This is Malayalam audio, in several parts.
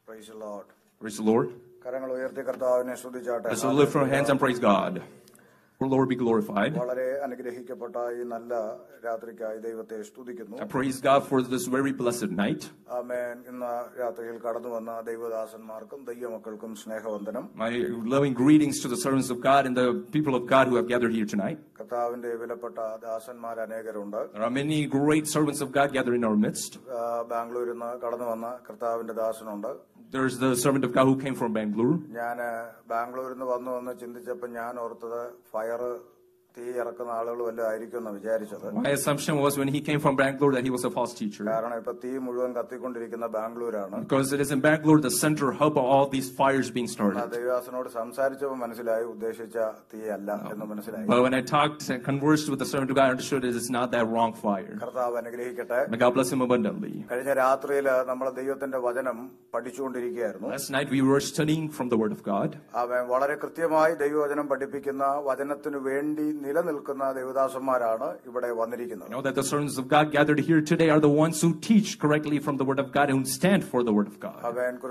Praise the Lord. Praise the Lord. Let's lift our hands and praise God. For Lord be glorified. I praise God for this very blessed night. Amen. My loving greetings to the servants of God and the people of God who have gathered here tonight. There are many great servants of God gathered in our midst. There's the servant of God who came from Bangalore. My assumption was when he came from Bangalore that he was a false teacher. Because it is in Bangalore the center hub of all these fires being started. But when I talked and conversed with the servant of God, I understood it is not that wrong fire. May God bless him abundantly. Last night we were studying from the Word of God. You know that the servants of God gathered here today are the ones who teach correctly from the Word of God and who stand for the Word of God.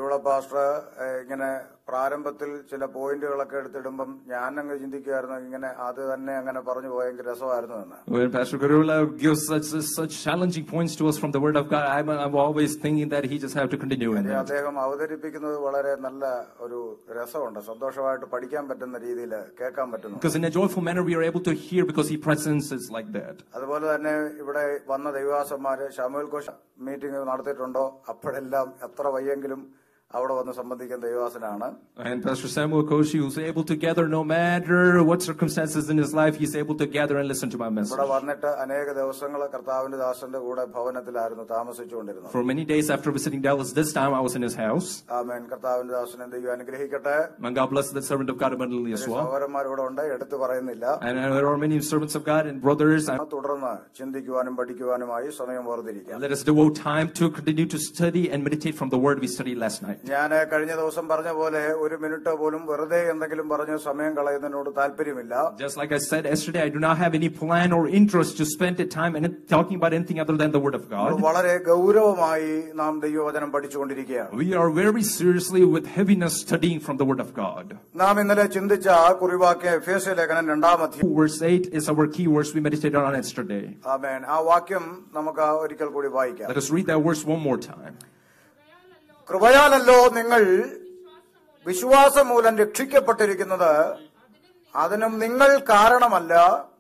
പ്രാരംഭത്തിൽ ചില പോയിന്റുകളൊക്കെ എടുത്തിടുമ്പം ഞാൻ അങ്ങ് ചിന്തിക്കുമായിരുന്നു ഇങ്ങനെ അത് തന്നെ അങ്ങനെ പറഞ്ഞു പോയെങ്കിൽ രസമായിരുന്നു എന്ന്. When Pastor Kurula gives such challenging points to us from the Word of God, I'm always thinking that he just have to continue in that. അദ്ദേഹം അവതരിപ്പിക്കുന്നത് വളരെ നല്ല ഒരു രസമുണ്ട്, സന്തോഷമായിട്ട് പഠിക്കാൻ പറ്റുന്ന രീതിയിൽ കേൾക്കാൻ പറ്റുന്നു. Because in a joyful manner we are able to hear because his presence is like that. അതുപോലെ തന്നെ ഇവിടെ വന്ന ദൈവദാസന്മാര് ശമൂവേൽ കോശ മീറ്റിംഗ് നടത്തിയിട്ടുണ്ടോ അപ്പോഴെല്ലാം എത്ര വയ്യെങ്കിലും അവിടെ വന്ന് സംബന്ധിക്കുന്ന ദൈവദാസനാണ്. And Pastor Samuel Koshi, who's able to gather no matter what circumstances in his life, he's able to gather and listen to my message. ഇവിടെ വന്നിട്ട് അനേക ദിവസങ്ങൾ കർത്താവിന്റെ ദാസന്റെ കൂടെ ഭവനത്തിലായിരുന്നു താമസിച്ചുകൊണ്ടിരുന്നത്. For many days after visiting Dallas, this time I was in his house. ആമേൻ. കർത്താവിന്റെ ദാസനെ ദൈവം അനുഗ്രഹിക്കട്ടെ. May God bless the servant of God abundantly as well. സഹോദരന്മാർ ഇവിടെ ഉണ്ട്, എടുത്തു പറയുന്നില്ല. And there are many servants of God and brothers. തുടർന്ന് ചിന്തിക്കുവാനും പഠിക്കുവാനുമായി സമയം വേർതിരിക്കാം. Let us devote time to continue to study and meditate from the word we studied last night. ഞാൻ കഴിഞ്ഞ ദിവസം പറഞ്ഞ പോലെ ഒരു മിനിറ്റ് പോലും വെറുതെ എന്തെങ്കിലും പറഞ്ഞ് സമയം കളയുന്നതിനോട് താല്പര്യമില്ല. Just like I said yesterday, I do not have any plan or interest to spend the time and talking about anything other than the word of God. വളരെ ഗൗരവമായി നാം ദൈവവചനം പഠിച്ചുകൊണ്ടിരിക്കുകയാണ്. We are very seriously with heaviness studying from the word of God. നാം ഇന്നലെ ചിന്തിച്ച കുറിവാക്യം എഫേസ്യ ലേഖനം 2-ാം അധ്യായം verse 8 is our key verse we meditated on yesterday. ആമേൻ. ആ വാക്യം നമുക്ക് ഒരിക്കൽ കൂടി വായിക്കാം. Let us read that verse one more time. കൃപയാലല്ലോ നിങ്ങൾ വിശ്വാസം മൂലം രക്ഷിക്കപ്പെട്ടിരിക്കുന്നത്, അതിനും നിങ്ങൾ കാരണമല്ല,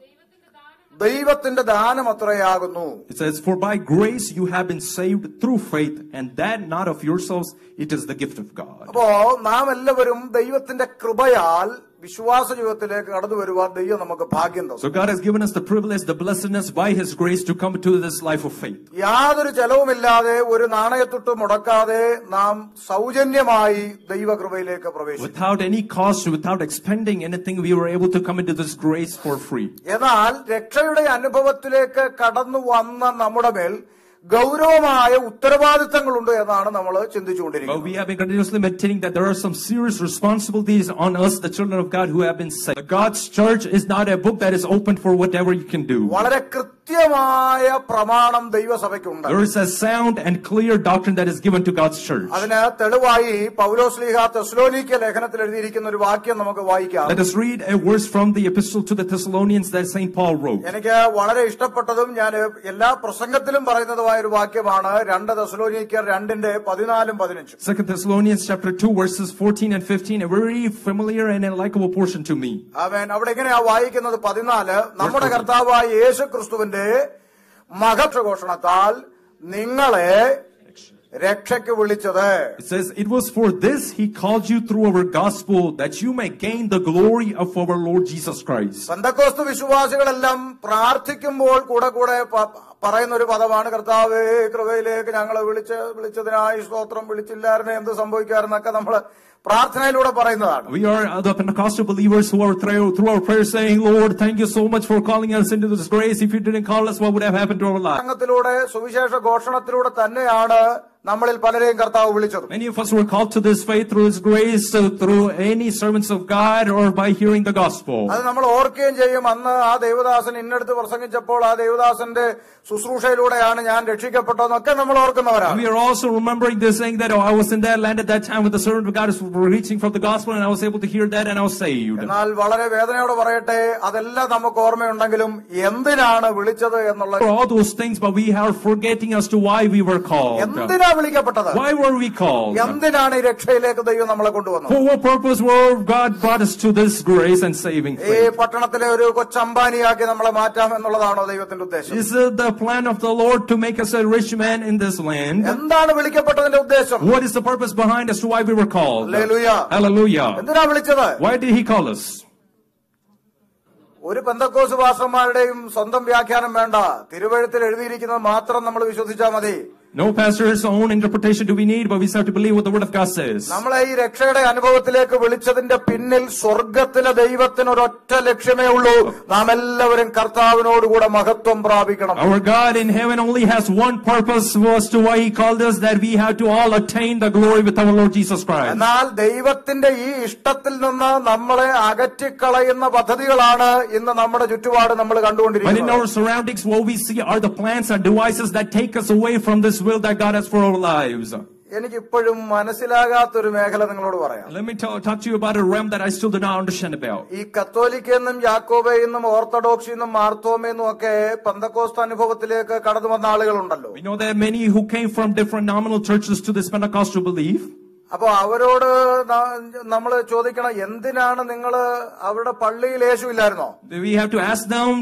ദൈവത്തിന്റെ ദാനമത്രയാകുന്നു. It says, for by grace you have been saved through faith, and that not of yourselves, it is the gift of God. അപ്പോ നാം എല്ലാവരും ദൈവത്തിന്റെ കൃപയാൽ വിശ്വാസ ജീവിതത്തിലേക്ക് കടന്നു വരുവാൻ ദൈവം നമുക്ക് ഭാഗ്യം തന്നു. So God has given us the privilege, the blessedness by His grace to come to this life of faith. യാതൊരു ചെലവുമില്ലാതെ ഒരു നാണയത്തുട്ട് മുടക്കാതെ നാം സൗജന്യമായി ദൈവകൃപയിലേക്ക് പ്രവേശിച്ചു. Without any cost, without expending anything, we were able to come into this grace for free. എന്നാൽ രക്ഷയുടെ അനുഭവത്തിലേക്ക് കടന്നു വന്ന നമ്മുടെ മേൽ ഗൗരവമായ ഉത്തരവാദിത്തങ്ങളുണ്ട് എന്നാണ് നമ്മൾ ചിന്തിച്ചുകൊണ്ടിരിക്കുന്നത്. But we have been continuously meditating that there are some serious responsibilities on us, the children of God who have been saved. God's church is not a book that is open for whatever you can do. വളരെ കൃത്യമായ പ്രമാണം ദൈവസഭയ്ക്കുണ്ട്. There is a sound and clear doctrine that is given to God's church. അതിന് തെളിവായി പൗലോസ്ലീഹ തെസ്സലോനിക്ക ലേഖനത്തിൽ എഴുതിയിരിക്കുന്ന ഒരു വാക്യം നമുക്ക് വായിക്കാം. Let us read a verse from the epistle to the Thessalonians that Saint Paul wrote. എനിക്ക് വളരെ ഇഷ്ടപ്പെട്ടതും ഞാൻ എല്ലാ പ്രസംഗത്തിലും പറയുന്നതുമായ ഒരു വാക്യമാണ് 2 തെസ്സലോനിക്കർ 2:14-15. 2 Thessalonians chapter 2 verses 14 and 15, a very familiar and a likable portion to me. ആമേൻ. അവിടെ എങ്ങനെയാ വായിക്കുന്നത്? 14 നമ്മുടെ കർത്താവായ യേശുക്രിസ്തുവിന്റെ മഹത്ഘോഷണത്താൽ നിങ്ങളെ രക്ഷയ്ക്ക് വിളിച്ചത്. It says, it was for this he called you through our gospel, that you may gain the glory of our Lord Jesus Christ. Pentecost വിശ്വാസികളെല്ലാം പ്രാർത്ഥിക്കുമ്പോൾ കൂടെ കൂടെ പറയുന്ന ഒരു പദമാണ്, കർത്താവേ കൃപയിലേക്ക് ഞങ്ങളെ വിളിച്ചതിനായി സ്തോത്രം, വിളിച്ചില്ലായിരുന്നു എന്ത് സംഭവിക്കാറുന്നൊക്കെ നമ്മൾ പ്രാർത്ഥനയിലൂടെ പറയുന്നതാണ്. We are the Pentecostal believers who are through our prayers saying, Lord, thank you so much for calling us into this grace. If you didn't call us, what would have happened to our life? സംഘത്തിലൂടെ സുവിശേഷ ഘോഷണത്തിലൂടെ തന്നെയാണ് നമ്മളിൽ പലരെയും കർത്താവ് വിളിച്ചത്. Many of us were called to this faith through His grace, through any servants of God, or by hearing the gospel. അത് നമ്മൾ ഓർക്കുകയും ചെയ്യും. അന്ന് ആ ദേവദാസൻ ഇന്നടുത്ത് പ്രസംഗിച്ചപ്പോൾ ആ ദേവദാസന്റെ ശുശ്രൂഷയിലൂടെയാണ് ഞാൻ രക്ഷിക്കപ്പെട്ടതെന്നൊക്കെ നമ്മൾ ഓർക്കുന്നവരാണ്. We are also remembering this, saying that I was in that land at that time with the servant of God who was reaching from the gospel, and I was able to hear that, and I was saved. എന്നാൽ വളരെ വേദനയോടെ പറയട്ടെ, അതെല്ലാം നമുക്ക് ഓർമ്മയുണ്ടെങ്കിലും എന്തിനാണ് വിളിച്ചത് എന്നുള്ള all those things, but we are forgetting as to why we were called. എന്തിനാ വിളിക്കപ്പെട്ടത്? Why were we called? എന്തിനാണ് ഈ രക്ഷയിലേക്ക് ദൈവം നമ്മളെ കൊണ്ടുവന്നത്? For what purpose were God brought us to this grace and saving ഈ faith? പട്ടണത്തിലെ ഒരു കൊച്ചമ്പാനിയാക്കി നമ്മളെ മാറ്റാം എന്നുള്ളതാണോ ദൈവത്തിന്റെ ഉദ്ദേശം? Is it the plan of the Lord to make us a rich man in this land? എന്താണ് വിളിക്കപ്പെട്ടതിന്റെ ഉദ്ദേശം? What is the purpose behind as to why we were called? Hallelujah. Hallelujah. എന്തിനാ വിളിച്ചത്? Why did He call us? ഒരു പെന്തക്കോസ് പാസ്റ്റർമാരുടെയും സ്വന്തം വ്യാഖ്യാനം വേണ്ട. തിരുവെഴുത്തിൽ എഴുതിയിരിക്കുന്നത് മാത്രം നമ്മൾ വിശ്വസിച്ചാൽ മതി. No pastor's own interpretation do we need, but we have to believe what the Word of God says. നമ്മളെ ഈ രക്ഷയുടെ അനുഭവത്തിലേക്ക് വിളിച്ചതിന്റെ പിന്നിൽ സ്വർഗത്തിലെ ദൈവത്തിന് ഒരൊറ്റ ലക്ഷ്യമേ ഉള്ളൂ. നാം എല്ലാവരും കർത്താവിനോടുകൂടെ മഹത്വം പ്രാപിക്കണം. Our God in heaven only has one purpose as to why He called us, that we have to all attain the glory with our Lord Jesus Christ. എന്നാൽ ദൈവത്തിന്റെ ഈ ഇഷ്ടത്തിൽ നിന്ന് നമ്മളെ അകറ്റിക്കളയുന്ന പദ്ധതികളാണ് ഇന്ന് നമ്മുടെ ചുറ്റുപാട് നമ്മൾ But in കണ്ടുകൊണ്ടിരിക്കുന്നത്. our surroundings, what we see are the plans and devices that take us away from this will that God has for our lives. എനിക്കിപ്പോഴും മനസ്സിലാകാത്തൊരു മേഖല നിങ്ങളോട് പറയാം. Let me talk to you about a realm that I still do not understand about. ഈ കത്തോലിക്കെന്നും യാക്കോബയെന്നും ഓർത്തഡോക്സിന്നും മാർത്തോമെന്നും ഒക്കെ പെന്തക്കോസ്ത് അനുഭവത്തിലേക്ക് കടന്നു വന്ന ആളുകളുണ്ടല്ലോ. We know there are many who came from different nominal churches to this Pentecostal belief. അപ്പൊ അവരോട് നമ്മൾ ചോദിക്കണം, എന്തിനാണ് നിങ്ങള് അവരുടെ പള്ളിയിൽ യേശു ഇല്ലായിരുന്നോ? We have to ask them,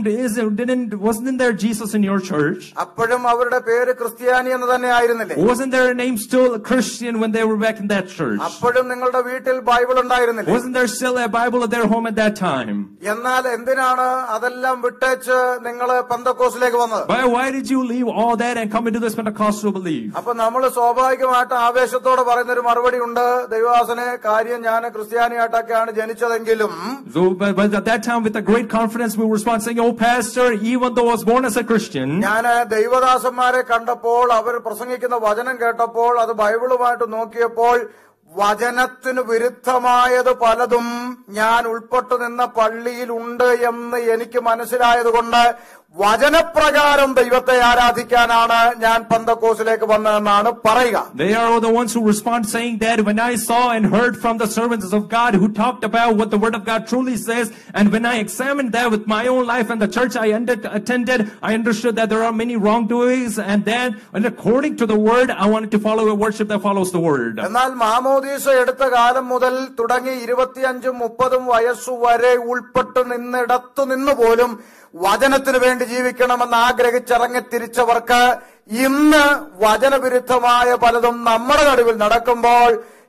wasn't there Jesus in your church? അപ്പോഴും അവരുടെ പേര് ക്രിസ്ത്യാനി എന്ന് തന്നെ ആയിരുന്നില്ലേ? Wasn't their name still a Christian when they were back in that church? അപ്പോഴും നിങ്ങളുടെ വീട്ടിൽ ബൈബിൾ ഉണ്ടായിരുന്നില്ലേ? Wasn't there still a Bible at their home at that time? എന്നാൽ എന്തിനാണ് അതെല്ലാം വിട്ടേച്ച് നിങ്ങള് പെന്തക്കോസിലേക്ക് വന്നത്? Why did you leave all that and come into this Pentecostal belief? അപ്പൊ നമ്മള് സ്വാഭാവികമായിട്ട് ആവേശത്തോടെ പറയുന്ന ഒരു മറുപടി ഉണ്ട്, ദൈവദാസനെ, കാര്യം ഞാൻ ക്രിസ്ത്യാനിയായിട്ടൊക്കെയാണ് ജനിച്ചതെങ്കിലും. But at that time, with a great confidence, we were responding, saying, "Oh, Pastor, even though I was born as a Christian." ഞാൻ ദൈവദാസന്മാരെ കണ്ടപ്പോൾ, അവർ പ്രസംഗിക്കുന്ന വചനം കേട്ടപ്പോൾ, അത് ബൈബിളുമായിട്ട് നോക്കിയപ്പോൾ വചനത്തിന് വിരുദ്ധമായത് പലതും ഞാൻ ഉൾപ്പെട്ടു നിന്ന പള്ളിയിൽ ഉണ്ട് എന്ന് എനിക്ക് മനസ്സിലായതുകൊണ്ട് വചനപ്രകാരം ദൈവത്തെ ആരാധിക്കാനാണ് ഞാൻ പെന്തക്കോസിലേക്ക് വന്നതെന്നാണ് പറയുക. They are the ones who respond saying that when I saw and heard from the servants of God who talked about what the Word of God truly says, and when I examined that with my own life and the church I attended, I understood that there are many wrongdoings, and then according to the Word, I wanted to follow a worship that follows the Word. എന്നാൽ മാമോദീസ എടുത്ത കാലം മുതൽ തുടങ്ങി 25-30 വയസ്സുവരെ ഉൾപ്പെട്ടു നിന്നിടത്തു നിന്ന് പോലും വചനത്തിന് വേണ്ടി ജീവിക്കണമെന്ന് ആഗ്രഹിച്ചിറങ്ങി തിരിച്ചവർക്ക് ഇന്ന് വചനവിരുദ്ധമായ പലതും നമ്മുടെ നടുവിൽ നടക്കുമ്പോൾ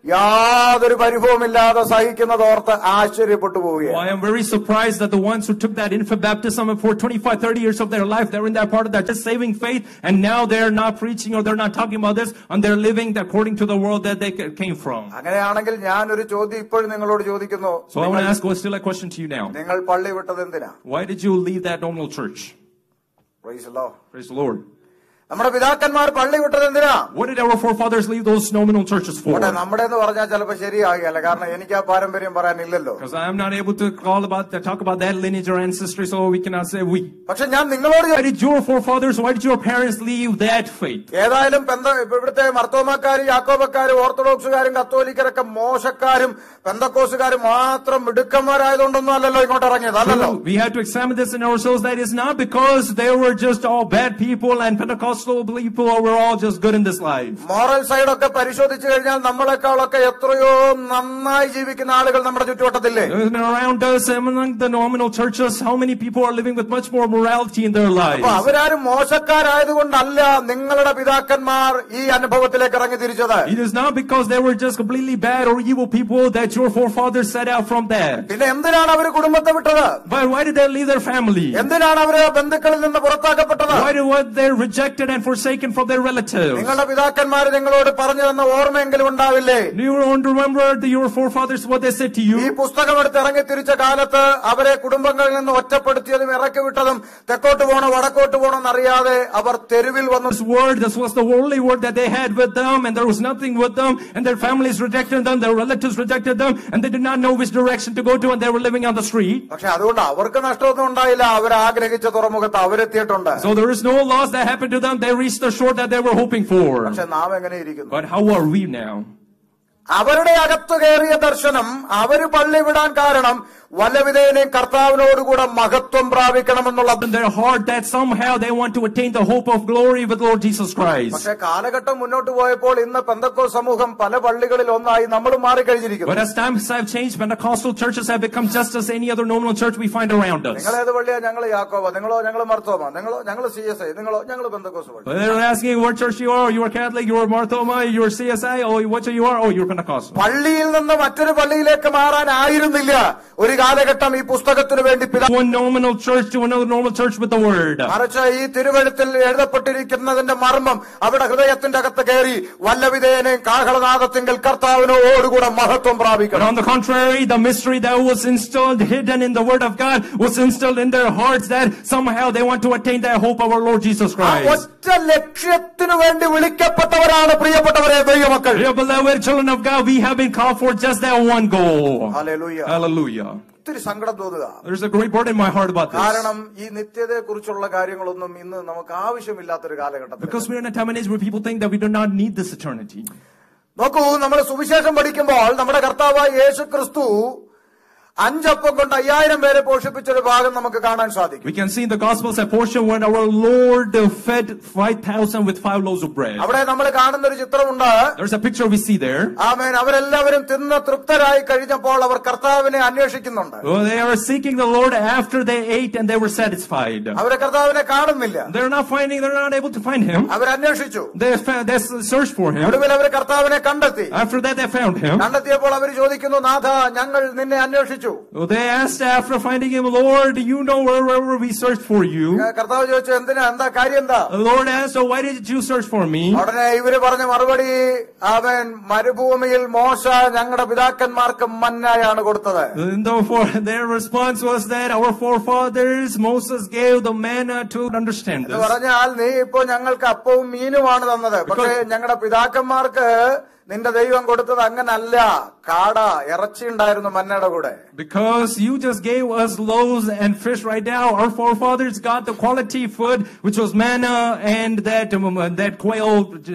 യാതൊരു പരിഭവമില്ലാതെ സഹിക്കുന്നതോർത്ത് ആശ്ചര്യപ്പെട്ടു പോവുകയാണ്. I am very surprised that the ones who took that infant baptism for 25-30 years of their life, they're in that part of that just saving faith, and now they're not preaching or they're not talking about this, and they're living according to the world that they came from. അങ്ങനെയാണെങ്കിൽ ഞാൻ ഒരു ചോദ്യം ഇപ്പോഴും നിങ്ങളോട് ചോദിക്കുന്നു. So I want to ask still a question to you now. നിങ്ങൾ പള്ളി വിട്ടത് എന്തിനാ? Why did you leave that nominal church? Praise the Lord. Praise the Lord. നമ്മുടെ പിതാക്കന്മാർ പള്ളി വിട്ടത് എന്തിനാ? What did our forefathers leave those nominal churches for? നമ്മുടെ എന്ന് പറഞ്ഞാൽ ചിലപ്പോൾ ശരിയാകില്ല, കാരണം എനിക്ക് ആ പാരമ്പര്യം പറയാനില്ലല്ലോ. Because I am not able to talk about that lineage or ancestry, so we cannot say we. പക്ഷെ ഞാൻ നിങ്ങളോട്, why did your forefathers, why did your parents leave that faith? ഏതായാലും ഇവിടുത്തെ മർത്തോമാക്കാരും യാക്കോബക്കാരും ഓർത്തഡോക്സുകാരും കത്തോലിക്കരൊക്കെ മോശക്കാരും പെന്തക്കോസുകാരും മാത്രം മിടുക്കന്മാരായതുകൊണ്ടൊന്നും അല്ലല്ലോ ഇങ്ങോട്ട് ഇറങ്ങിയത്, അല്ലല്ലോ. We have to examine this in ourselves. That is not because they were just all bad people and Pentecostal people were all just good in this life. Moral side ഒക്കെ പരിശോധിച്ചു കഴിഞ്ഞാൽ നമ്മളെക്കാളൊക്കെ എത്രയോ നന്നായി ജീവിക്കുന്ന ആളുകൾ നമ്മുടെ ചുറ്റുവട്ടത്തില്ലേ? Around us, among the nominal churches, how many people are living with much more morality in their lives? അപ്പൊ അവരാരും മോശക്കാരായതുകൊണ്ടല്ല നിങ്ങളുടെ പിതാക്കന്മാർ ഈ അനുഭവത്തിലേക്ക് ഇറങ്ങി തിരിച്ചത്. It is not because they were just completely bad or evil people that your forefathers set out from that. പിന്നെ എന്തിനാണ് അവർ കുടുംബത്തെ വിട്ടത്? But why did they leave their family? എന്തിനാണ് അവർ ബന്ധുക്കളിൽ നിന്ന് പുറത്താക്കപ്പെട്ടത്? Why were they rejected rejected and forsaken from their relatives. നിങ്ങളുടെ പിതാക്കന്മാർ നിങ്ങളോട് പറഞ്ഞു തന്ന ഓർമ്മയെങ്കിലും ഉണ്ടാവില്ലേ? Do you don't remember your forefathers what they said to ഈ you? പുസ്തകം എടുത്ത് ഇറങ്ങി തിരിച്ച കാലത്ത് അവരെ കുടുംബങ്ങളിൽ നിന്ന് ഒറ്റപ്പെടുത്തിയതും ഇറക്കി വിട്ടതും തെക്കോട്ട് പോകണോ വടക്കോട്ട് പോകണോ എന്നറിയാതെ അവർ തെരുവിൽ വന്നു. This was the only word that they had with them, and there was nothing with them, and their families rejected them, their relatives rejected them, and they did not know which direction to go to, and they were living on the street. പക്ഷെ അതുകൊണ്ട് അവർക്ക് നഷ്ടമൊന്നും ഉണ്ടായില്ല. അവർ ആഗ്രഹിച്ച തുറമുഖത്ത് അവരെത്തിയിട്ടുണ്ട്. So there is no loss that happened to them. They reached the shore that they were hoping for. പക്ഷെ നാം എങ്ങനെ ഇരിക്കുന്നു? But how are we now? അവരുടെ അകത്ത് കയറിയ ദർശനം അവര് പള്ളി വിടാൻ കാരണം വല്ലവിധേനെ കർത്താവിനോടുകൂടെ മഹത്വം പ്രാപിക്കണമെന്നുള്ള In their heart that somehow they want to attain the hope of glory with Lord Jesus Christ. പക്ഷെ കാലഘട്ടം മുന്നോട്ട് പോയപ്പോൾ ഇന്ന് പെന്തക്കോസ്ത് സമൂഹം പല പള്ളികളിൽ ഒന്നായി നമ്മൾ മാറിക്കഴിഞ്ഞിരിക്കുന്നു. But as times have changed, Pentecostal churches have become just as any other normal church we find around us. നിങ്ങളേത് പള്ളിയാ? ഞങ്ങൾ യാക്കോബ. നിങ്ങളോ? ഞങ്ങൾ മർത്തോമ. ഞങ്ങൾ CSI. നിങ്ങളോ? ഞങ്ങൾ പെന്തക്കോസ്ത് പള്ളി. They're asking what church you are. You are Catholic, you are Marthoma, you are CSI, or what you are, oh, you're Pentecostal. പള്ളിയിൽ നിന്ന് മറ്റൊരു പള്ളിയിലേക്ക് മാറാനായിരുന്നില്ല ഒരു കാലഘട്ടം ഈ പുസ്തകത്തിന് വേണ്ടി. One nominal church to another normal church with the word. മറിച്ച് ഈ തിരുവെഴുത്തിൽ എഴുതപ്പെട്ടിരിക്കുന്നതിന്റെ മർമ്മം അവിടെ ഹൃദയത്തിന്റെ അകത്ത് കയറി വല്ലവിധേനെ കാഹളനാദത്തിങ്കൽ കർത്താവിനോടുകൂടെ മഹത്വം പ്രാപിക്കണം. On the contrary, the mystery that was instilled, hidden in the word of God, was instilled in their hearts that somehow they want to attain that hope of our Lord Jesus Christ. ഒറ്റ ലക്ഷ്യത്തിനു വേണ്ടി വിളിക്കപ്പെട്ടവരാണ് പ്രിയപ്പെട്ടവരെ ദൈവമക്കൾ. Dear beloved children of God, we have been called for just that one goal. Hallelujah. Hallelujah. ഒത്തിരി സങ്കടം തോന്നുക. There's a great burden in my heart about this. കാരണം ഈ നിത്യതയെ കുറിച്ചുള്ള കാര്യങ്ങളൊന്നും ഇന്ന് നമുക്ക് ആവശ്യമില്ലാത്തൊരു കാലഘട്ടത്തിൽ. Because we're in a time and age where people think that we do not need this eternity. നോക്കൂ, നമ്മൾ സുവിശേഷം പഠിക്കുമ്പോൾ നമ്മുടെ കർത്താവായ യേശു ക്രിസ്തു 5 അപ്പം കൊണ്ട് 5000 പേരെ പോഷിപ്പിച്ചൊരു ഭാഗം നമുക്ക് കാണാൻ സാധിക്കും. We can see in the Gospels a portion when our Lord fed 5,000 with 5 loaves of bread. അവിടെ നമ്മൾ കാണുന്ന ഒരു ചിത്രമുണ്ട്. There's a picture we see there. ആമേൻ. അവരെല്ലാവരും തിന്ന് തൃപ്തരായി കഴിഞ്ഞപ്പോൾ അവർ കർത്താവിനെ അന്വേഷിക്കുന്നുണ്ട്. They are seeking the Lord after they ate and they were satisfied. അവരെ കർത്താവിനെ കാണുന്നില്ല. They're not able to find him. അവർ അന്വേഷിച്ചു. They searched for him. ഒടുവിൽ അവർ കർത്താവിനെ കണ്ടെത്തി. After that they found him. കണ്ടെത്തിയപ്പോൾ അവർ ചോദിക്കുന്നു, നാഥ, ഞങ്ങൾ നിന്നെ അന്വേഷിച്ചു. They asked after finding him, Lord, you know wherever we searched for you. കർത്താവ് ചോദിച്ചു, എന്താ കാര്യം എന്താ? The Lord asked, so why did you search for me? ഉടനെ ഇവര് പറഞ്ഞ മറുപടി, അവൻ മരുഭൂമിയിൽ മോശ ഞങ്ങളുടെ പിതാക്കന്മാർക്ക് മന്നായാണ് കൊടുത്തത്. Their response was that our forefathers, Moses gave the manna to understand this. പറഞ്ഞാൽ നീ ഇപ്പോ ഞങ്ങൾക്ക് അപ്പവും മീനുമാണ് തന്നത്, പക്ഷേ ഞങ്ങളുടെ പിതാക്കന്മാർക്ക് നിന്റെ ദൈവം കൊടുത്തത് അങ്ങനല്ല. കാട ഇറച്ചി ഉണ്ടായിരുന്നു മന്നയുടെ കൂടെ. Because you just gave us loaves and fish right now. Our forefathers got the quality food, which was manna and that quail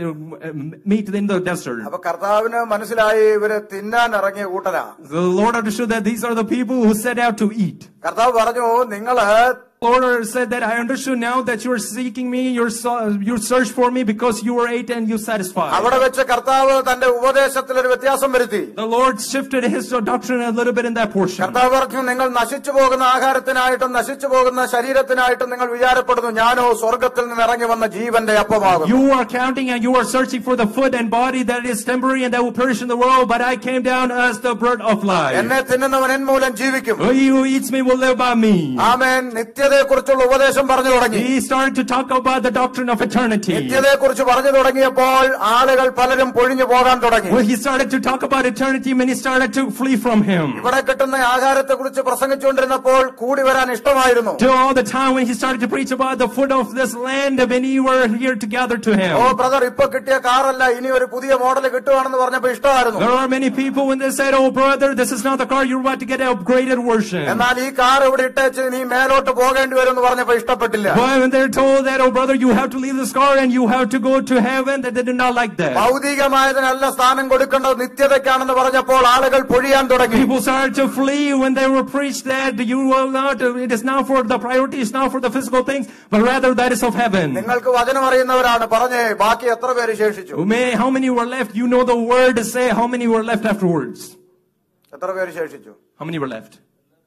meat in the desert. അപ്പൊ കർത്താവിന് മനസ്സിലായി ഇവര് തിന്നാൻ ഇറങ്ങിയ കൂട്ടരാ. The Lord understood that these are the people who set out to eat. കർത്താവ് പറഞ്ഞു, നിങ്ങള് Lord said that I understood now that you are seeking me, you searched for me because you were ate and you satisfied. അവിടെ വെച്ച് കർത്താവ് തന്റെ ഉപദേശത്തിൽ ഒരു വ്യത്യാസം വരുത്തി. The Lord shifted his doctrine a little bit in that portion. കർത്താവ് പറഞ്ഞു, നിങ്ങൾ നശിച്ചു പോകുന്ന ആഹാരത്തിനായിട്ടും നശിച്ചു പോകുന്ന ശരീരത്തിനായിട്ടും നിങ്ങൾ വിചാരപ്പെടുന്നു, ഞാനോ സ്വർഗ്ഗത്തിൽ നിന്ന് ഇറങ്ങി വന്ന ജീവന്റെ അപ്പമാകും. You are counting and you are searching for the food and body that is temporary and that will perish in the world, but I came down as the bread of life. എന്നെ തിന്നുന്നവൻ എൻ മൂലം ജീവിക്കും. He who eats me will live by me. ആമേൻ. നിത്യതയെക്കുറിച്ചുള്ള ഉപദേശം പറഞ്ഞു തുടങ്ങി. He started to talk about the doctrine of eternity. നിത്യതയെക്കുറിച്ച് പറഞ്ഞു തുടങ്ങിയപ്പോൾ ആളുകൾ പലരും പൊഴിഞ്ഞു പോകാൻ തുടങ്ങി. When he started to talk about eternity, many started to flee from him. ഇവിടെ കിട്ടുന്ന ആഹാരത്തെക്കുറിച്ച് പ്രസംഗിച്ചുകൊണ്ടിരുന്നപ്പോൾ കൂടി വരാൻ ഇഷ്ടമായിരുന്നു. All the time when he started to preach about the food of this land, many were here to gather to him. ഓ ബ്രദർ, ഇപ്പൊ കിട്ടിയ കാറല്ല, ഇനി ഒരു പുതിയ മോഡൽ കിട്ടുവാണെന്ന് പറഞ്ഞപ്പോൾ ഇഷ്ടമായിരുന്നു. There are many people when they said, oh brother, this is not the car, you're about to get an upgraded version. എന്നാൽ ഈ കാർ ഇവിടെ ഇട്ടേച്ച് നീ മേലോട്ട് പോകേണ്ടി വരും എന്ന് പറഞ്ഞപ്പോൾ ഇഷ്ടപ്പെട്ടില്ല. But when they're told that, oh brother, you have to leave this car and you have to go to heaven, that they did not like that. ഭൗതികമായതിനല്ല സ്ഥാനം കൊടുക്കേണ്ടത് നിത്യതയ്ക്കാണെന്ന് പറഞ്ഞപ്പോൾ ആളുകൾ പൊഴിയാൻ തുടങ്ങി. People started to flee when they were preached that you will not, it is not for the priority, it's not for the physical things, but rather that is of heaven. നിങ്ങൾക്ക് വചനം അറിയുന്നവരാണ്, പറഞ്ഞേ ബാക്കി എത്ര പേര് ശേഷിച്ചു? How many were left? You know the word to say how many were left afterwards. എത്ര പേര് ശേഷിച്ചു? How many were left?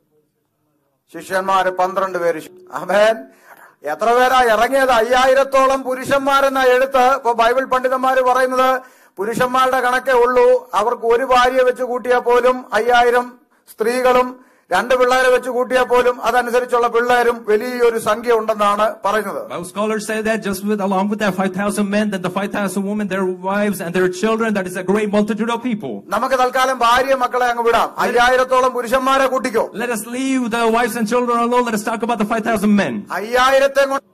ശിഷ്യന്മാര് 12 പേര്. ആമേൻ. എത്ര പേരാ ഇറങ്ങിയത്? 5000-ഓളം പുരുഷന്മാരെന്ന എഴുത്ത്. ഇപ്പൊ ബൈബിൾ പണ്ഡിതന്മാര് പറയുന്നത് പുരുഷന്മാരുടെ കണക്കേ ഉള്ളൂ. അവർക്ക് ഒരു ഭാര്യയെ വെച്ച് കൂട്ടിയാൽ പോലും 5000 സ്ത്രീകളും 2 പിള്ളേരെ വെച്ച് കൂട്ടിയാൽ പോലും അതനുസരിച്ചുള്ള പിള്ളേരും വലിയൊരു സംഖ്യ ഉണ്ടെന്നാണ് പറയുന്നത്. Bible scholars say that just along with that 5,000 men, then the 5,000 women, their wives and their children, that is a great multitude of people. നമുക്ക് തൽക്കാലം ഭാര്യ മക്കളെ അങ്ങ് വിടാം. 5000-ഓളം പുരുഷന്മാരെ കൂട്ടിക്കോ. Let us leave the wives and children alone. Let us talk about the 5,000 men. 5000 കൊണ്ട്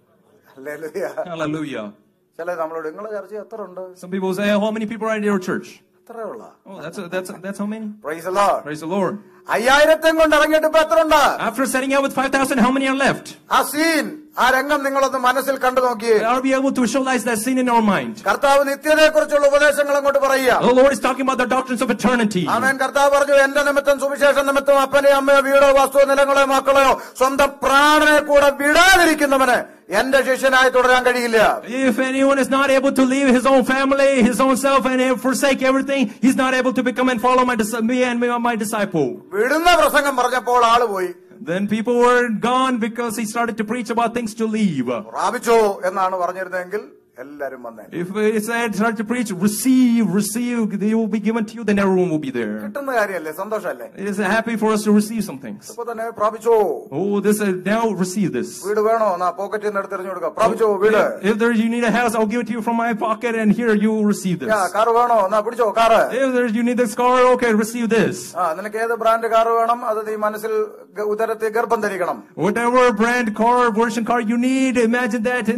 Hallelujah. ചില നമ്മളോട് നിങ്ങളെ ചർച്ച എത്ര ഉണ്ട്? Some people say, how many people are in your church? Oh, that's how many? Praise the Lord. Praise the Lord. 5000 കൊണ്ട് ഇറങ്ങിയിട്ട് ഇപ്പൊ എത്ര ഉണ്ട്? After setting out with 5,000, how many are left? ആ സീൻ, ആ രംഗം നിങ്ങളൊന്ന് മനസ്സിൽ കണ്ടു നോക്കിയേ. Are we able to visualize that scene in our mind? കർത്താവ് നിത്യതയെക്കുറിച്ചുള്ള ഉപദേശങ്ങൾ അങ്ങോട്ട് പറയുക. The Lord is talking about the doctrines of eternity. ആമേൻ. കർത്താവ് പറഞ്ഞു, എന്റെ നിമിത്തം സുവിശേഷ നിമിത്തം അപ്പനെയോ അമ്മയോ വീടോ വസ്തുവോ നിലങ്ങളോ മക്കളെയോ സ്വന്തം പ്രാണനെ കൂടെ വിടാതിരിക്കുന്നവന് എന്റെ ശിഷ്യനായി തുടരാൻ കഴിയില്ല. If anyone is not able to leave his own family, his own self, and forsake everything, he's not able to become and follow me and my disciple. വിടുന്ന പ്രസംഗം പറഞ്ഞപ്പോൾ ആള് പോയി. Then people were gone because he started to preach about things to leave. പ്രാപിച്ചോ എന്നാണ് പറഞ്ഞിരുന്നെങ്കിൽ എല്ലാരും വന്നേ. If he started to preach, receive, they will be given to you, then everyone will be there. കിട്ടുന്ന കാര്യമല്ലേ, സന്തോഷമല്ലേ? It is happy for us to receive some things. ഇപ്പൊ തന്നെ പ്രാപിച്ചോ. Oh, now receive this. വീട് വേണോ? എന്നാ പോക്കറ്റിൽ നിന്ന് എടുത്തെറിഞ്ഞു കൊടുക്കാം. പ്രാപിച്ചോ വീട്. If you need a house, I'll give it to you from my pocket, and here you will receive this. Car വേണോ? എന്നാ പിടിച്ചോ car. If you need this car, okay, receive this. നിനക്ക് ഏത് ബ്രാൻഡ് കാറ് വേണം അത് നീ മനസ്സിൽ ഉദരത്തിൽ ഗർഭം ധരിക്കണം. Whatever brand car, version car you need, imagine that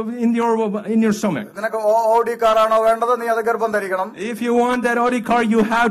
in your stomach. നിനക്ക് ഓഡി കാറാണോ വേണ്ടത്? നീ അത് ഗർഭം ധരിക്കണം. If you want that Audi car, you have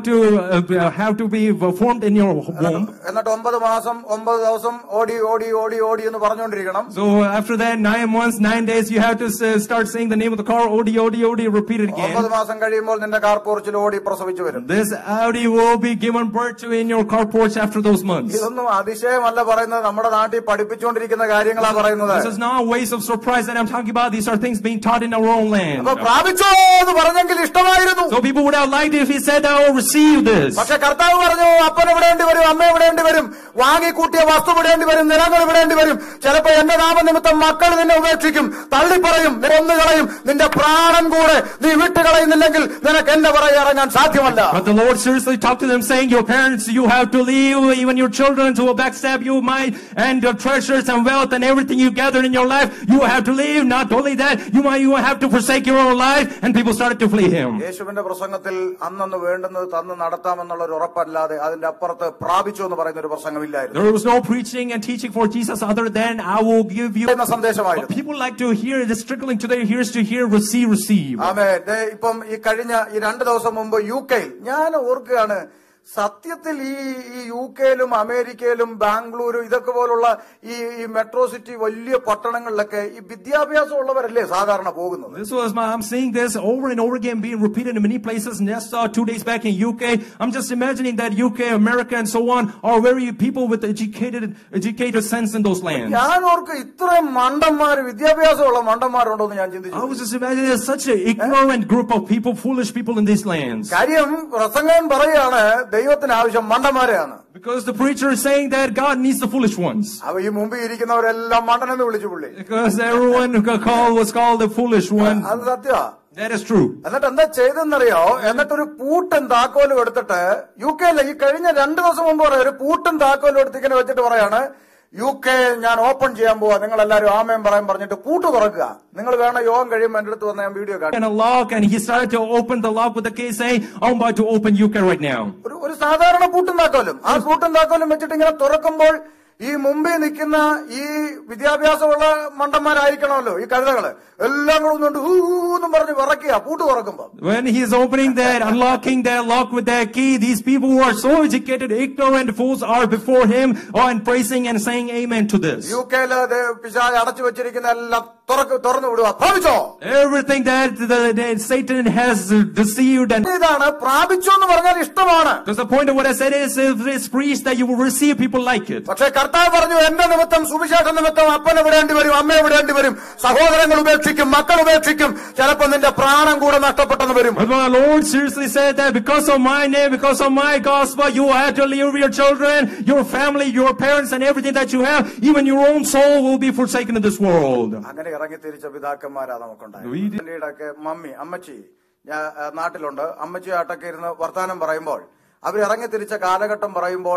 to be formed in your womb. എന്നിട്ട് 9 മാസം 9 ദിവസം ഓടി ഓടി ഓടി ഓടി എന്ന് പറഞ്ഞുകൊണ്ടിരിക്കണം. So after that 9 months 9 days you have to start saying the name of the car, Audi, Audi, Audi, repeat it again. 9 മാസം കഴിയുമ്പോൾ നിന്റെ കാർ പോർച്ചിൽ ഓടി പ്രസവിച്ചു വരും. This Audi will be given birth to in your car porch after those months. ഇതൊന്നും അതിശയമല്ല പറയുന്നത്, നമ്മുടെ നാട്ടിൽ പഠിപ്പിച്ചുകൊണ്ടിരിക്കുന്ന കാര്യങ്ങളാ പറയുന്നത്. This is not ways of surprise that I'm talking about. These are things being taught in our own land. അപ്പൊ പ്രാപിച്ചോ എന്ന് പറഞ്ഞെങ്കിൽ ഇഷ്ടമായിരുന്നു. So people would have liked it if he said, "Oh, receive this." പക്ഷെ കർത്താവ് പറഞ്ഞു, അപ്പനെ വിടേണ്ടി വരും, അമ്മയെ വിടേണ്ടി വരും, വാങ്ങിക്കൂട്ടിയ വസ്തു വിടേണ്ടി വരും, നിലങ്ങൾ വിടേണ്ടി വരും. ചിലപ്പോ എന്റെ നാമനിമിത്തം മക്കൾ നിന്നെ ഉപേക്ഷിക്കും, തള്ളിപ്പറയും, കൊന്നുകളയും. നിന്റെ പ്രാണൻ കൂടെ നീ വിട്ടുകളയുന്നില്ലെങ്കിൽ നിനക്ക് എന്റെ പുറകെ ഇറങ്ങാൻ സാധ്യമല്ല. But the Lord seriously talked to them, saying, "Your parents, you have to leave, even your children who will backstab you, and your treasures and wealth and everything you gathered in your life, you have to leave. Not only that, you have to forsake your own life." And people started to flee him. യേശുവിന്റെ പ്രസംഗത്തിൽ അന്നു വേണ്ടുന്നത് തന്ന് നടത്താമെന്നുള്ള ഒരു ഉറപ്പല്ലാതെ അതിന്റെ അപ്പുറത്ത് പ്രാപിച്ചു എന്ന് പറയുന്ന ഒരു പ്രസംഗമില്ലായിരുന്നു. There was no preaching and teaching for Jesus other than I will give you എന്ന സന്ദേശമായിരുന്നു. People like to hear it is trickling to their ears to hear receive. ആമേൻ. ഇപ്പം ഈ കഴിഞ്ഞ 2 ദിവസം മുമ്പ് യുകെയിൽ ഞാൻ ഓർക്കുകയാണ്, സത്യത്തിൽ ഈ യുകെയിലും അമേരിക്കയിലും ബാംഗ്ലൂരും ഇതൊക്കെ പോലുള്ള ഈ മെട്രോ സിറ്റി വലിയ പട്ടണങ്ങളിലൊക്കെ ഈ വിദ്യാഭ്യാസം ഉള്ളവരല്ലേ സാധാരണ പോകുന്നത്. I'm seeing this over and over again being repeated in many places. Just 2 days back in UK, I'm just imagining that UK, America, and so on are very people with educated sense in those lands. ഞാൻ ഓർക്ക് ഇത്രയും മണ്ടന്മാര്, വിദ്യാഭ്യാസമുള്ള മണ്ടന്മാരുണ്ടോ എന്ന് ഞാൻ ചിന്തിച്ചു. I was just imagining there's such an ignorant group of people, foolish people in these lands. കാര്യം പ്രസംഗം പറയാണ് ദൈവത്തിന് ആവശ്യം മണ്ടന്മാരെയാണ്. Because the preacher is saying that God needs the foolish ones. അവ ഈ മുമ്പിൽ ഇരിക്കുന്നവരെല്ലാം മണ്ടനെന്ന് വിളിച്ചു പുള്ളി. Because everyone was called the foolish one. അത് സത്യമാ. That is true. എന്നിട്ട് എന്താ ചെയ്തെന്നറിയോ? എന്നിട്ടൊരു പൂട്ടും താക്കോലും എടുത്തിട്ട് യുകെയിലെ ഈ കഴിഞ്ഞ 2 ദിവസം മുമ്പ് പറയാം, ഒരു പൂട്ടും താക്കോലും എടുത്ത് ഇങ്ങനെ വെച്ചിട്ട് പറയാണ്, UK ഞാൻ ഓപ്പൺ ചെയ്യാൻ പോവാ, നിങ്ങൾ എല്ലാവരും ആമേൻ പറയാൻ പറഞ്ഞിട്ട് പൂട്ട് തുറക്കുക. നിങ്ങൾ വേണം യോഗം കഴിയുമ്പോൾ എന്റെ അടുത്ത് വന്ന ഞാൻ വീഡിയോ കാണാം. And a lock, and he started to open the lock with the key, saying, "I'm about to open UK right now." ഒരു സാധാരണ പൂട്ടും താക്കോലും, ആ പൂട്ടും താക്കോലും വെച്ചിട്ട് ഇങ്ങനെ തുറക്കുമ്പോൾ ഈ മുമ്പിൽ നിൽക്കുന്ന ഈ വിദ്യാഭ്യാസമുള്ള മണ്ടന്മാരായിരിക്കണമല്ലോ ഈ കഴുതകള്, എല്ലാം കൂടെ ഒന്നുകൊണ്ട് ഹൂന്നും പറഞ്ഞ് വിറക്കുക പൂട്ട് തുറക്കുമ്പോ. When he is opening that, unlocking that lock with that key, these people who are so educated, ignorant fools are before him and praising and saying amen to this. യുകെയില് പിശാച് അടച്ചു വെച്ചിരിക്കുന്ന എല്ലാം തുറന്നു വിടുക. പ്രാപിച്ചോ? Everything that Satan has deceived. And ഇതാണ് പ്രാപിച്ചോ എന്ന് പറഞ്ഞാൽ ഇഷ്ടമാണ്. Because the point of what I said is, if it's preached that you will receive, people like it. പക്ഷെ കർത്താവ് പറഞ്ഞു, എന്റെ നിമിത്തം സുവിശേഷ നിമിത്തം അപ്പനെ വിടേണ്ടി വരും, അമ്മയെ വിടേണ്ടി വരും, സഹോദരങ്ങൾ ഉപേക്ഷിക്കും, മക്കൾ ഉപേക്ഷിക്കും, ചിലപ്പോൾ നിന്റെ പ്രാണം കൂടെ നഷ്ടപ്പെട്ടെന്ന് വരും. But my Lord seriously said that because of my name, because of my gospel, you have to leave your children, your family, your parents, and everything that you have. Even your own soul will be forsaken in this world. അങ്ങനെ ഇറങ്ങി തിരിച്ച പിതാക്കന്മാരാ നമുക്കുണ്ടായത്. മമ്മി, അമ്മച്ചി നാട്ടിലുണ്ട്. അമ്മച്ചി ആട്ടൊക്കെ ഇരുന്ന് വർത്താനം പറയുമ്പോൾ, അവർ ഇറങ്ങി തിരിച്ച കാലഘട്ടം പറയുമ്പോൾ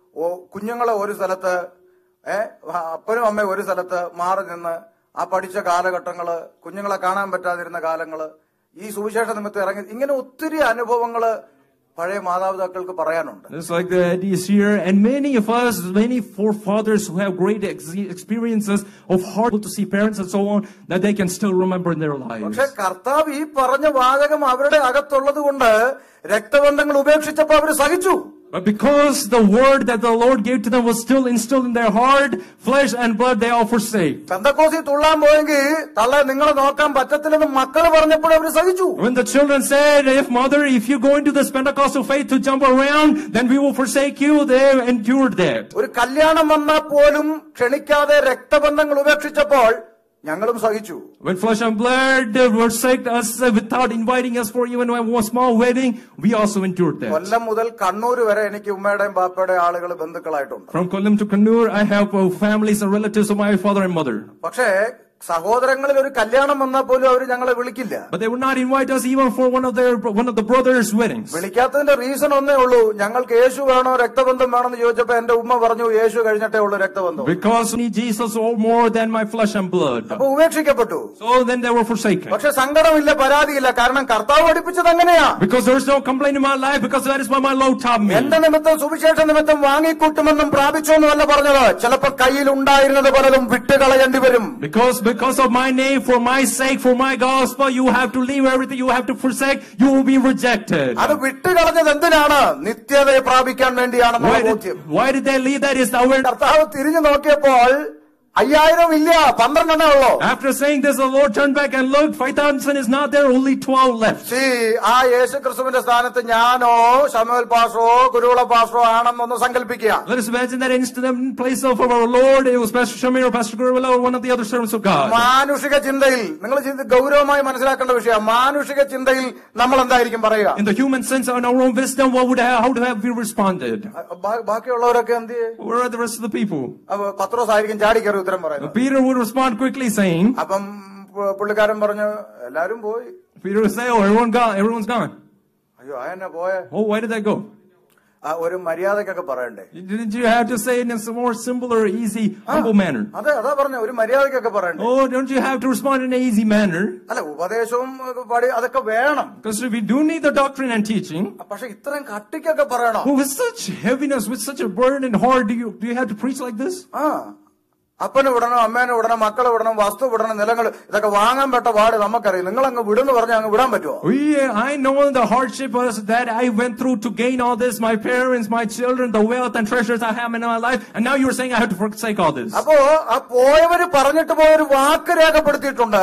കുഞ്ഞുങ്ങളെ ഒരു സ്ഥലത്ത്, അപ്പനും അമ്മയും ഒരു സ്ഥലത്ത് മാറി നിന്ന് ആ പഠിച്ച കാലഘട്ടങ്ങള്, കുഞ്ഞുങ്ങളെ കാണാൻ പറ്റാതിരുന്ന കാലങ്ങള്, ഈ സുവിശേഷ നിമിത്തം ഇറങ്ങി, ഇങ്ങനെ ഒത്തിരി അനുഭവങ്ങള് പഴയ മാതാപിതാക്കൾക്ക് പറയാനുണ്ട്. It's like that is here, and many of us, many forefathers who have great experiences of hard to see parents and so on, that they can still remember in their lives. പക്ഷെ കർത്താവ് ഈ പറഞ്ഞ വാചകം അവരുടെ അകത്തുള്ളത് കൊണ്ട് രക്തബന്ധങ്ങൾ ഉപേക്ഷിച്ചപ്പോ അവർ സഹിച്ചു. But because the word that the Lord gave to them was still instilled in their heart, flesh and blood, they all forsake. പെന്തക്കോസ്തിൽ തുള്ളാൻ പോയെങ്കിൽ തള്ളെ നിങ്ങളെ നോക്കാൻ പറ്റത്തില്ലെന്ന് മക്കള് പറഞ്ഞപ്പോൾ അവർ സഹിച്ചു. When the children said, if you go into this Pentecostal faith to jump around, then we will forsake you, they endured that. ഒരു കല്യാണം വന്നാൽ പോലും ക്ഷണിക്കാതെ രക്തബന്ധങ്ങൾ ഉപേക്ഷിച്ചപ്പോൾ ഞങ്ങളും സഹിച്ചു. When flesh and blood forsake us without inviting us for even a small wedding, we also endured that. കൊല്ലം മുതൽ കണ്ണൂർ വരെ എനിക്ക് ഉമ്മയുടെയും ബാപ്പയുടെയും ആളുകൾ ബന്ധുക്കളായിട്ടുണ്ട്. From Kollam to Kannur, I have families and relatives of my father and mother. പക്ഷേ സഹോദരങ്ങളിൽ ഒരു കല്യാണം വന്നാൽ പോലും അവർ ഞങ്ങളെ വിളിക്കില്ല. But they would not invite us even for one of the brothers' weddings. വിളിക്കാത്തതിന്റെ റീസൺ ഒന്നേ ഉള്ളൂ, ഞങ്ങൾക്ക് യേശു വേണോ രക്തബന്ധം വേണമെന്ന് ചോദിച്ചപ്പോ എന്റെ ഉമ്മ പറഞ്ഞു യേശു കഴിഞ്ഞിട്ടേ ഉള്ളൂ രക്തബന്ധം. Because we need Jesus more than my flesh and blood. അപ്പൊ ഉപേക്ഷിക്കപ്പെട്ടു. So then they were forsaken. പക്ഷെ സങ്കടമില്ല, പരാതിയില്ല, കാരണം കർത്താവ് പഠിപ്പിച്ചത് അങ്ങനെയാ. Because there is no complaint in my life, because that is what my Lord taught me. എന്റെ നിമിത്തം സുവിശേഷ നിമിത്തം വാങ്ങിക്കൂട്ടുമെന്നും പ്രാപിച്ചോന്നുമല്ല പറഞ്ഞത്. ചിലപ്പോ കയ്യിൽ ഉണ്ടായിരുന്നത് പലതും വിട്ടുകളയേണ്ടി വരും. Because of my name, for my sake, for my gospel, you have to leave everything, you have to forsake, you will be rejected. അത് വിട്ടുകളഞ്ഞത് എന്തിനാണ്? നിത്യതയെ പ്രാപിക്കാൻ വേണ്ടിയാണെന്നുള്ള ബോധ്യം. Why did they leave that? Is our കർത്താവ് തിരിഞ്ഞു നോക്കിയപ്പോൾ 5000 ഇല്ല, 12 ഉള്ളൂ. After saying this, the Lord turned back and looked, 5,000 is not there, only 12 left. ആ യേശു ക്രിസ്തുവിന്റെ സ്ഥാനത്ത് ഞാനോ ശമൂവേൽ പാസ്റ്ററോ കുരുവിള പാസ്റ്ററോ ആണെന്നൊന്ന് സങ്കല്പിക്കുക. Let us imagine that in place of our Lord, it was Pastor Shamir or Pastor Guruvilla or one of the other servants of God. മാനുഷിക ചിന്തയിൽ നിങ്ങൾ ഗൗരവമായി മനസ്സിലാക്കേണ്ട വിഷയം, മാനുഷിക ചിന്തയിൽ നമ്മൾ എന്തായിരിക്കും പറയുക? In the human sense, in our own wisdom, how would have we responded? ബാക്കിയുള്ളവരൊക്കെ എന്ത്? Where are the rest of the people? പത്രോസ് ആയിരിക്കും ചാടി കയറി ഉത്തരം പറയുന്നത്. Peter would respond quickly saying, അപ്പം പുള്ളിക്കാരൻ പറഞ്ഞു എല്ലാരും പോയി. Peter would say, oh, everyone's gone. അയ്യോ അതെന്നെ പോയെ. Oh, why did they go? ഒരു മര്യാദക്കൊക്കെ പറയണ്ടേ? Didn't you have to say it in a more simple or easy, humble manner? അതാ പറഞ്ഞ ഒരു മര്യാദക്കൊക്കെ പറയണ്ടേ? Oh, don't you have to respond in an easy manner? അല്ല, ഉപദേശവും അതൊക്കെ വേണം. Because we do need the doctrine and teaching. പക്ഷെ ഇത്രയും കട്ടിക്കൊക്കെ പറയണം. With such heaviness, with such a burden and hard, do you have to preach like this? അപ്പനെ വിടണം, അമ്മേനെ വിടണം, മക്കളെ വിടണം, വസ്തു വിടണം, നിലങ്ങൾ ഇതൊക്കെ വാങ്ങാൻ പെട്ട പാട് നമുക്കറിയാം. നിങ്ങൾ അങ്ങ് വിടുന്ന് പറഞ്ഞാൽ അങ്ങ് വിടാൻ പറ്റുമോ? I know the hardship that I went through to gain all this, my parents, my children, the wealth and treasures I have in my life, and now you're saying I have to forsake all this. അപ്പോ ആ പോയവര് പറഞ്ഞിട്ട് പോയൊരു വാക്ക് രേഖപ്പെടുത്തിയിട്ടുണ്ട്.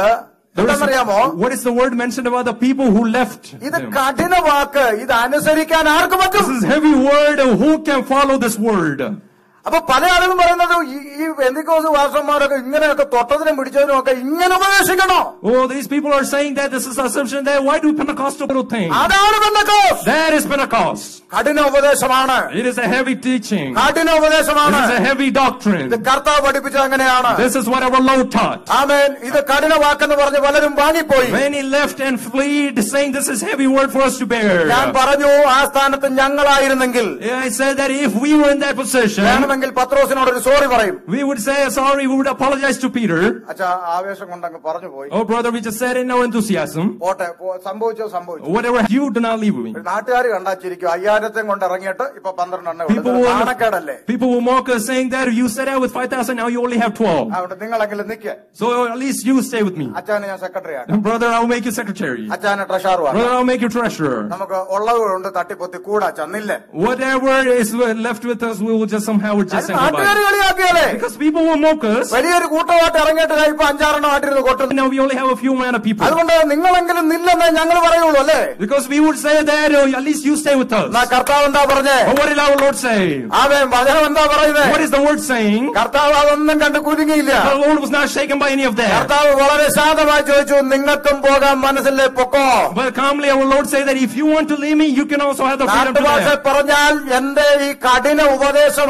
What is the word mentioned about the people who left? ഇത് കഠിന വാക്ക്, ഇത് അനുസരിക്കാൻ ആർക്ക് പറ്റും? This is heavy word. Who can follow this word? അപ്പൊ പല ആളുകളും പറയുന്നത് ഈ പെന്തിക്കോസ് പാസ്റ്റർമാരൊക്കെ ഇങ്ങനെയൊക്കെ തൊട്ടതിനും പിടിച്ചതിനും ഒക്കെ ഇങ്ങനെ ഉപദേശിക്കണോ? Oh, these people are saying that this is assumption that why do Pentecostal people think? അതാണ് പെന്തക്കോസ്. That is Pentecost. കഠിന ഉപദേശമാണ്. It is a heavy teaching. കഠിന ഉപദേശമാണ്. It is a heavy doctrine. ഇത് കർത്താവ് പഠിപ്പിച്ചത് അങ്ങനെയാണ്. This is what our Lord taught. ആമേൻ. ഇത് കഠിന വാക്കെന്ന് പറഞ്ഞ് പലരും വാങ്ങിപ്പോയി. Many left and fled, saying this is heavy word for us to bear. ഞാൻ പറഞ്ഞു ആ സ്ഥാനത്ത് ഞങ്ങളായിരുന്നെങ്കിൽ, I said that if we were in that position, പത്രോസിനോട് ഒരു സോറി പറയും. We would say sorry, we would apologize to Peter. അച്ഛാ ആവേശം കൊണ്ട് അങ്ങ് പറഞ്ഞു പോയി. Oh brother, we just said in our enthusiasm. പോട്ടെ, സംഭവിച്ചോ സംഭവിച്ചു. Whatever you do not leave me. നാട്ടുകാർ കണ്ടാച്ചിരിക്കും 5000 കൊണ്ട് ഇറങ്ങിയിട്ട് ഇപ്പൊ 12 കാണക്കേടല്ലേ? People will mock us saying that you set out with 5,000, now you only have 12. അവിടെ നിങ്ങളെങ്കിലും നിൽക്കുക. So at least you stay with me. അച്ഛാനെ ഞാൻ സെക്രട്ടറി ആക്കാം. Brother, I'll make you secretary. അച്ഛാനെ ട്രഷറർ ആക്കാം. Brother, I'll make you treasurer. നമുക്ക് ഉള്ളത് കൊണ്ട് തട്ടിപ്പൊത്തി കൂടാ ചന്നില്ലേ? Whatever is left with us, we will just somehow adjust. Because people will mock us. വലിയൊരു കൂട്ടമായിട്ട് ഇറങ്ങിയിട്ട് ഇപ്പൊ 5-6 ആയിട്ടിരുന്നു കൊട്ടുന്നു. Now we only have a few amount of people. അതുകൊണ്ട് നിങ്ങളെങ്കിലും നില്ലെന്നേ ഞങ്ങൾ പറയുള്ളൂ അല്ലേ? Because we would say that at least you stay with us. കർത്താവ് എന്താ പറഞ്ഞേ? What did our Lord say? ആമേൻ. വചനം എന്താ പറയുന്നത്? What is the word saying? കർത്താവ് അതൊന്നും കണ്ട് കുലുങ്ങിയില്ല. The Lord was not shaken by any of that. കർത്താവ് വളരെ ശാന്തമായി ചോദിച്ചു, നിങ്ങൾക്കും പോകാൻ മനസ്സിലെ പൊക്കോ? But calmly our Lord said that if you want to leave me, you can also have the freedom to leave. പറഞ്ഞാൽ എന്റെ ഈ കഠിന ഉപദേശം അനുസരിച്ച്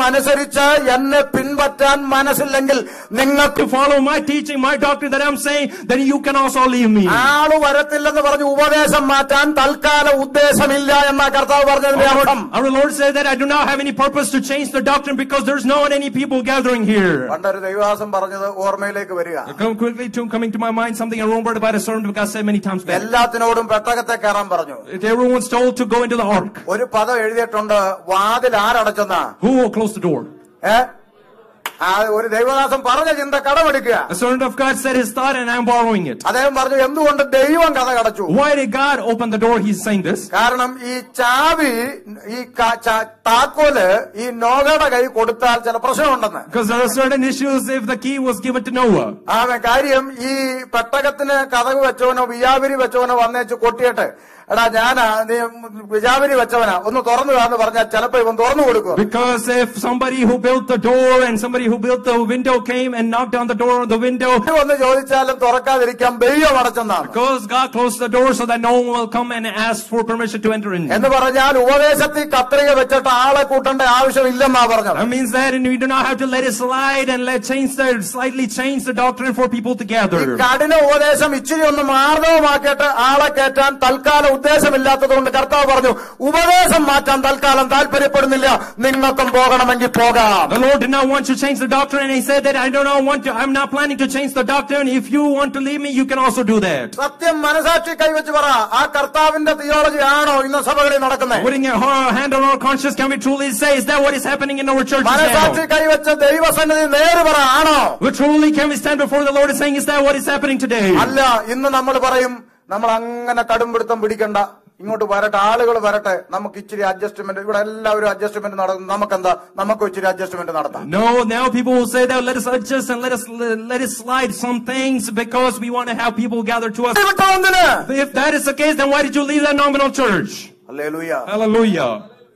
അനുസരിച്ച് എന്നെ പിൻപറ്റാൻ മനസ്സില്ലെങ്കിൽ നിങ്ങൾക്ക് to follow my teaching, my doctrine that I'm saying, then you can also leave me. ആള് വരത്തില്ലെന്ന് പറഞ്ഞു ഉപദേശം മാറ്റാൻ തൽക്കാല ഉദ്ദേശമില്ല എന്നാ കർത്താവ് പറഞ്ഞതിന്റെ അർത്ഥം. Our Lord said that I do not have any purpose to change the doctrine because there's not any people gathering here. പണ്ടൊരു ദൈവദാസൻ പറഞ്ഞത് ഓർമ്മയിലേക്ക് വരിക. Come quickly to coming to my mind something I remembered about a sermon God said many times back. എല്ലാത്തിനോടും പെട്ടകത്തെ കയറാൻ പറഞ്ഞു. Everyone's told to go into the ark. ഒരു പദം എഴുതിയിട്ടുണ്ട്, വാതിൽ ആരടച്ചെന്നാ? Who will close the door? ഒരു ദൈവദാസൻ പറഞ്ഞ ചിന്ത കടമെടുക്കുക. A servant of God said his thought and I'm borrowing it. അദ്ദേഹം പറഞ്ഞു, എന്തുകൊണ്ട് ദൈവം കഥ കടച്ചു? Why did God open the door? He's saying this. കാരണം ഈ ചാവി, ഈ താക്കോല് ഈ നോഹയുടെ കൈ കൊടുത്താൽ ചില പ്രശ്നമുണ്ടെന്ന്. Because there are certain issues if the key was given to Noah. കാര്യം ഈ പെട്ടകത്തിന് കതക് വെച്ചവനോ വിയാപിരി വെച്ചവനോ വന്നേച്ച് കൊട്ടിയിട്ട്, എടാ ഞാനാ നീ വിജാപിരി വെച്ചവനാ ഒന്ന് തുറന്നുകാന്ന് പറഞ്ഞാൽ ചിലപ്പോ ഇവൻ തുറന്നു കൊടുക്കും. Because if somebody who built the door and somebody who built the window came and knocked down the door of the window, ഒന്ന് ചോദിച്ചാലും തുറക്കാതിരിക്കാൻ ദൈവം അടച്ചെന്നാണ്. Because God closed the door so that no one will come and ask for permission to enter in. എന്ന് പറഞ്ഞാൽ ഉപദേശത്തിൽ കത്രിക വെച്ചിട്ട് ആളെ കൂട്ടേണ്ട ആവശ്യമില്ലെന്നാ പറഞ്ഞത്. That means that we do not have to let it slide and slightly change the doctrine for people to gather. കഠിന ഉപദേശം ഇച്ചിരി ഒന്ന് മാർദ്ദവമാക്കിയിട്ട് ആളെ കയറ്റാൻ തൽക്കാലം ഉദ്ദേശമില്ലാത്തതുകൊണ്ട് കർത്താവ് പറഞ്ഞു, ഉപദേശം മാറ്റാൻ തൽക്കാലം താല്പര്യപ്പെടുന്നില്ല, നിങ്ങൾക്കും പോകണമെങ്കിൽ പോകാം. The Lord did not want to change the doctrine and he said that I'm not planning to change the doctrine. If you want to leave me, you can also do that. സത്യം മനസാക്ഷി കൈവച്ച് പറ, ആ കർത്താവിന്റെ തിയോളജി ആണോ ഇന്ന് സഭകളിൽ നടക്കുന്നത്? Putting a hand on our conscience, can we truly say, is that what is happening in our churches now? മനസാക്ഷി കൈവച്ച് ദൈവസന്നിധി നേര് പറ, ആണോ? Truly can we stand before the Lord and saying, is that what is happening today? അല്ല, ഇന്ന് നമ്മൾ പറയും, നമ്മൾ അങ്ങനെ കടുംപിടുത്തം പിടിക്കണ്ട, ഇങ്ങോട്ട് വരട്ടെ, ആളുകൾ വരട്ടെ, നമുക്ക് ഇച്ചിരി അഡ്ജസ്റ്റ്മെന്റ്, ഇവിടെ എല്ലാവരും അഡ്ജസ്റ്റ്മെന്റ് നടത്തും, നമുക്കെന്താ, നമുക്ക് ഇച്ചിരി അഡ്ജസ്റ്റ്മെന്റ് നടത്താം. No, now people will say that let us adjust and let us slide some things because we want to have people gather to us. If that is the case, then why did you leave that nominal church? Hallelujah. Hallelujah.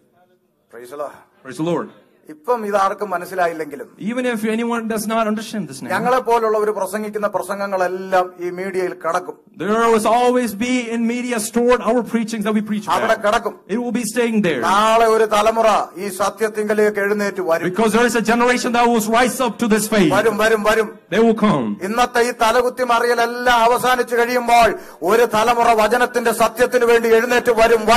Praise the Lord. Praise the Lord. ഇപ്പം ഇതാർക്കും മനസ്സിലായില്ലെങ്കിലും, even if anyone does not understand this now, ഞങ്ങളെ പോലുള്ളവർ പ്രസംഗിക്കുന്ന പ്രസംഗങ്ങളെല്ലാം ഈ മീഡിയയിൽ കിടക്കും. there will always be in media stored our preachings that we preach അവിടെ about. കിടക്കും. It will be staying there. നാളെ ഒരു തലമുറ ഈ സത്യത്തിങ്കലേക്ക് എഴുന്നേറ്റ് വരും. Because there is a generation that will rise up to this faith. വരും. They will come. ഇന്നത്തെ ഈ തലകുത്തി മറിയലെല്ലാം അവസാനിച്ചു കഴിയുമ്പോൾ ഒരു തലമുറ വചനത്തിന്റെ സത്യത്തിന് വേണ്ടി എഴുന്നേറ്റ്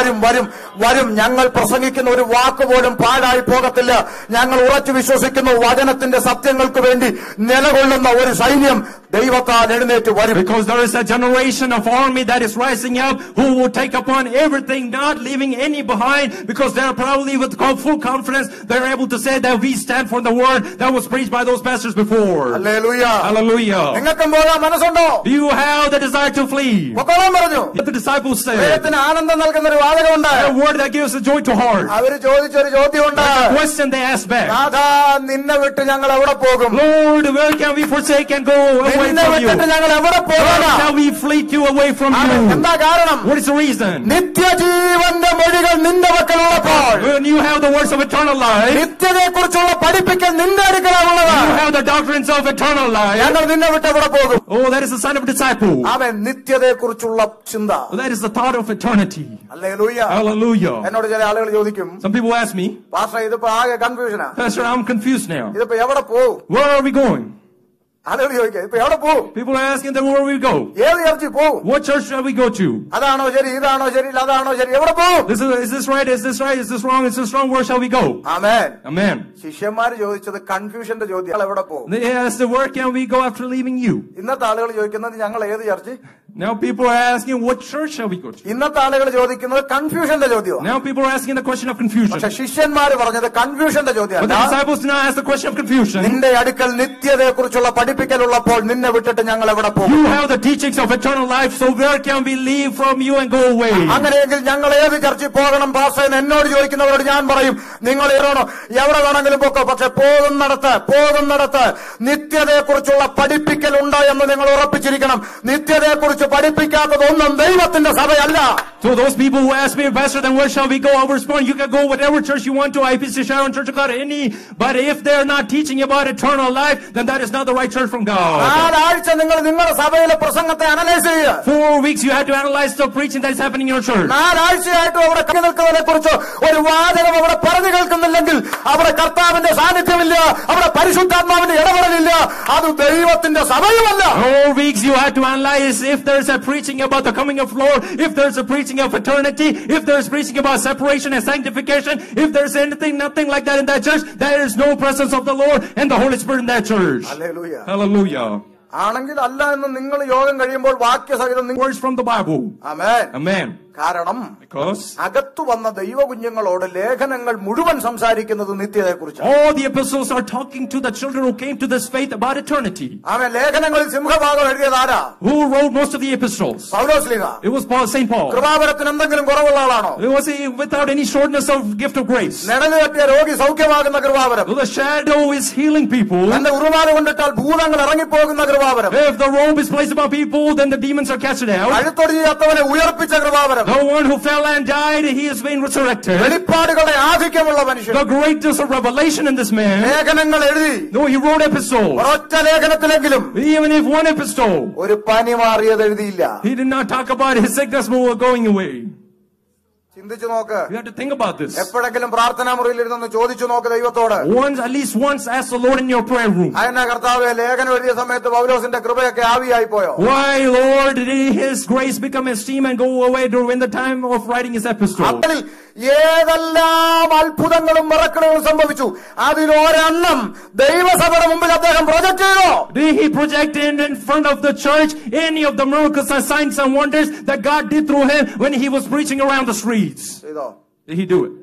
വരും. ഞങ്ങൾ പ്രസംഗിക്കുന്ന ഒരു വാക്കുപോലും പാഴായി പോകത്തില്ല. ഞങ്ങൾ ഉറച്ചു വിശ്വസിക്കുന്നു, വചനത്തിന്റെ സത്യങ്ങൾക്ക് വേണ്ടി നിലകൊള്ളുന്ന ഒരു സൈന്യം ദൈവത്താൽ എഴുന്നേറ്റ് വരും. Because there is a generation of army that is rising up who will take upon everything, not leaving any behind, because they are probably with full confidence they're able to say that we stand for the word that was preached by those pastors before. Hallelujah. Hallelujah. നിങ്ങൾക്കും പോകാൻ മനസ്സുണ്ടോ? Do you have the desire to flee? പൊക്കോളാൻ പറഞ്ഞു. The disciples said. ഹൃദയത്തിന് ആനന്ദം നൽകുന്ന ഒരു വാചകമുണ്ട്. A word that gives a joy to heart. അവര് ചോദിച്ചൊരു ചോദ്യമുണ്ട്. A question they asked back. നാഥാ, നിന്നെ വിട്ട് ഞങ്ങൾ എവിടെ പോകും? Lord, where can we forsake and go away നിന്നെ from you? വിട്ടിട്ട് ഞങ്ങൾ എവിടെ പോകാനാ? Where shall we flee to away from you? എന്താ കാരണം? What is the reason? നിത്യജീവന്റെ മൊഴികൾ നിന്റെ പക്കലുള്ളപ്പോൾ, When you have the words of eternal life, നിത്യതയെ കുറിച്ചുള്ള പഠിപ്പിക്കൽ നിന്റെ അടുക്കലാണുള്ളത്. you have the doctrines of eternal life. ഞങ്ങൾ നിന്നെ വിട്ട് എവിടെ പോകും? Oh, that is the sign of a disciple. അവൻ നിത്യതയെ കുറിച്ചുള്ള ചിന്ത. That is the thought of eternity. Hallelujah. Hallelujah. എന്നോട് ചില ആളുകൾ ചോദിക്കും, Some people ask me, pastor ഇതിപ്പോ ആകെ കൺഫ്യൂഷനാ, Pastor, I'm confused now. ഇതിപ്പോ എവിടെ പോകും? Where are we going? ആളുകൾ ചോദിക്കാം, ഇപ്പൊ എവിടെ പോകും? People are asking them where we go. ഏത് ചർച്ചിൽ പോകും? What church shall we go to? അതാണോ ശരി, ഇതാണോ ശരി, അതാണോ ശരി, എവിടെ പോകും? Is this right? Is this right? Is this wrong? Is this wrong? Where shall we go? Amen. Amen. ശിഷ്യന്മാര് ചോദിച്ചത് കൺഫ്യൂഷന്റെ ചോദ്യം, എവിടെ പോകും? They asked, where can we go after leaving you? ഇന്നത്തെ ആളുകൾ ചോദിക്കുന്നത് ഞങ്ങൾ ഏത് church? Now people are asking, what church shall we go to? ഇന്നത്തെ ആളുകൾ ചോദിക്കുന്നത് കൺഫ്യൂഷന്റെ ചോദ്യമാണ്. Now people are asking the question of confusion. പക്ഷെ ശിഷ്യന്മാര് പറഞ്ഞത് കൺഫ്യൂഷന്റെ But the ചോദ്യമല്ല. disciples did not ask the question of confusion. നിന്റെ അടുക്കൽ നിത്യതയെ കുറിച്ചുള്ള പഠിപ്പിക്കലുള്ളപ്പോൾ നിന്നെ വിട്ടിട്ട് ഞങ്ങൾ എവിടെ പോകും? You have the teachings of eternal life, so where can we leave from you and go away? അങ്ങനെയെങ്കിൽ ഞങ്ങൾ ഏത് ചർച്ചിൽ പോകണം പാസ്റ്റർ എന്ന് എന്നോട് ചോദിക്കുന്നവരോട് ഞാൻ പറയും, നിങ്ങൾ ഏറണോ എവിടെ വേണമെങ്കിലും പോക്കോ, പക്ഷെ പോകുന്നിടത്ത് നിത്യതയെ കുറിച്ചുള്ള പഠിപ്പിക്കൽ ഉണ്ടോ എന്ന് നിങ്ങൾ ഉറപ്പിച്ചിരിക്കണം. നിത്യതയെ കുറിച്ച് പഠിപ്പിക്കാത്തതൊന്നും ദൈവത്തിന്റെ സഭയല്ല. So those people who ask me, Pastor, then where shall we go? I will respond, you can go whatever church you want to, IPC Sharon, Church of God, any. But if they're not teaching about eternal life, then that is not the right church from God. 4 ആഴ്ച നിങ്ങൾ നിങ്ങളുടെ സഭയിലെ പ്രസംഗത്തെ അനലൈസ് ചെയ്യുക. 4 weeks you have to analyze the preaching that is happening in your church. 4 ആഴ്ചയായിട്ടും അവിടെ കണ്ടു നിൽക്കുന്നതിനെ കുറിച്ച് ഒരു വാചകം അവിടെ പറഞ്ഞു കേൾക്കുന്നില്ലെങ്കിൽ അവിടെ കർത്താവിന്റെ സാന്നിധ്യമില്ല, അവിടെ പരിശുദ്ധാത്മാവിന്റെ ഇടപെടലില്ല, അത് ദൈവത്തിന്റെ സഭയുമല്ല. All weeks you have to analyze if there's a preaching about the coming of Lord, if there's a preaching of eternity, if there's preaching about separation and sanctification, if there's nothing like that in that church, there is no presence of the Lord and the Holy Spirit in that church. Hallelujah. Hallelujah. ആണെങ്കിൽ അല്ല എന്ന് നിങ്ങൾ യോഗം കഴിയുമ്പോൾ വാക്യസഹിതം Words from the Bible. Amen. Amen. കാരണം അകത്തു വന്ന ദൈവകുഞ്ഞുങ്ങളോട് ലേഖനങ്ങൾ മുഴുവൻ സംസാരിക്കുന്നത് നിത്യതയെക്കുറിച്ചാണ്. All the epistles are talking to the children who came to this faith about eternity. ആമേൻ. ലേഖനങ്ങളിൽ സിംഹഭാഗം എഴുതിയത് ആരാ? Who wrote most of the epistles? Paulose Sleeha. It was Saint Paul. കൃപാവരത്തിന് എന്തെങ്കിലും കുറവുള്ള ആളാണോ? Was he without any shortness of gift of grace? നിഴല് തട്ടിയ രോഗി സൗഖ്യമാകുന്ന കൃപാവരം. The shadow is healing people. തന്റെ ഉറുമാല കൊണ്ടിട്ടാൽ ഭൂതങ്ങൾ ഇറങ്ങിപ്പോകുന്ന കൃപാവരം. If the robe is placed upon people, then the demons are casted out. കഴുത്തൊടിയാത്തവനെ ഉയർപ്പിച്ച കൃപാവരം. The one who fell and died, he has been resurrected. വെളിപ്പാടുകളുടെ ആധിക്യമുള്ള മനുഷ്യൻ. The greatness of revelation in this man. ലേഖനങ്ങൾ എഴുതി. No, he wrote epistles. ഒരൊറ്റ ലേഖനത്തിലെങ്കിലും even if one epistle, ഒരു പനി മാറിയത് എഴുതിയില്ല. he did not talk about his sickness going away. ചിന്തിച്ചു നോക്ക്. You have to think about this. എപ്പോഴെങ്കിലും പ്രാർത്ഥനാ മുറിയിൽ ഇരുന്ന് ചോദിച്ചു നോക്ക് ദൈവത്തോട്. At least once ask the Lord in your prayer room. അതിനാ കർത്താവേ ലേഖനം എഴുതിയ സമയത്ത് പൗലോസിന്റെ കൃപയൊക്കെ ആവിയായി പോയോ? Why, Lord, did his grace become a steam and go away during the time of writing his epistle? അതിൽ ഏതെല്ലാം അത്ഭുതങ്ങളും മറക്കണവും സംഭവിച്ചു, അതിലൊരെണ്ണം ദൈവസഭയുടെ മുമ്പിൽ അദ്ദേഹം പ്രൊജക്ട് ചെയ്തോ? Did he project in front of the church any of the miracles and signs and wonders that God did through him when he was preaching around the streets? Did he do it?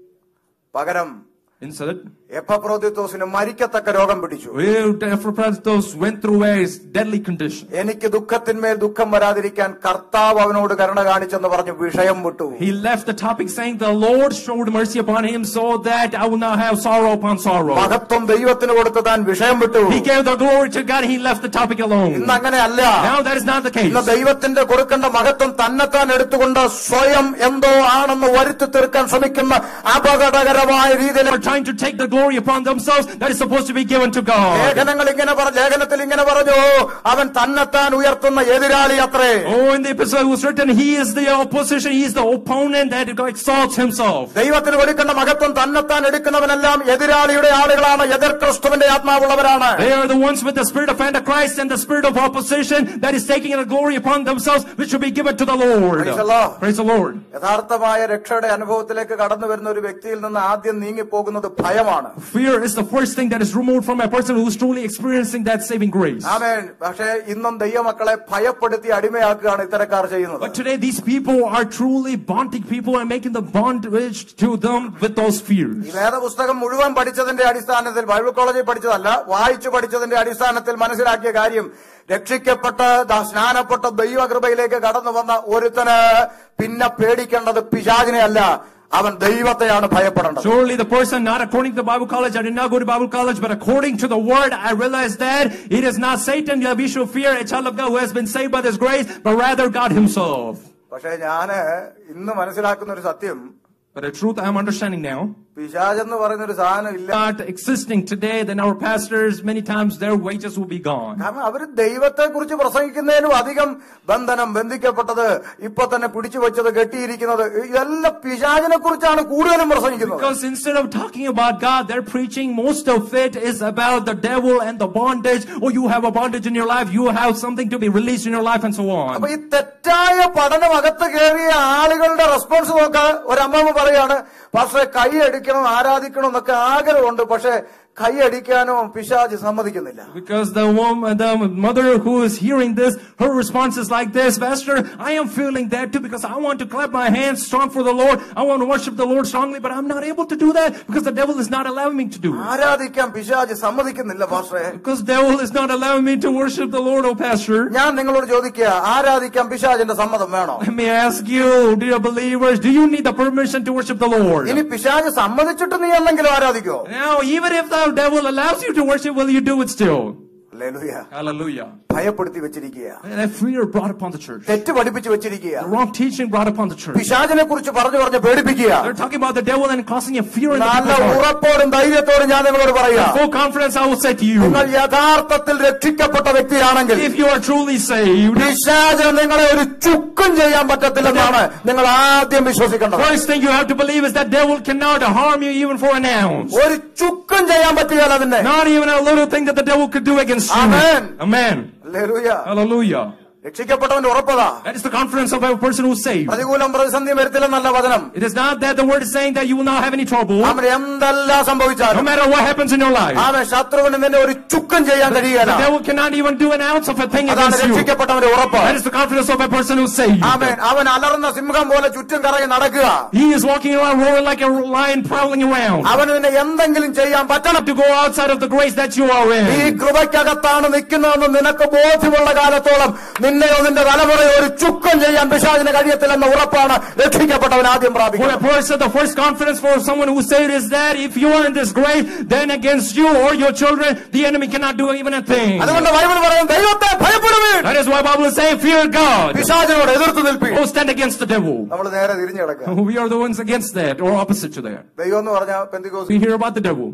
പകരം instead, എപ്പഫ്രോദിത്തോസിന് മരിക്കത്തക്ക രോഗം പിടിച്ചു. Epaphrodituos went through a deadly condition. എനിക്ക് ദുഃഖത്തിന്മേൽ ദുഃഖം വരാതിരിക്കാൻ കർത്താവ് അവനോട് കരുണ കാണിച്ചെന്ന് പറഞ്ഞു വിഷയം വിട്ടു. He left the topic saying the Lord showed mercy upon him so that I will not have sorrow upon sorrow. മഹത്വം ദൈവത്തിന് കൊടുത്ത് താൻ വിഷയം വിട്ടു. He gave the glory to God. He left the topic alone. ഇന്ന് അങ്ങനെയല്ല. Now that is not the case. ഇന്ന് ദൈവത്തിന്റെ കൊടുക്കേണ്ട മഹത്വം തന്നെത്താൻ എടുത്തുകൊണ്ട് സ്വയം എന്തോ ആണെന്ന് വരുത്തി തീർക്കാൻ ശ്രമിക്കുന്ന അപകടകരമായ രീതിയിൽ trying to take the glory upon themselves that is supposed to be given to God. ലേഖനത്തിൽ ഇങ്ങനെ പറഞ്ഞു, അവൻ തന്നെത്താൻ ഉയർത്തുന്ന എതിരാളി അത്രേ. In the epistle it was written, he is the opposition, he is the opponent that exalts himself. ദൈവത്തിന് കൊടുക്കുന്ന മഹത്വം തന്നെത്താൻ എടുക്കുന്നവനെല്ലാം എതിരാളിയുടെ ആളുകളാണ്, എതിർ ക്രിസ്തുവിന്റെ ആത്മാവുള്ളവരാണ്. They are the ones with the spirit of Antichrist and the spirit of opposition that is taking the glory upon themselves, which should be given to the Lord. Praise the Lord. യഥാർത്ഥമായ രക്ഷയുടെ അനുഭവത്തിലേക്ക് കടന്നു വരുന്ന ഒരു വ്യക്തിയിൽ നിന്ന് ആദ്യം നീങ്ങിപ്പോകുന്നത് ഭയമാണ്. Fear is the first thing that is removed from a person who is truly experiencing that saving grace. ആമേൻ. പക്ഷേ ഇന്നും ദൈവമക്കളെ ഭയപ്പെടുത്തി അടിമയാക്കുകയാണ് ഇത്തരക്കാർ ചെയ്യുന്നത്. But today these people are truly bonding people and making the bondage to them with those fears. ഈ വേദപുസ്തകം മുഴുവൻ പഠിച്ചതിന്റെ അടിസ്ഥാനത്തിൽ, ബൈബിൾ കോളേജിൽ പഠിച്ചതല്ല, വായിച്ചു പഠിച്ചതിന്റെ അടിസ്ഥാനത്തിൽ മനസ്സിലാക്കിയ കാര്യം, രക്ഷിക്കപ്പെട്ട് സ്നാനപ്പെട്ട ദൈവകൃപയിലേക്ക് കടന്നു വന്ന ഒരുത്തന് പിന്നെ പേടിക്കേണ്ടത് പിശാചിനെയല്ല, അവൻ ദൈവത്തെയാണ് ഭയപ്പെടേണ്ടത്. Surely the person, not according to the Bible college, I did not go to Bible college, but according to the word, I realized that it is not Satan that we should fear, a child of God who has been saved by this grace, but rather God himself. പക്ഷേ ഞാന് ഇന്ന് മനസ്സിലാക്കുന്ന ഒരു സത്യം, but the truth I am understanding now, പിശാചെന്ന് പറയുന്ന ഒരു സാധനം ഇല്ല. Not existing today, then our pastors, many times their wages will be gone. കാരണം അവര് ദൈവത്തെ കുറിച്ച് പ്രസംഗിക്കുന്നതിനും അധികം ബന്ധനം, ബന്ധിക്കപ്പെട്ടത്, ഇപ്പൊ തന്നെ പിടിച്ചു വെച്ചത്, കെട്ടിയിരിക്കുന്നത്, ഇതെല്ലാം പിശാചിനെ കുറിച്ചാണ് കൂടുതലും പ്രസംഗിക്കുന്നത്. Because instead of talking about God, they're preaching most of it is about the devil and the bondage. Oh, you have a bondage in your life, you have something to be released in your life, and so on. അപ്പൊ ഈ തെറ്റായ പഠനം അകത്ത് കയറിയ ആളുകളുടെ റെസ്പോൺസ് നോക്കാൻ ഒരമ്മ പറയാണ്, പക്ഷേ കൈ അടിക്കണം, ആരാധിക്കണം എന്നൊക്കെ ആഗ്രഹമുണ്ട്, പക്ഷെ കൈയടിക്കാനോ പിശാച് സമ്മതിക്കുന്നില്ല. Because the mother who is hearing this, her response is like this: Pastor, I am feeling that too, because I want to clap my hands strong for the Lord. I want to worship the Lord strongly, but I'm not able to do that because the devil is not allowing me to do it. ആരാധിക്കാൻ പിശാച് സമ്മതിക്കുന്നില്ല പാസ്റ്ററെ. Because the devil is not allowing me to worship the Lord, oh pastor. ഞാൻ നിങ്ങളോട് ചോദിക്കുക, ആരാധിക്കാൻ പിശാചിന്റെ സമ്മതം വേണോ? Let me ask you, dear believers, do you need the permission to worship the Lord? ഇനി പിശാച് സമ്മതിച്ചിട്ട് നീ എന്തെങ്കിലും ആരാധിക്കോ? Now, even if the devil allows you to worship, will you do it still? Hallelujah. Hallelujah. ഭയപ്പെടുത്തി വെച്ചിരിക്കുക. And that fear brought upon the church. തെറ്റ് പഠിപ്പിച്ചു വെച്ചിരിക്കുക. The wrong teaching brought upon the church. പിശാചിനെ കുറിച്ച് പറഞ്ഞു പേടിപ്പിക്കുക. They're talking about the devil and causing a fear in the നല്ല people's heart. ഉറപ്പോടും ധൈര്യത്തോടും ഞാൻ നിങ്ങളോട് പറയാം, With full confidence I will say to you, നിങ്ങൾ യഥാർത്ഥത്തിൽ രക്ഷിക്കപ്പെട്ട വ്യക്തിയാണെങ്കിൽ if you are truly saved, പിശാചിന് നിങ്ങളെ ഒരു ചുക്കും ചെയ്യാൻ പറ്റത്തില്ലെന്നാണ് നിങ്ങൾ ആദ്യം വിശ്വസിക്കേണ്ടത്. first thing you have to believe is that devil cannot harm you even for an ounce. ഒരു ചുക്കും ചെയ്യാൻ പറ്റുകയില്ല അതിനെ. Not even a little thing that the devil could do against you. Amen. Amen. Hallelujah. Hallelujah. രക്ഷിക്കപ്പെട്ടവന്റെ ഉറപ്പതാ. That is the confidence of a person who's saved. പ്രതികൂലം പ്രതിസന്ധിയും വരത്തില്ലെന്നല്ല വചനം. It is not that the word is saying that you will not have any trouble. അവൻ എന്തെല്ലാം No സംഭവിച്ചാലും matter what happens in your life. അവൻ ശത്രുവിന് നിന്നെ ഒരു ചുക്കും ചെയ്യാൻ The കഴിയുകയില്ല. devil cannot even do an ounce of a thing അതാണ് against you. രക്ഷിക്കപ്പെട്ടവന്റെ ഉറപ്പ്. That is the confidence of a person who's saved. ആമേൻ. അവൻ അലറുന്ന സിംഹം പോലെ ചുറ്റും കറങ്ങി നടക്കുക. He is walking around roaring like a lion prowling around. അവന് നിന്നെ എന്തെങ്കിലും ചെയ്യാൻ പറ്റണം. To go outside of the grace that you are ഈ in. കൃപയ്ക്കകത്താണ് നിൽക്കുന്നതെന്ന് നിനക്ക് ബോധ്യമുള്ള കാലത്തോളം നിന്നെയോ നിന്റെ തലമുറയോ ഒരു ചുക്കം ചെയ്യാൻ പിശാചിന് കഴിയത്തില്ലെന്ന ഉറപ്പാണ് രക്ഷിക്കപ്പെട്ടവൻ ആദ്യം For a പ്രാപിക്കുന്നത്. person, the first confidence for someone who saved is that if you are in this grace, then against you or your children, the enemy cannot do even a thing. അതുകൊണ്ട് ബൈബിൾ പറയും ദൈവത്തെ ഭയപ്പെടുവീൻ, That is why the Bible is saying, fear God. പിശാചിനോട് എതിർത്ത് നിൽപ്പീൻ. Oh, stand against the devil. നമ്മൾ നേരെ തിരിഞ്ഞു കിടക്കുക. We are the ones against that or opposite to that. ദൈവം എന്ന് പറഞ്ഞാൽ പെന്തിക്കോസ് We hear about the devil.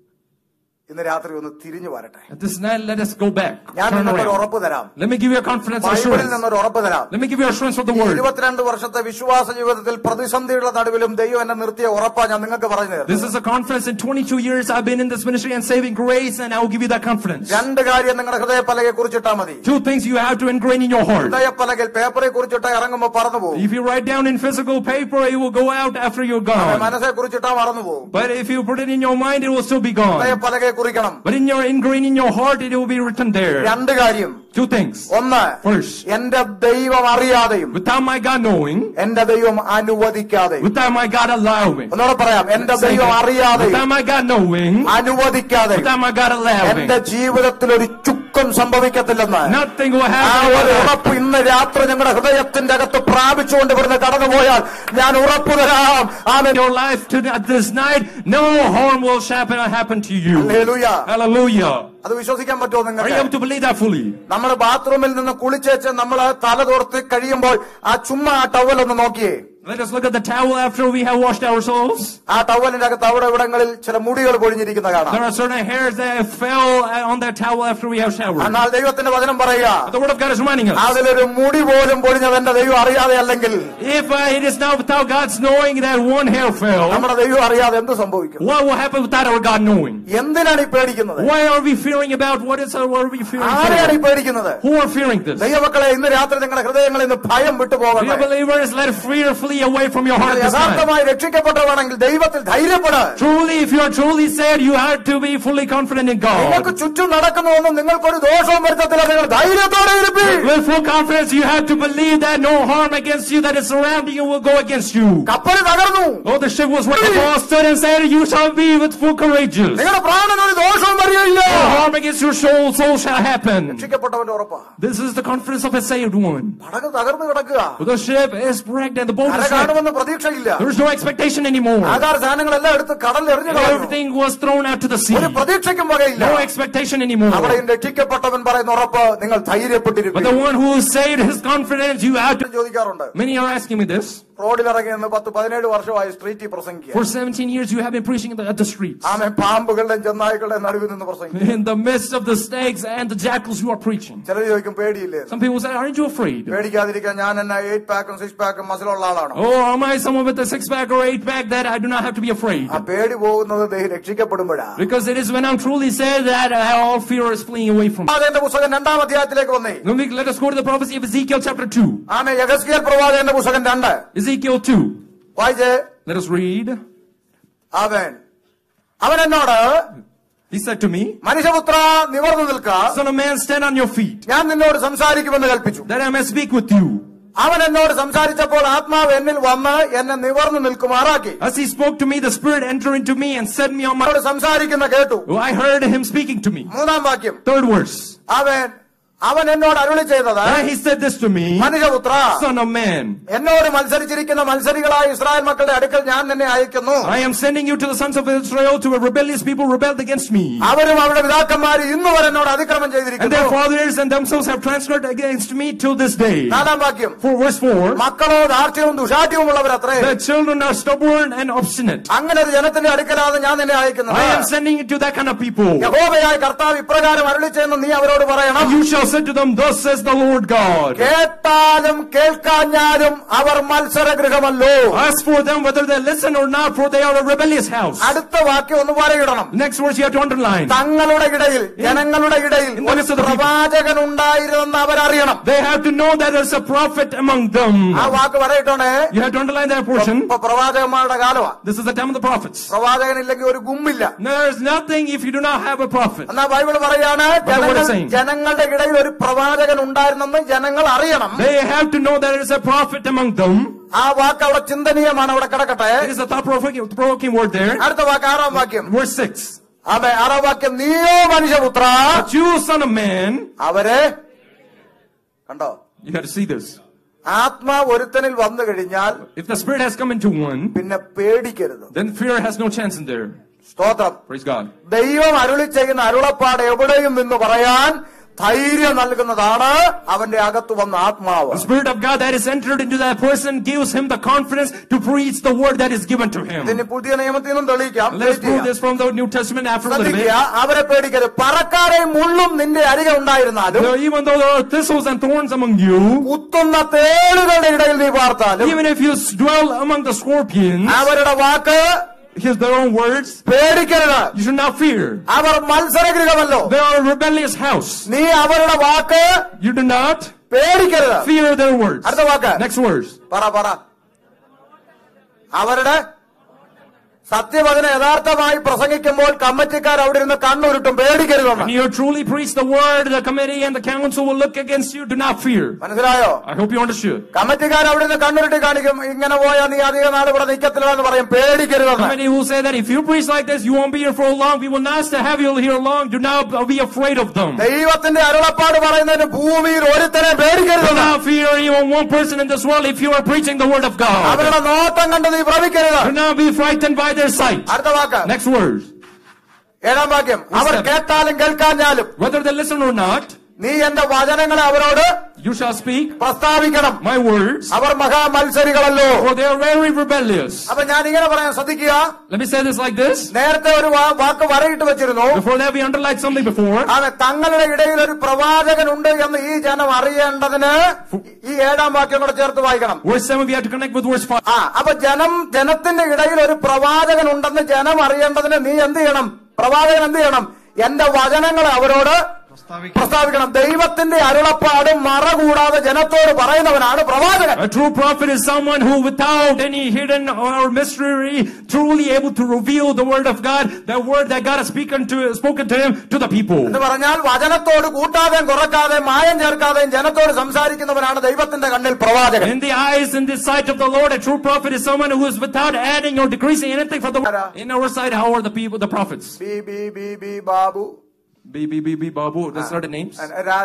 ഇന്ന് രാത്രി ഒന്ന് തിരിഞ്ഞു വരട്ടെ. At this night, let us go back. ഞാൻ Turn നിനക്കൊരു around. ഉറപ്പ് തരാം. Let me give you a confidence ബൈബിളിൽ assurance. നിന്നൊരു ഉറപ്പ് തരാം. Let me give you assurance of the ഈ word. 22 വർഷത്തെ വിശ്വാസ ജീവിതത്തിൽ പ്രതിസന്ധിയുടെ നടുവിലും ദൈവം എന്നെ നിർത്തിയ ഉറപ്പാ ഞാൻ നിങ്ങൾക്ക് പറഞ്ഞു തരാം. This is a confidence. In 22 years, I've been in this ministry and saving grace, and I will give you that confidence. രണ്ട് കാര്യം നിങ്ങളുടെ ഹൃദയപ്പലകയെ കുറിച്ചിട്ടാ മതി. Two things you have to ingrain in your heart. ഹൃദയപ്പലകയിൽ പേപ്പറെ കുറിച്ചിട്ടാ ഇറങ്ങുമ്പോ പറന്നു പോകും. If you write down in physical paper, it will go out after you're gone. മനസ്സെ കുറിച്ചിട്ടാ മറന്നു പോകും. But if you put it in your mind, it will still be gone. ഹൃദയപ്പലകയെ കുറിക്കണം. But in your ingrain in your heart, it will be written there. രണ്ട് കാര്യം. Two things. ഒന്ന്, First, എന്റെ ദൈവം അറിയാതെയും without my God knowing, എന്റെ ദൈവം അനുവദിക്കാതെയും. without my God allowing, ഒന്നുകൂടെ പറയാം, എന്റെ ദൈവം അറിയാതെയും without my God knowing, അനുവദിക്കാതെയും without my God allowing, എന്റെ ജീവിതത്തിൽ ഒരു ചുക്കം സംഭവിക്കത്തില്ലെന്ന് nothing will ആ happen. ഒരു ഉറപ്പ് ഇന്ന് രാത്രി നിങ്ങളുടെ ഹൃദയത്തിന്റെ അകത്ത് പ്രാപിച്ചുകൊണ്ട് ഇവിടുന്ന് കടന്നുപോയാൽ ഞാൻ ഉറപ്പ് തരാം. In your life this night, no harm will happen to you. Hallelujah. Hallelujah. അത് വിശ്വസിക്കാൻ പറ്റുമോ Are you നിങ്ങൾക്ക്? able to believe that fully? നമ്മൾ ബാത്റൂമിൽ നിന്ന് കുളിച്ചേച്ച് നമ്മൾ തല തോർത്ത് കഴിയുമ്പോൾ ആ ചുമ്മാ ആ ടവൽ ഒന്ന് നോക്കിയേ. Let us look at the towel after we have washed ourselves. ആ ടവലിന്റെ അകത്ത് അവിടെ ഇവിടങ്ങളിൽ ചില മുടികൾ പൊഴിഞ്ഞിരിക്കുന്ന കാണാം. There are certain hairs that fell on that towel after we have showered. എന്നാൽ ദൈവത്തിന്റെ വചനം പറയുക, But the word of God is reminding us. അതിലൊരു മുടി പോലും പൊഴിഞ്ഞത് എന്റെ ദൈവം അറിയാതെ അല്ലെങ്കിൽ If it is not without God's knowing that one hair fell, നമ്മുടെ ദൈവം അറിയാതെ എന്ത് സംഭവിക്കും? what will happen without our God knowing? എന്തിനാണ് ഈ പേടിക്കുന്നത്? Why are we fearing about what are we fearing ആരെയാണ് ഈ for? പേടിക്കുന്നത്? Who are fearing this? ദൈവമക്കളെ, ഇന്ന് രാത്രി നിങ്ങളുടെ ഹൃദയങ്ങളിൽ നിന്ന് ഭയം Dear വിട്ടുപോകട്ടെ. believers, let fear flee away from your heart this night. യഥാർത്ഥമായി രക്ഷിക്കപ്പെട്ടവരാണെങ്കിൽ ദൈവത്തിൽ ധൈര്യപ്പെട്. Truly, if you are truly saved, you have to be fully confident in നിങ്ങൾക്ക് God. ചുറ്റും നടക്കുന്നതൊന്നും നിങ്ങൾക്കൊരു ദോഷവും വരുത്തത്തില്ല. നിങ്ങൾ ധൈര്യത്തോടെ ഇരിപ്പി. With full confidence, you have to believe that no harm against you that is surrounding you will go against you. കപ്പൽ തകർന്നു. Oh, the ship was wrecked. Paul stood and said, you shall be with full courageous. നിങ്ങളുടെ പ്രാണനൊരു ദോഷവും വരികയില്ല. No harm against your soul shall happen. രക്ഷിക്കപ്പെട്ടവന്റെ ഉറപ്പാ. This is the confidence of a saved one. പടക് തകർന്നു കിടക്കുക. The ship is wrecked and the boat കര is wrecked. കാണുമെന്ന് പ്രതീക്ഷയില്ല. There is no expectation anymore. Aadhaar സാധനങ്ങളെല്ലാം എടുത്ത് കടലിൽ എറിഞ്ഞു കളഞ്ഞു. Everything was thrown out to the sea. ഒരു പ്രതീക്ഷയ്ക്കും വകയില്ല. No expectation anymore. അവിടെ രക്ഷിക്കപ്പെട്ടവൻ പറയുന്ന ഉറപ്പ് നിങ്ങൾ But the ധൈര്യപ്പെട്ടിരിക്കും. one who saved his confidence, you have to. ചോദിക്കാറുണ്ട്. Many are asking me this. റോഡിലിറങ്ങി നിന്ന് 10-17 വർഷമായി സ്ട്രീറ്റിൽ പ്രസംഗിക്കുക. For 17 years, you have been preaching at the streets. ആമേ പാമ്പുകളുടെയും ചെന്നായ്ക്കളുടെയും നടുവിൽ നിന്ന് പ്രസംഗിക്കുക. In the midst of the snakes and the jackals, you are preaching. ചിലർ ചോദിക്കും പേടിയില്ലേ? Some people say, aren't you afraid? പേടിക്കാതിരിക്കാൻ ഞാൻ എന്നെ 8 പാക്കും 6 പാക്കും മസിലുള്ള ആളാണോ? Oh, am I someone with a 6-pack or 8-pack that I do not have to be afraid? ആ പേടി പോകുന്നത് രക്ഷിക്കപ്പെടുമ്പോഴാ. Because it is when I'm truly saved that all fear is fleeing away from me. പ്രവാചകന്റെ പുസ്തകം 2-ാം അധ്യായത്തിലേക്ക് വന്നേ. Let us go to the prophecy of Ezekiel chapter 2. ആമേ യെഹെസ്കേൽ പ്രവാചകന്റെ പുസ്തകം 2. Ezekiel 2. വായിച്ചേ. Let us read. അവൻ എന്നോട്, He said to me, മനുഷ്യപുത്ര നിവർന്നു നിൽക്ക, Son of man, stand on your feet, ഞാൻ നിന്നോട് സംസാരിക്കുമെന്ന് കൽപ്പിച്ചു. that I may speak with you. അവൻ എന്നോട് സംസാരിച്ചപ്പോൾ ആത്മാവ് എന്നിൽ വന്ന് എന്നെ നിവർന്നു നിൽക്കുമാറാക്കി. As he spoke to me, the Spirit entered into me and set me on my... സംസാരിക്കുന്ന കേട്ടു. I heard him speaking to me. 3-ാം വാക്യം. 3rd verse. അവൻ അവൻ എന്നോട് അരുളി ചെയ്തത്, And he said this to me, മനുഷ്യപുത്ര, Son of man, എന്നോട് മത്സരിച്ചിരിക്കുന്ന മത്സരികളായ ഇസ്രായേൽ മക്കളുടെ അടുക്കൽ ഞാൻ നിന്നെ അയക്കുന്നു. I am sending you to the sons of Israel, to a rebellious people rebelled against me. അവരും അവരുടെ പിതാക്കന്മാർ ഇന്ന് വരെ എന്നോട് അതിക്രമം And ചെയ്തിരിക്കുന്നു. their fathers and themselves have transgressed against me till this day. 4-ാം വാക്യം, For verse 4, മക്കളോ ധാർഷ്ട്യവും ദുഷാഠ്യവും ഉള്ളവരത്രേ. the children are stubborn and obstinate. അങ്ങനെ ഒരു ജനത്തിന്റെ അടുക്കലാണ് ഞാൻ നിന്നെ അയക്കുന്നത്. I am sending you to that kind of people. യഹോവയായ കർത്താവ് ഇപ്രകാരം അരുളി ചെയ്യുന്നു നീ അവരോട് പറയണം, And you shall say to them, Thus says the Lord God. കേട്ടാലും കേൾക്കാഞ്ഞാലും അവർ മത്സരഗൃഹമല്ലോ. As for them, whether they listen or not, for they are a rebellious house. അടുത്ത വാക്യം ഒന്ന് പറയിടണം. Next verse you have to underline. തങ്ങളുടെ ഇടയിൽ ജനങ്ങളുടെ ഇടയിൽ In the ഒരു midst of the people. പ്രവാചകൻ ഉണ്ടായിരുന്നെന്ന് അവരറിയണം. They have to know that there's a prophet among them. ആ വാക്ക് പറയട്ടോണേ. You have to underline that portion. ഇപ്പൊ പ്രവാചകന്മാരുടെ കാലമാണ്. This is the time of the prophets. പ്രവാചകനില്ലെങ്കിൽ ഒരു ഗുമ്മില്ല. There's nothing if you do not have a prophet. എന്നാ ബൈബിൾ പറയാണ് But what it's saying? ജനങ്ങളുടെ ഇടയിൽ ഒരു പ്രവാചകൻ ഉണ്ടായിരുന്നെന്ന് ജനങ്ങൾ അറിയണം. They have to know that there is a prophet among them. ആ വാക്ക് അവിടെ ചിന്തനീയമാണ്, അവിടെ കിടക്കട്ടെ. It is a thought-provoking word there. അടുത്ത വാക്ക് 6-ാം വാക്യം. Verse 6. അതെ 6-ാം വാക്യം, നീയോ മനുഷ്യപുത്ര But you, son of man, അവരെ കണ്ടോ. you have to see this. ആത്മാവ് ഒരുത്തനിൽ വന്നു കഴിഞ്ഞാൽ If the spirit has come into one, പിന്നെ പേടിക്കരുത്. then fear has no chance in there. സ്തോത്രം. Praise God. ദൈവം അരുളി ചെയ്യുന്ന അരുളപ്പാട് എവിടെയും നിന്ന് പറയാൻ ധൈര്യം നൽകുന്നതാണ് അവന്റെ അകത്ത് വന്ന ആത്മാവ്. The Spirit of God that is entered into that person gives him the confidence to preach the word that is given to him. ഇതിന് പുതിയ നിയമത്തിൽ നിന്നും തെളിയിക്കാം. Let's prove this from the New Testament after a little bit. അവരെ പേടിക്കരുത്. പറക്കാരെയും മുള്ളും നിന്റെ അരികെ ഉണ്ടായിരുന്നാലും, Even though there are thistles and thorns among you, കുത്തുന്ന തേളുകളുടെ ഇടയിൽ നീ പാർത്താലും, even if you dwell among the scorpions, അവരുടെ വാക്ക് here's their own words, പേടിക്കരുത്. you should not fear. Our മത്സരഗൃഹമല്ലോ. They are a rebellious house. നീ അവരുടെ വാക്ക് You do not പേടിക്കരുത്. fear their words. അടുത്ത വാക്ക്. Next words. പറ അവരുടെ സത്യവചനം യഥാർത്ഥമായി പ്രസംഗിക്കുമ്പോൾ കമ്മിറ്റിക്കാർ അവിടെ ഇരുന്ന് കണ്ണുരുട്ടും, പേടിക്കരുതെന്ന്. When you truly preach the word, the committee and the council will look against you. Do not fear. മനസ്സിലായോ? I hope you understood. കമ്മിറ്റിക്കാർ അവിടെ നിന്ന് കണ്ണുരുട്ടി കാണിക്കും, ഇങ്ങനെ പോയാൽ നീ അധിക നാൾ ഇവിടെ നിൽക്കത്തില്ലെന്ന് പറയും, പേടിക്കരുതെന്ന്. Committee will say that if you preach like this, you won't be here for long. We will not have you here long. Do not be afraid of them. ദൈവത്തിന്റെ അരുളപ്പാട് പറയുന്നതിന് ഭൂമിയിൽ ഒരുത്തനെ Do പേടിക്കരുതെന്ന്. not fear even one person in this world if you are preaching the word of God. അവരുടെ നോട്ടം കണ്ട് നീ ഭ്രമിക്കരുത്. Do not be frightened by their sight. അടുത്ത വാക്ക്. Next words. 7-ാം വാക്യം, അവർ കേട്ടാലും കേൾക്കാഞ്ഞാലും Whether they listen or not, നീ എന്റെ വചനങ്ങളെ അവരോട് you shall speak പ്രസ്താവിക്കണം. my words, our മഹാമത്സരികളല്ലോ. for they are very rebellious. അപ്പൊ ഞാൻ ഇങ്ങനെ പറയാൻ ശ്രദ്ധിക്കുക. Let me say this like this. നേരത്തെ ഒരു വാക്ക് വരയിട്ട് വെച്ചിരുന്നു. Before that, we underlined something before. അതെ, തങ്ങളുടെ ഇടയിൽ ഒരു പ്രവാചകൻ ഉണ്ട് എന്ന് ഈ ജനം അറിയേണ്ടതിന് ഈ 7-ാം വാക്യം കൂടെ ചേർത്ത് വായിക്കണം. Verse 7, we have to connect with verse 5. അപ്പൊ ജനത്തിന്റെ ഇടയിൽ ഒരു പ്രവാചകൻ ഉണ്ടെന്ന് ജനം അറിയേണ്ടതിന് നീ എന്ത് ചെയ്യണം? പ്രവാചകൻ എന്ത് ചെയ്യണം? എന്റെ വചനങ്ങളെ അവരോട് പ്രസ്താവിക്കണം. ദൈവത്തിന്റെ അരുളപ്പാട് മറ കൂടാതെ ജനത്തോട് പറയുന്നവനാണ് പ്രവാചകൻ. A true prophet is someone who, without any hidden or mystery, truly able to reveal the word of God, the word that God has spoken to him, to the people. എന്ന് പറഞ്ഞാൽ വചനത്തോട് കൂട്ടാതെയും കുറക്കാതെയും മായം ചേർക്കാതെയും ജനത്തോട് സംസാരിക്കുന്നവനാണ് ദൈവത്തിന്റെ കണ്ണിൽ പ്രവാചകൻ. In the eyes and the sight of the Lord, a true prophet is someone who is without adding or decreasing anything for the word. In our sight, how are the people, the prophets? B Babu, B Babu, that's not the names.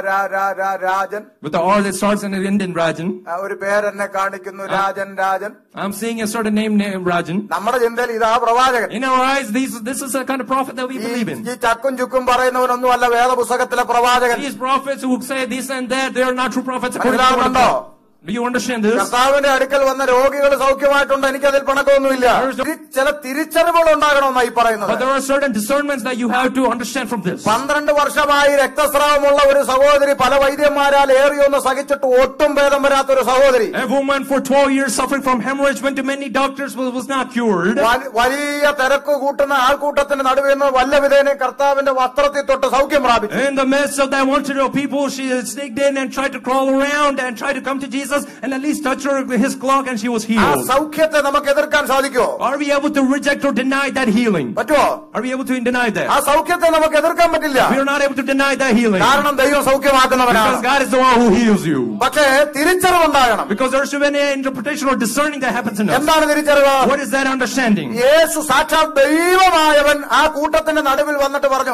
Rajan, With the R that starts and ends in Rajan. ഒരു പേരെന്നെ കാണിക്കുന്നു, Rajan. I'm seeing a certain name named Rajan. നമ്മുടെ ചിന്തയിൽ ഇതാ പ്രവാചകൻ. In our eyes, this is a kind of prophet that we believe in. ഈ ചക്കും ചുക്കും പറയുന്നവനൊന്നും അല്ല വേദപുസ്തകത്തിലെ പ്രവാചകൻ. These prophets who say this and that, they are not true prophets according to the word of God. Do you understand this? കർത്താവിന്റെ അടുക്കൽ വന്ന രോഗികൾ സൗഖ്യമായിട്ടുണ്ട്, എനിക്കതിൽ പണക്കമൊന്നുമില്ല. ചില തിരിച്ചറിവുകൾ ഉണ്ടാകണമെന്നായി പറയുന്നത്. But there are certain discernments that you have to understand from this. 12 വർഷമായി രക്തസ്രാവമുള്ള ഒരു സഹോദരി പല വൈദ്യന്മാരാൽ ഏറിയൊന്ന് സഹിച്ചിട്ട് ഒട്ടും ഭേദം വരാത്ത ഒരു സഹോദരി. A woman for 12 years suffering from hemorrhage, went to many doctors, was not cured. വലിയ തിരക്ക് കൂട്ടുന്ന ആൾക്കൂട്ടത്തിന്റെ നടുവിൽ നിന്ന് വല്ലവിധേനെ കർത്താവിന്റെ വസ്ത്രത്തിൽ തൊട്ട് സൗഖ്യം പ്രാപിച്ചു. In the midst of that multitude of people, she sneaked in and tried to crawl around and tried to come to Jesus and at least touch his cloak, and she was ആ healed. സൗഖ്യത്തെ നമുക്ക് എതിർക്കാൻ സാധിക്കുമോ? Are we able to reject or deny that healing? പറ്റുമോ? Are we able to deny that? ആ സൗഖ്യത്തെ നമുക്ക് എതിർക്കാൻ പറ്റില്ല. We are not able to deny that healing. കാരണം ദൈവം സൗഖ്യമാക്കുന്നവനാണ്. Because God is the one who heals you. പക്ഷേ തിരിച്ചറിവുണ്ടാകണം. Because there should be an interpretation or discerning that happens in us. എന്താണ് തിരിച്ചറിവ്? What is that understanding? യേശു സാക്ഷാൽ ദൈവമായവൻ ആ കൂട്ടത്തിന്റെ നടുവിൽ വന്നിട്ട് പറഞ്ഞു,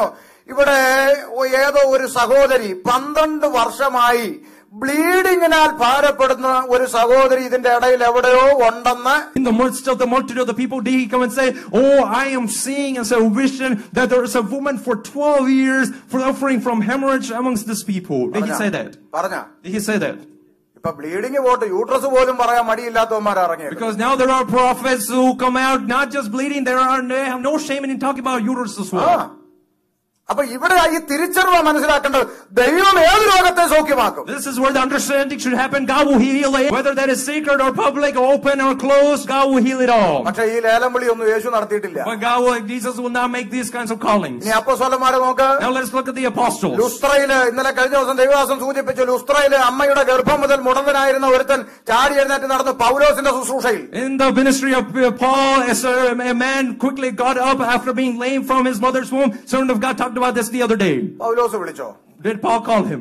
ഇവിടെ ഏതോ ഒരു സഹോദരി 12 വർഷമായി ബ്ലീഡിങ്ങിനാൽ ഭാരപ്പെടുന്ന ഒരു സഹോദരി ഇതിന്റെ ഇടയിൽ എവിടെയോ ഉണ്ടെന്ന്. In the midst of the multitude of the people, did he come and say, "Oh, I am seeing as a vision that there is a woman for 12 years suffering from hemorrhage amongst these people"? Did he say that? Did he say that? ഇപ്പൊ ബ്ലീഡിങ് പോട്ട് യൂട്രസ് പോലും പറയാൻ മടിയില്ലാത്തവന്മാർ ഇറങ്ങി. Because now there are prophets who come out not just bleeding, they have no shame in talking about uterus as well. അപ്പൊ ഇവിടെ ഈ തിരിച്ചറിവ് മനസ്സിലാക്കേണ്ടത് ദൈവം ഏത് രോഗത്തെ സൗഖ്യമാക്കും. This is where the understanding should happen. God will heal it, whether that is secret or public, open or closed. God will heal it all. പക്ഷേ ഈ ലേലം വിളി ഒന്നും യേശു നടത്തിയിട്ടില്ല. But Jesus will not make these kinds of callings. ഇനി അപ്പോസ്തലന്മാരെ നോക്ക്. Now let's look at the apostles. ലുസ്ത്രയില് ഇന്നലെ കഴിഞ്ഞ ദിവസം ദൈവദാസൻ സൂചിപ്പിച്ചു, ലുസ്ത്രയില് അമ്മയുടെ ഗർഭം മുതൽ മുടന്തനായിരുന്ന ഒരുത്തൻ ചാടി എഴുന്നേറ്റ് നടന്നു പൗലോസിന്റെ ശുശ്രൂഷയിൽ. In the ministry of Paul, as a man quickly got up after being lame from his mother's womb. Servant of God talked about this the other day. പൗലോസ് വിളിച്ചോ? Did Paul call him?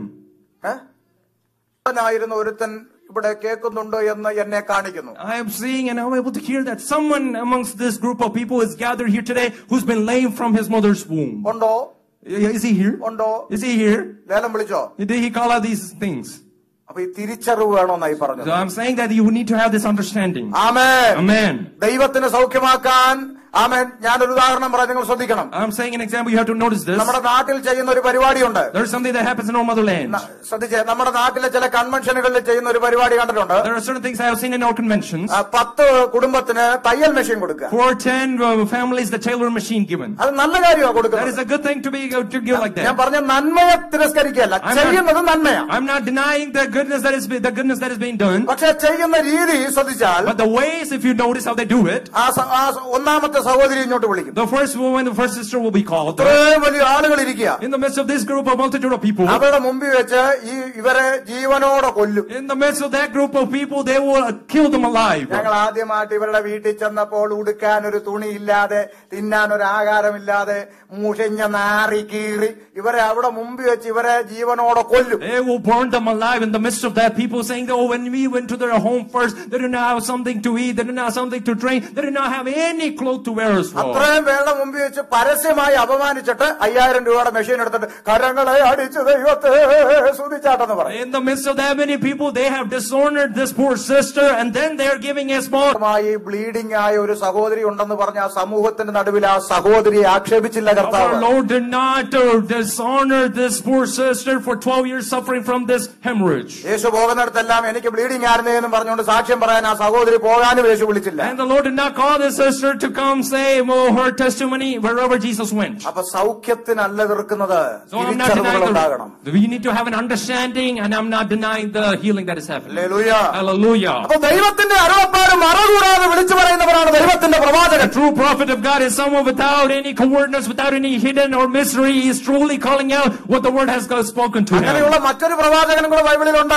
ഒരുത്തൻ ഇവിടെ കേൾക്കുന്നുണ്ടോ എന്ന് എന്നെ കാണിക്കുന്നു. I am seeing and I'm able to hear that someone amongst this group of people is gathered here today who's been lame from his mother's womb. ഉണ്ടോ? Is he here? ഉണ്ടോ? Is he here? ലേലം വിളിച്ചോ? Did he call out these things? അപ്പൊ ഈ തിരിച്ചറിവ് വേണമെന്നായി പറഞ്ഞു. So I'm saying that you need to have this understanding. Amen. Amen. ദൈവത്തിന് സൗഖ്യമാക്കാൻ ആമേൻ. ഞാനൊരു ഉദാഹരണം പറയാം, നിങ്ങൾ ശ്രദ്ധിക്കണം. I'm saying an example, you have to notice this. നമ്മുടെ നാട്ടിൽ ചെയ്യുന്ന ഒരു പരിപാടിയുണ്ട്. There is something that happens in our motherland. ശ്രദ്ധിച്ചേ, നമ്മുടെ നാട്ടിലെ ചില കൺവെൻഷനുകളിൽ ചെയ്യുന്ന ഒരു പരിപാടി കണ്ടിട്ടുണ്ട്. There are certain things I have seen in our conventions. 10 കുടുംബത്തിന് തയ്യൽ മെഷീൻ കൊടുക്കുക. For 10 families, the tailor machine given. അത് നല്ല കാര്യമാണ് കൊടുക്കുന്നത്. That is a good thing to give like that. ഞാൻ പറഞ്ഞ നന്മയെ തിരസ്കരിക്കുകയല്ല, ചെയ്യുന്നത് നന്മയാണ്. I'm not denying the goodness that is being done. പക്ഷെ ചെയ്യുന്ന രീതി ശ്രദ്ധിച്ചാൽ, but the ways, if you notice how they do it, ഒന്നാമത്തെ സഹോദരി ഇങ്ങോട്ട് വിളിക്കും. The first woman, the first sister will be called. ഇത്രയും വലിയ ആളുകൾ ഇരിക്കുക. In the midst of this group, a multitude of people. അവരുടെ മുമ്പിൽ വെച്ച് ഇവരെ ജീവനോടെ കൊല്ലും. In the midst of that group of people, they will kill them alive. ഞങ്ങൾ ആദ്യമായിട്ട് ഇവരുടെ വീട്ടിൽ ചെന്നപ്പോൾ ഉടുക്കാൻ ഒരു തുണി ഇല്ലാതെ, തിന്നാൻ ഒരു ആഹാരമില്ലാതെ, മുഷിഞ്ഞ നാറി കീറി ഇവരെ അവിടെ മുമ്പിൽ വെച്ച് ഇവരെ ജീവനോടെ കൊല്ലും. They will burn them alive in the midst of that. People saying, "Oh, when we went to their home first, they did not have something to eat, they did not have something to drink, they did not have any clothes to wear as well." അത്രയും പേരുടെ മുമ്പിൽ വെച്ച് പരസ്യമായി അപമാനിച്ചിട്ട് 5000 രൂപയുടെ മെഷീൻ എടുത്തിട്ട് കരങ്ങളെ അടിച്ച് ദൈവത്തെ സ്തുതിച്ചാട്ടെന്ന് പറയും. In the midst of that many people, they have dishonored this poor sister, and then they are giving a small. Bleeding ആയ ഒരു സഹോദരി ഉണ്ടെന്ന് പറഞ്ഞ ആ സമൂഹത്തിന്റെ നടുവിൽ ആ സഹോദരിയെ ആക്ഷേപിച്ചില്ല കർത്താവ്. Our Lord did not dishonor this poor sister for 12 years suffering from this hemorrhage. യേശു പോകുന്നിടത്തെല്ലാം എനിക്ക് ബ്ലീഡിംഗ് ആയിരുന്നേ എന്ന് പറഞ്ഞുകൊണ്ട് സാക്ഷ്യം പറയാൻ ആ സഹോദരി പോകാനും യേശു വിളിച്ചില്ല. And the Lord did not call this sister to come say her testimony wherever Jesus went. അപ്പൊ സൗഖ്യത്തിനല്ല എതിർക്കുന്നത്, So I'm not denying we need to have an understanding, and I'm not denying the healing that is happening. Hallelujah. Hallelujah. അപ്പൊ ദൈവത്തിന്റെ അരുളപ്പാട് മറകൂടാതെ വിളിച്ചു പറയുന്നവരാണ് ദൈവത്തിന്റെ പ്രവാചകൻ. The true prophet of God is someone without any cowardice, without any hidden or mystery. He is truly calling out what the word has spoken to him. അങ്ങനെയുള്ള മറ്റൊരു പ്രവാചകനും കൂടെ ബൈബിളിലുണ്ട്.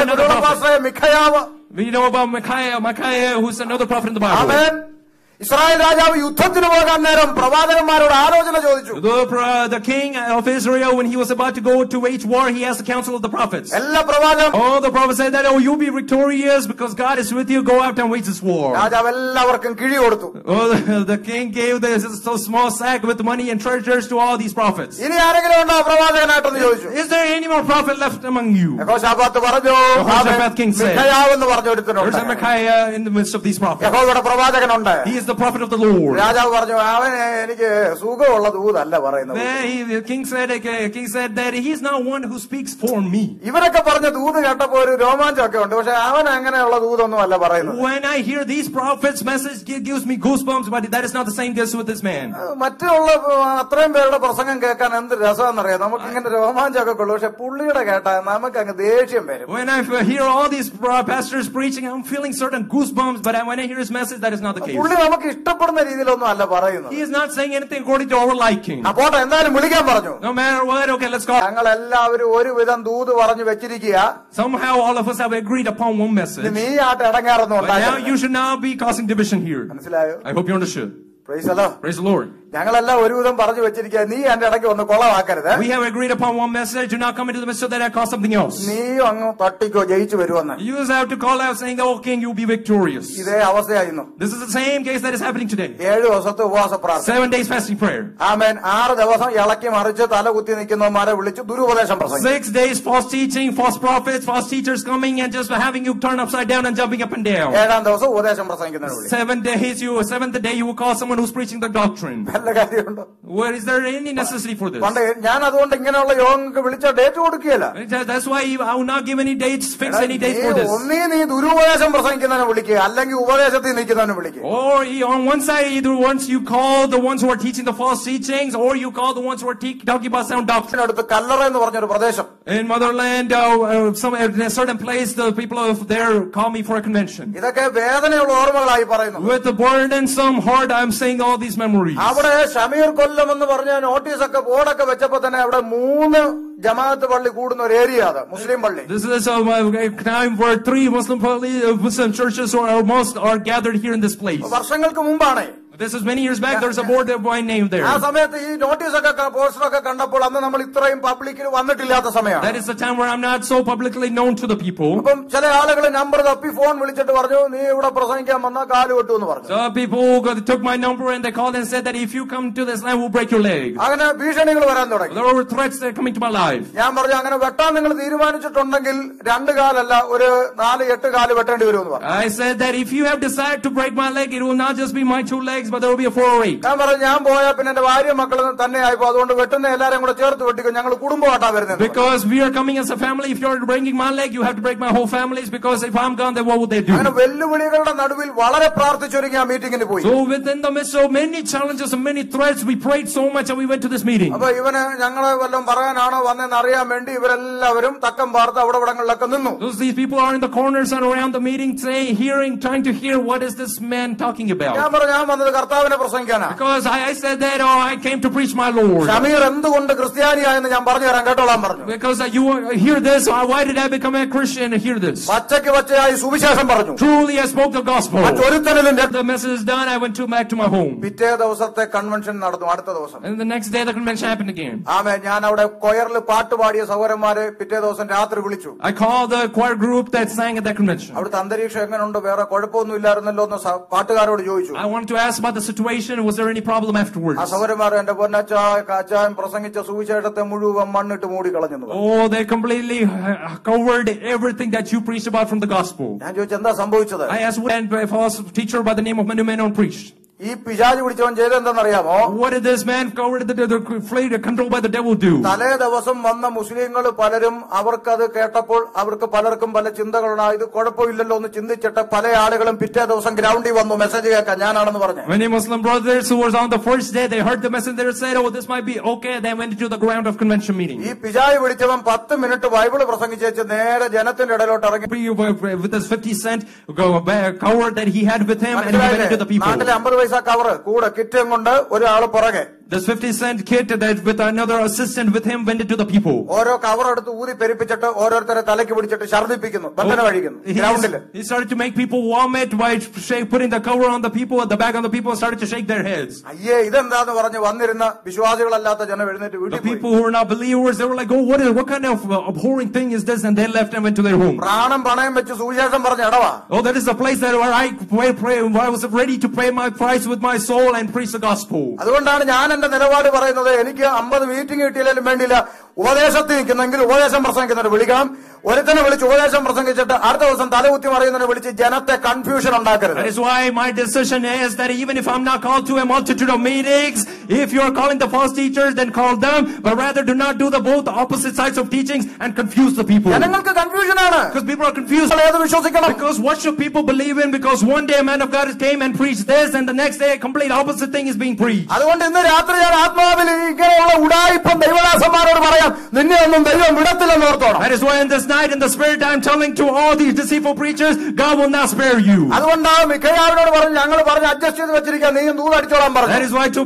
We know about Micaiah, who's another prophet in the Bible. Amen. Israel രാജാവ് യുദ്ധത്തിന് പോകാൻ നേരം പ്രവാചകന്മാരോട് ആലോചന ചോദിച്ചു. The king of Israel, when he was about to go to wage war, he asked the council of the prophets. എല്ലാ പ്രവാചകൻ, all the prophets said that, "Oh, you'll be victorious because God is with you. Go out and wage this war." രാജാവ് എല്ലാവർക്കും കിഴി കൊടുത്തു. Oh, the king gave this so small sack with money and treasures to all these prophets. ഇനി ആരെങ്കിലും ഉണ്ടോ പ്രവാചകനായിട്ടെന്ന് ചോദിച്ചു. Is there any more prophet left among you? Jehoshaphat പറഞ്ഞു, മിഖയാവെന്ന് പറഞ്ഞ ഒരുത്തനുണ്ട്. There's a Micaiah in the midst of these prophets. യഹോവയുടെ പ്രവാചകനുണ്ട്. He is the prophet of the Lord. രാജാവ് പറഞ്ഞു, അവനെ എനിക്ക് സുഖമുള്ള ദൂതല്ല പറയുന്നത്. The king said that he's not one who speaks for me. ഇവരൊക്കെ പറഞ്ഞ ദൂത് കേട്ടപ്പോ ഒരു രോമാഞ്ചമൊക്കെ ഉണ്ട്, പക്ഷെ അവൻ അങ്ങനെയുള്ള ദൂതൊന്നും അല്ല പറയുന്നത്. When I hear these prophets' message, it gives me goosebumps, but that is not the same case with this man. മറ്റുള്ള അത്രയും പേരുടെ പ്രസംഗം കേൾക്കാൻ എന്ത് രസമെന്നറിയാം, നമുക്ക് ഇങ്ങനെ രോമാഞ്ചമൊക്കെ ഉള്ളു, പക്ഷെ പുള്ളിയുടെ കേട്ടാൽ നമുക്ക് അങ്ങ് ദേഷ്യം വരും. When I hear all these pastors preaching, I'm feeling certain goosebumps, but when I hear his message, that is not the case. പുള്ളി നമുക്ക് ഇഷ്ടപ്പെടുന്ന രീതിയിലൊന്നും അല്ല പറയുന്നത്. He is not saying anything according to our liking. അപ്പോട്ടെ എന്തായാലും വിളിക്കാൻ പറഞ്ഞു. No matter what, okay, let's go. ഞങ്ങൾ എല്ലാവരും ഒരുവിധം ദൂത് പറഞ്ഞു വെച്ചിരിക്കുക. Somehow all of us have agreed upon one message. നീ ആട്ട് ഇടങ്ങാറൊന്നും ഉണ്ടായി. Now you should not be causing division here. മനസ്സിലായോ? I hope you understood. Praise the Lord. Praise the Lord. ഞങ്ങളെല്ലാം ഒരുവിധം പറഞ്ഞു വെച്ചിരിക്കുക, നീ എന്റെ ഇടയ്ക്ക് ഒന്ന് കൊളവാക്കരുത്. We have agreed upon one message. Do not come into the message so that I cause something else. നീയും അങ്ങ് തട്ടിക്കോ, ജയിച്ചു വരുമെന്ന്. You just have to call out saying, "Oh King, you will be victorious." ഇതേ അവസ്ഥയായിരുന്നു. This is the same case that is happening today. 7 ദിവസത്തെ ഉപവാസ പ്രാർത്ഥന. 7 days fasting prayer. ആമേൻ. 6 ദിവസം ഇളക്കി മറിച്ച് തല കുത്തി നിൽക്കുന്നവന്മാരെ വിളിച്ച് ദുരുപദേശം പ്രസംഗിച്ചു. 6 days false teaching, false prophets, false teachers coming and just having you turn upside down and jumping up and down. 7ാം ദിവസം ഉപദേശം പ്രസംഗിക്കുന്നവരെ വിളിച്ചു. 7th day you will call someone who's preaching the doctrine. നല്ല കാര്യമുണ്ടോ? Where is there any necessity for this? പണ്ട് ഞാൻ അതുകൊണ്ട് ഇങ്ങനെയുള്ള യോഗങ്ങൾക്ക് വിളിച്ച ഡേറ്റ് കൊടുക്കുകയില്ല. That's why I will not give any dates, fix any date for this. ഒന്നീ നീ ദുരുപദേശം പ്രസംഗിക്കുന്നവനെ വിളിക്കുക, അല്ലെങ്കിൽ ഉപദേശത്തിൽ നിൽക്കുന്നവനെ വിളിക്കുക. Or on one side, either once you call the ones who are teaching the false teachings, or you call the ones who are talking about sound doctrine. അടുത്ത് കല്ലറ എന്ന് പറഞ്ഞൊരു പ്രദേശം. In motherland, in a certain place, the people of there call me for a convention. ഇതൊക്കെ വേദനയുള്ള ഓർമ്മകളായി പറയുന്നു. With a burdensome heart, I am saying all these memories. അവിടെ ഷമീർ കൊല്ലം എന്ന് പറഞ്ഞ നോട്ടീസൊക്കെ ബോർഡൊക്കെ വെച്ചപ്പോ തന്നെ അവിടെ 3 ജമാഅത്ത് പള്ളി കൂടുന്ന ഒരു ഏരിയ, അത് മുസ്ലിം പള്ളി. This is a time where 3 Muslim churches or mosques are gathered here in this place. വർഷങ്ങൾക്ക് മുമ്പാണ്. This is many years back. There's a board by name there. ആ സമയത്ത് ഈ നോട്ടീസൊക്കെ പോസ്റ്ററൊക്കെ കണ്ടപ്പോൾ അന്ന് നമ്മൾ ഇത്രയും പബ്ലിക്കിൽ വന്നിട്ടില്ലാത്ത സമയമാണ്. That is the time where I'm not so publicly known to the people. അപ്പം ചില ആളുകൾ നമ്പർ തപ്പി ഫോൺ വിളിച്ചിട്ട് പറഞ്ഞു, നീ ഇവിടെ പ്രസംഗിക്കാൻ വന്നാ കാല് വെട്ടു എന്ന് പറഞ്ഞു. So people took my number and they called and said that if you come to this land, we'll break your leg. അങ്ങനെ ഭീഷണികൾ വരാൻ തുടങ്ങി. There were threats that are coming to my life. ഞാൻ പറഞ്ഞു, അങ്ങനെ വെട്ടാൻ നിങ്ങൾ തീരുമാനിച്ചിട്ടുണ്ടെങ്കിൽ 2 കാലല്ല, ഒരു 4-8 കാല് വെട്ടേണ്ടി വരുമെന്ന് പറഞ്ഞു. I said that if you have decided to break my leg, it will not just be my 2 legs, but there will be a 4 or 8. ഞാൻ പറഞ്ഞു, ഞാൻ പോയാൽ പിന്നെ എന്റെ ഭാര്യ മക്കളും തന്നെ ആയിപ്പോ, അതുകൊണ്ട് വെട്ടുന്ന എല്ലാരും കൂടെ ചേർത്ത് വെട്ടിക്കും, ഞങ്ങൾ കുടുംബമായിട്ടാ വരുന്നത്. Because we are coming as a family. If you're breaking my leg, you have to break my whole families. Because if I'm gone, then what would they do? അങ്ങനെ വെല്ലുവിളികളുടെ നടുവിൽ വളരെ പ്രാർത്ഥിച്ചൊരുങ്ങി ആ മീറ്റിംഗിന് പോയി. So within the midst of many challenges and many threats, we prayed so much and we went to this meeting. അപ്പൊ ഇവന് ഞങ്ങളെ വല്ലതും പറയാനാണോ വന്നെന്ന് അറിയാൻ വേണ്ടി ഇവരെല്ലാവരും തക്കം പാർത്ത് അവിടെ ഇവിടങ്ങളിലൊക്കെ നിന്നു. These people are in the corners and around the meeting, trying to hear what is this man talking about. ഞാൻ പറഞ്ഞു, ഞാൻ വന്നത് കർത്താവിനെ പ്രസംഗിക്കാനാ. Because I said that, I came to preach my Lord. Shameer എന്തുകൊണ്ട് ക്രിസ്ത്യാനിയായെന്ന് ഞാൻ പറഞ്ഞു തരാൻ, കേട്ടോളാൻ പറഞ്ഞു. Because you hear this, why did I become a Christian? Hear this. പച്ചയ്ക്ക് പച്ചയായി സുവിശേഷം പറഞ്ഞു. Truly I spoke the gospel. മറ്റൊരുത്തനിലും The message is done. I went back to my home. പിറ്റേ ദിവസത്തെ കൺവെൻഷൻ നടന്നു. അടുത്ത ദിവസം And the next day the convention happened again. ആമേൻ. ഞാൻ അവിടെ കൊയറിൽ പാട്ട് പാടിയ സഹോദരന്മാരെ പിറ്റേ ദിവസം രാത്രി വിളിച്ചു. I called the choir group that sang at that convention. അവിടുത്തെ അന്തരീക്ഷം എങ്ങനെയുണ്ട്, വേറെ കുഴപ്പമൊന്നും ഇല്ലായിരുന്നല്ലോ എന്ന് പാട്ടുകാരോട് ചോദിച്ചു. I wanted to ask about the situation. Was there any problem afterwards? ആ സഹോദരന്മാർ, എന്റെ പൊന്നച്ചായൻ പ്രസംഗിച്ച സുവിശേഷത്തെ മുഴുവൻ മണ്ണിട്ട് മൂടി കളഞ്ഞു. Oh, they completely covered everything that you preached about from the gospel. ഞാൻ ചോദിച്ചു, എന്താ സംഭവിച്ചത്? I asked a false teacher by the name of Manumenon preached. ഈ പിശാച് പിടിച്ചവൻ ചെയ്തെന്തെന്നറിയാമോ? What did this man covered controlled by the devil do? തലേ ദിവസം വന്ന മുസ്ലിങ്ങൾ പലരും അവർക്കത് കേട്ടപ്പോൾ അവർക്ക് പലർക്കും പല ചിന്തകളുണ്ടായി. ഇത് കുഴപ്പമില്ലല്ലോ എന്ന് ചിന്തിച്ചിട്ട് പല ആളുകളും പിറ്റേ ദിവസം ഗ്രൗണ്ടിൽ വന്നു മെസ്സേജ് കേൾക്കാൻ, ഞാനാണെന്ന് പറഞ്ഞു. Many Muslim brothers who was on the first day, they heard the messenger said, "Oh, this might be okay." They went to the ground of convention meeting. ഈ പിശാച് പിടിച്ചവൻ 10 മിനിറ്റ് ബൈബിള് പ്രസംഗിച്ചേച്ച് നേരെ ജനത്തിന്റെ ഇടയിലോട്ട് ഇറങ്ങി with his 50 cent cover that he had with him, and he went to the people. നാട്ടിലെ 50 പൈസ കവറ് കൂടെ കിറ്റും കൊണ്ട് ഒരാള് പുറകെ. This 50 cent kit that with another assistant with him went into the people. ഓരോ കവർ എടുത്ത് ഊതി പെരുപ്പിച്ചിട്ട് ഓരോരുത്തരെ തലയ്ക്ക് പിടിച്ചിട്ട് ഛർദ്ദിപ്പിക്കുന്നു, ബന്ധന കഴിക്കുന്നു ഗ്രൗണ്ടില്. He started to make people vomit by putting the cover on the people, at the back on the people, and started to shake their heads. അയ്യേ, ഇതെന്താന്ന് പറഞ്ഞ് വന്നിരുന്ന വിശ്വാസികളല്ലാത്ത ജനം എഴുന്നേറ്റ് വീട്ടിൽ പോയി. People who were not believers, they were like, "Oh, what kind of abhorring thing is this?" And they left and went to their home. പ്രാണം പണയം വെച്ച് സുവിശേഷം പറഞ്ഞ ഇടവാ. Oh, that is the place that where I was ready to pay my price with my soul and preach the gospel. അതുകൊണ്ടാണ് ഞാൻ എന്റെ നിലപാട് പറയുന്നത്, എനിക്ക് 50 മീറ്റിംഗ് കിട്ടിയാലും വേണ്ടിയില്ല, ഉപദേശത്തിൽ നിൽക്കുന്നെങ്കിൽ ഉപദേശം പ്രസംഗിക്കുന്നവരെ വിളിക്കണം. ഒരുത്തനെ വിളിച്ച് ഉപദേശം പ്രസംഗിച്ചിട്ട് അടുത്ത ദിവസം തലകുത്തി മറിയുന്നതിനെ വിളിച്ച് ജനത്തെ കൺഫ്യൂഷൻ ഉണ്ടാക്കരുത്. That is why my decision is that even if I'm not called to a multitude of meetings, if you're calling the false teachers, then call them, but rather do not do the both opposite sides of teachings and confuse the people. ജനങ്ങൾക്ക് കൺഫ്യൂഷൻ ആണ്. Because people are confused. ഏത് വിശ്വസിക്കണം? Because what should people believe in? Because one day a man of God came and preached this, and the next day a complete opposite thing is being preached. അതുകൊണ്ട് ഇന്ന് രാത്രി ഞാൻ ആത്മാവിൽ ഇങ്ങനെയുള്ള ഉടായിപ്പം ദൈവദാസന്മാരോട് പറയാം, നിന്നെ ഒന്നും ദൈവം വിടത്തില്ലെന്ന് ഓർത്തോണം. That is why in this night in the spirit I'm telling to all these deceitful preachers, God will not spare you. അതുകൊണ്ടാണ് മിഖയാവിനോട് പറഞ്ഞു, ഞങ്ങൾ പറഞ്ഞ് അഡ്ജസ്റ്റ് ചെയ്ത് വെച്ചിരിക്കുക, നീയും ദൂത് അടിച്ചോളാൻ പറഞ്ഞു. That is why to Prophet Micaiah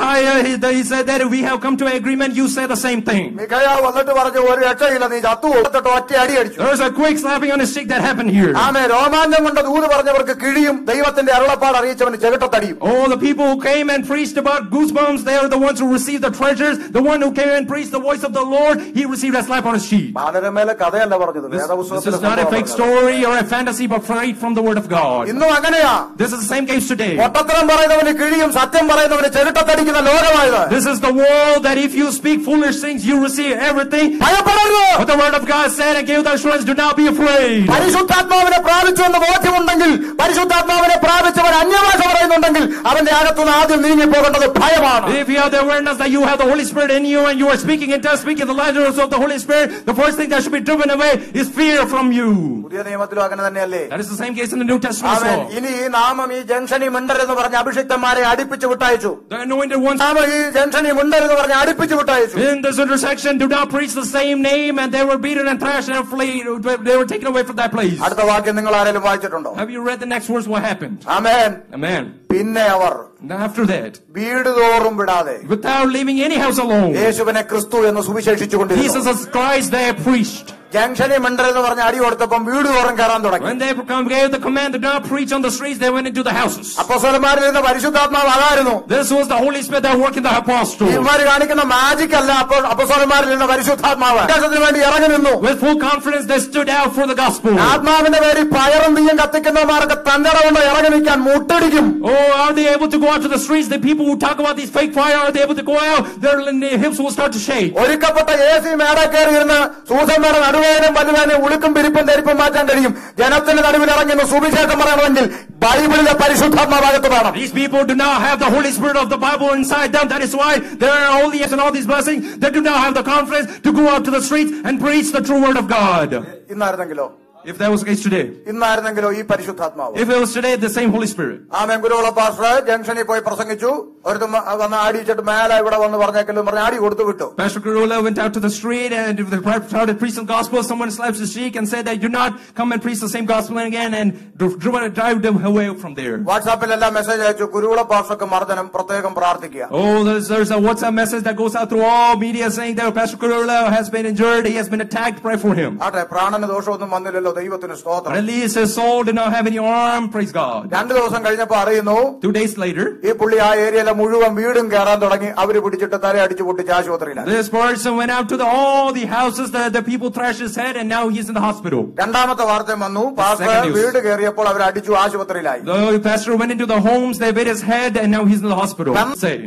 Micaiah, he said that we have come to an agreement. You say the same thing. മിഖായാവ് വന്നിട്ട് പറഞ്ഞു, ഒരു രക്ഷയില്ല, നീ ചത്തു കൊടുത്തിട്ട് ഒറ്റ അടി അടിച്ചു. There was a quick slapping on his cheek that happened here. ആമേൻ. രോമാഞ്ചം കൊണ്ട് ദൂത് പറഞ്ഞവർക്ക് കിഴിയും ദൈവത്തിന്റെ അരുളപ്പാട് അറിയിച്ചവന് ചെകിട്ടത്തടിയും. Oh, the people who came and preached about goosebumps, they are the ones who received the treasures. The one who came and preached the voice of the Lord, he received a slap on his cheek. ബാലരമേലെ കഥയല്ല പറഞ്ഞത്, This is not a fake story or a fantasy, but right from the word of God. ഇന്നും അങ്ങനെയാ. This is the same case today. പൊട്ടത്തരം പറയുന്നവന് കിഴിയും സത്യം പറയുന്നവന് ചെകിട്ടത്തടിക്കുന്ന ലോകമായത്. This is the world that if you speak foolish things, you receive everything. ഭയപ്പെടരുത്. But the word of God said and gave the assurance, do not be afraid. പരിശുദ്ധാത്മാവിനെ പ്രാപിച്ചു എന്ന് ബോധ്യമുണ്ടെങ്കിൽ, പരിശുദ്ധാത്മാവിനെ പ്രാപിച്ചവൻ അന്യഭാഷ പറയുന്നുണ്ടെങ്കിൽ അവന്റെ അകത്തുനിന്ന് ആദ്യം നീങ്ങി പോകേണ്ടത് ഭയമാണ്. If you have the awareness that you have the Holy Spirit in you and you are speaking in tongues, speaking the language of the Holy Spirit, the first thing that should be driven away is fear from you. പുതിയ നിയമത്തിലും അങ്ങനെ തന്നെയല്ലേ? That is the same case in the New Testament as well. ഇനി ഈ നാമം ഈ ജംഗ്ഷനിൽ മിണ്ടരെന്ന് പറഞ്ഞ അഭിഷിക്തന്മാരെ അടുപ്പിച്ച് വിട്ടയച്ചു. The anointed ones നാമം ഈ ജംഗ്ഷനിൽ മിണ്ടരെന്ന് പറഞ്ഞ അടുപ്പിച്ച് വിട്ടയച്ചു. in this intersection do not preach the same name, and they were beaten and thrashed and they were taken away from that place. അടുത്ത വാക്യം നിങ്ങൾ ആരെങ്കിലും വായിച്ചിട്ടുണ്ടോ? Have you read the next verse? What happened? Amen. Amen. പിന്നെ അവർ After that, വീട് തോറും വിടാതെ without leaving any house alone, യേശുവിനെ ക്രിസ്തു എന്ന് സുവിശേഷിച്ചുകൊണ്ടിരുന്നു. Jesus Christ they preached. ജംഗ്ഷനിൽ മിണ്ടരെന്ന് പറഞ്ഞ അടി കൊടുത്തപ്പം വീട് തോറും കയറാൻ തുടങ്ങി. When they gave the command to not preach on the streets, they went into the houses. അപ്പോസ്തലന്മാരിൽ നിന്ന് പരിശുദ്ധാത്മാവ് അതായിരുന്നു. This was the Holy Spirit that worked in the apostles. ഇവന്മാര് കാണിക്കുന്ന മാജിക് അല്ല, അപ്പോസ്തലന്മാരിൽ നിന്ന് പരിശുദ്ധാത്മാവ് ദേശത്തിന് വേണ്ടി ഇറങ്ങി നിന്നു. With full confidence, they stood out for the gospel. ആത്മാവിന്റെ പേരിൽ പയറും തീയും കത്തിക്കുന്നവർക്ക് തന്തട കൊണ്ട് ഇറങ്ങി നിൽക്കാൻ മുട്ടടിക്കും. Oh, are they able to go out to the streets? The people who talk about these fake fire, are they able to go out? Their hips will start to shake. ഒരുക്കപ്പെട്ട AC മേട കയറി ഇരുന്ന് സൂസന്മാരുടെ നടുവേനും വലുവേനും ഉളുക്കും പിരിപ്പും ധരിപ്പും മാറ്റാൻ കഴിയും. ജനത്തിന്റെ നടുവിൽ ഇറങ്ങി സുവിശേഷം പറയണമെങ്കിൽ ബൈബിളിലെ പരിശുദ്ധാത്മാവകത്ത് വേണം. These people do not have the Holy Spirit of the Bible inside them. That is why there are all these and all these blessings. They do not have the confidence to go out to the streets and preach the true word of God. ഇന്നായിരുന്നെങ്കിലോ? If that was the case today. ഇന്നായിരുന്നെങ്കിലോ ഈ പരിശുദ്ധാത്മാവ്? If it was today, the same Holy Spirit. ആമേൻ. ഗുരുകുല പാസ്റ്റർ ജംഗ്ഷനിൽ പോയി പ്രസംഗിച്ചു. ഒരുത്തും വന്ന് ആടിച്ചിട്ട് മേലെ ഇവിടെ വന്ന് പറഞ്ഞേക്കല്ലോ പറഞ്ഞ ആടി കൊടുത്തു വിട്ടു. Pastor Gurula went out to the street and if they started preaching the gospel, someone slapped his cheek and said that do not come and preach the same gospel again, and drive them away from there. വാട്സാപ്പിലെല്ലാം മെസ്സേജ് അയച്ചു, ഗുരുകുല പാസ്റ്റർക്ക് മർദ്ദനം, പ്രത്യേകം പ്രാർത്ഥിക്കുക. Oh, there's a WhatsApp message that goes out through all media saying that Pastor Gurula has been injured, he has been attacked, pray for him. ആട്ടെ, പ്രാണന് ദോഷമൊന്നും വന്നില്ലല്ലോ, ദൈവത്തിന് സ്തോത്രം. But at least his soul did not have any harm, praise God. 2 ദിവസം കഴിഞ്ഞപ്പോ അറിയുന്നു, 2 days later, ഈ പുള്ളി ആ ഏരിയയിലെ മുഴുവൻ വീടും കയറാൻ തുടങ്ങി. അവര് പിടിച്ചിട്ട് തല അടിച്ചു പൊട്ടിച്ച് ആശുപത്രിയിലാണ്. this person went out to all the houses, the people thrashed his head, and now he's in the hospital. രണ്ടാമത്തെ വാർത്ത വന്നു, പാസ്റ്റർ വീട് കയറിയപ്പോൾ അവർ അടിച്ചു ആശുപത്രിയിലായി. The pastor went into the homes, they beat his head, and now he's in the hospital. Say,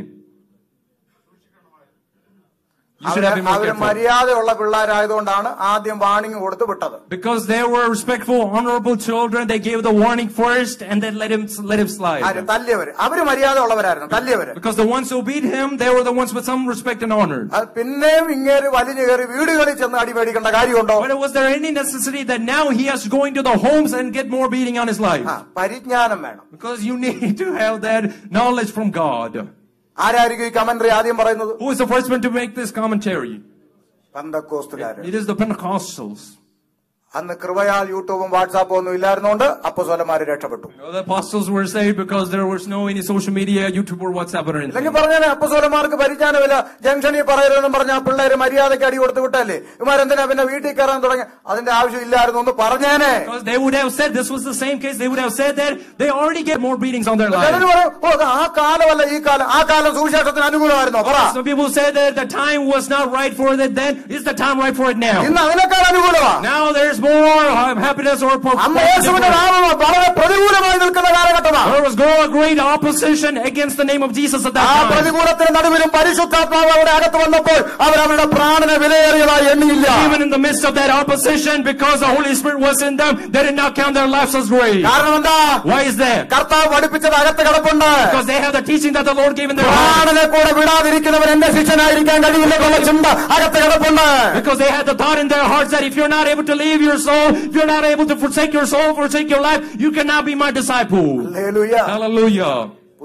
അവര് മര്യാദയുള്ള പിള്ളേരായതുകൊണ്ടാണ് ആദ്യം വാണിംഗ് കൊടുത്ത് വിട്ടത്. Because they were respectful, honorable children, they gave the warning first and then let him slide. തല്ലിയവര്, അവര് മര്യാദ ഉള്ളവരായിരുന്നു, തല്ലിയവര്. Because the ones who beat him, they were the ones with some respect and honor. പിന്നെയും ഇങ്ങേര് വലിഞ്ഞു കയറി വീടുകളിൽ ചെന്ന് അടി മേടിക്കേണ്ട കാര്യമുണ്ടോ? But was there any necessity that now he has to go into the homes and get more beating on his life? പരിജ്ഞാനം വേണം. Because you need to have that knowledge from God. ആരായിരിക്കും ഈ കമന്ററി ആദ്യം പറയുന്നത്? Who is the first one to make this commentary? പെന്തക്കോസ്തുകാര്. It is the Pentecostals. അന്ന് കൃപയാൽ യൂട്യൂബും വാട്സാപ്പും ഒന്നും ഇല്ലായിരുന്നോണ്ട് അപ്പോസ്തലന്മാര് രക്ഷപ്പെട്ടു. The apostles were saved because there was no any social media, YouTube or WhatsApp or anything. അല്ലെങ്കിൽ പറഞ്ഞാൽ അപ്പോസ്തലന്മാർക്ക് പരിജ്ഞാനമില്ല, ജംഗ്ഷനിൽ പറയരുതെന്നും പറഞ്ഞ പിള്ളേര് മര്യാദയ്ക്ക് അടി കൊടുത്തു വിട്ടല്ലേ, ഇവരെന്തിനാ പിന്നെ വീട്ടിൽ കയറാൻ തുടങ്ങി? അതിന്റെ ആവശ്യം ഇല്ലായിരുന്നു എന്ന് പറഞ്ഞേനെ. Because they would have said this was the same case, they would have said that they already get more beatings on their life. ആ കാലമല്ല ഈ കാലം, ആ കാലം സുവിശേഷത്തിന് അനുകൂലമായിരുന്നോ? പറ. Some people say that the time was not right for it then. Is the time right for it now? ഇന്ന് അതിനേക്കാൾ അനുകൂലമാണ്. Now there's more happiness or വളരെ പ്രതികൂലമായി നിൽക്കുന്ന കാലഘട്ടമാണ്. There was great opposition against the name of Jesus at that time. ആ time. പ്രതികൂലത്തിന് നടുവിലും പരിശുദ്ധാത്മാവ് അവരുടെ അകത്ത് വന്നപ്പോൾ അവരവരുടെ പ്രാണനെ വിലയേറിയതായി എണ്ണിയില്ല. Even in the midst of that opposition, because the Holy Spirit was in them, they did not count their lives as great. കാരണം എന്താ? Why is that? കർത്താവ് പഠിപ്പിച്ചത് അകത്ത് കിടപ്പുണ്ട്. Because they have the teaching that the Lord gave in their heart. പ്രാണനെ കൂടെ വിടാതിരിക്കുന്നവർ എന്റെ ശിഷ്യനായിരിക്കാൻ കഴിയില്ലെന്നുള്ള ചിന്ത അകത്ത് കിടപ്പുണ്ട്. Because they had the thought in their hearts that if you're not able to leave your soul, if you're not able to forsake your soul, forsake your life, you cannot be my disciple. Hallelujah. Hallelujah.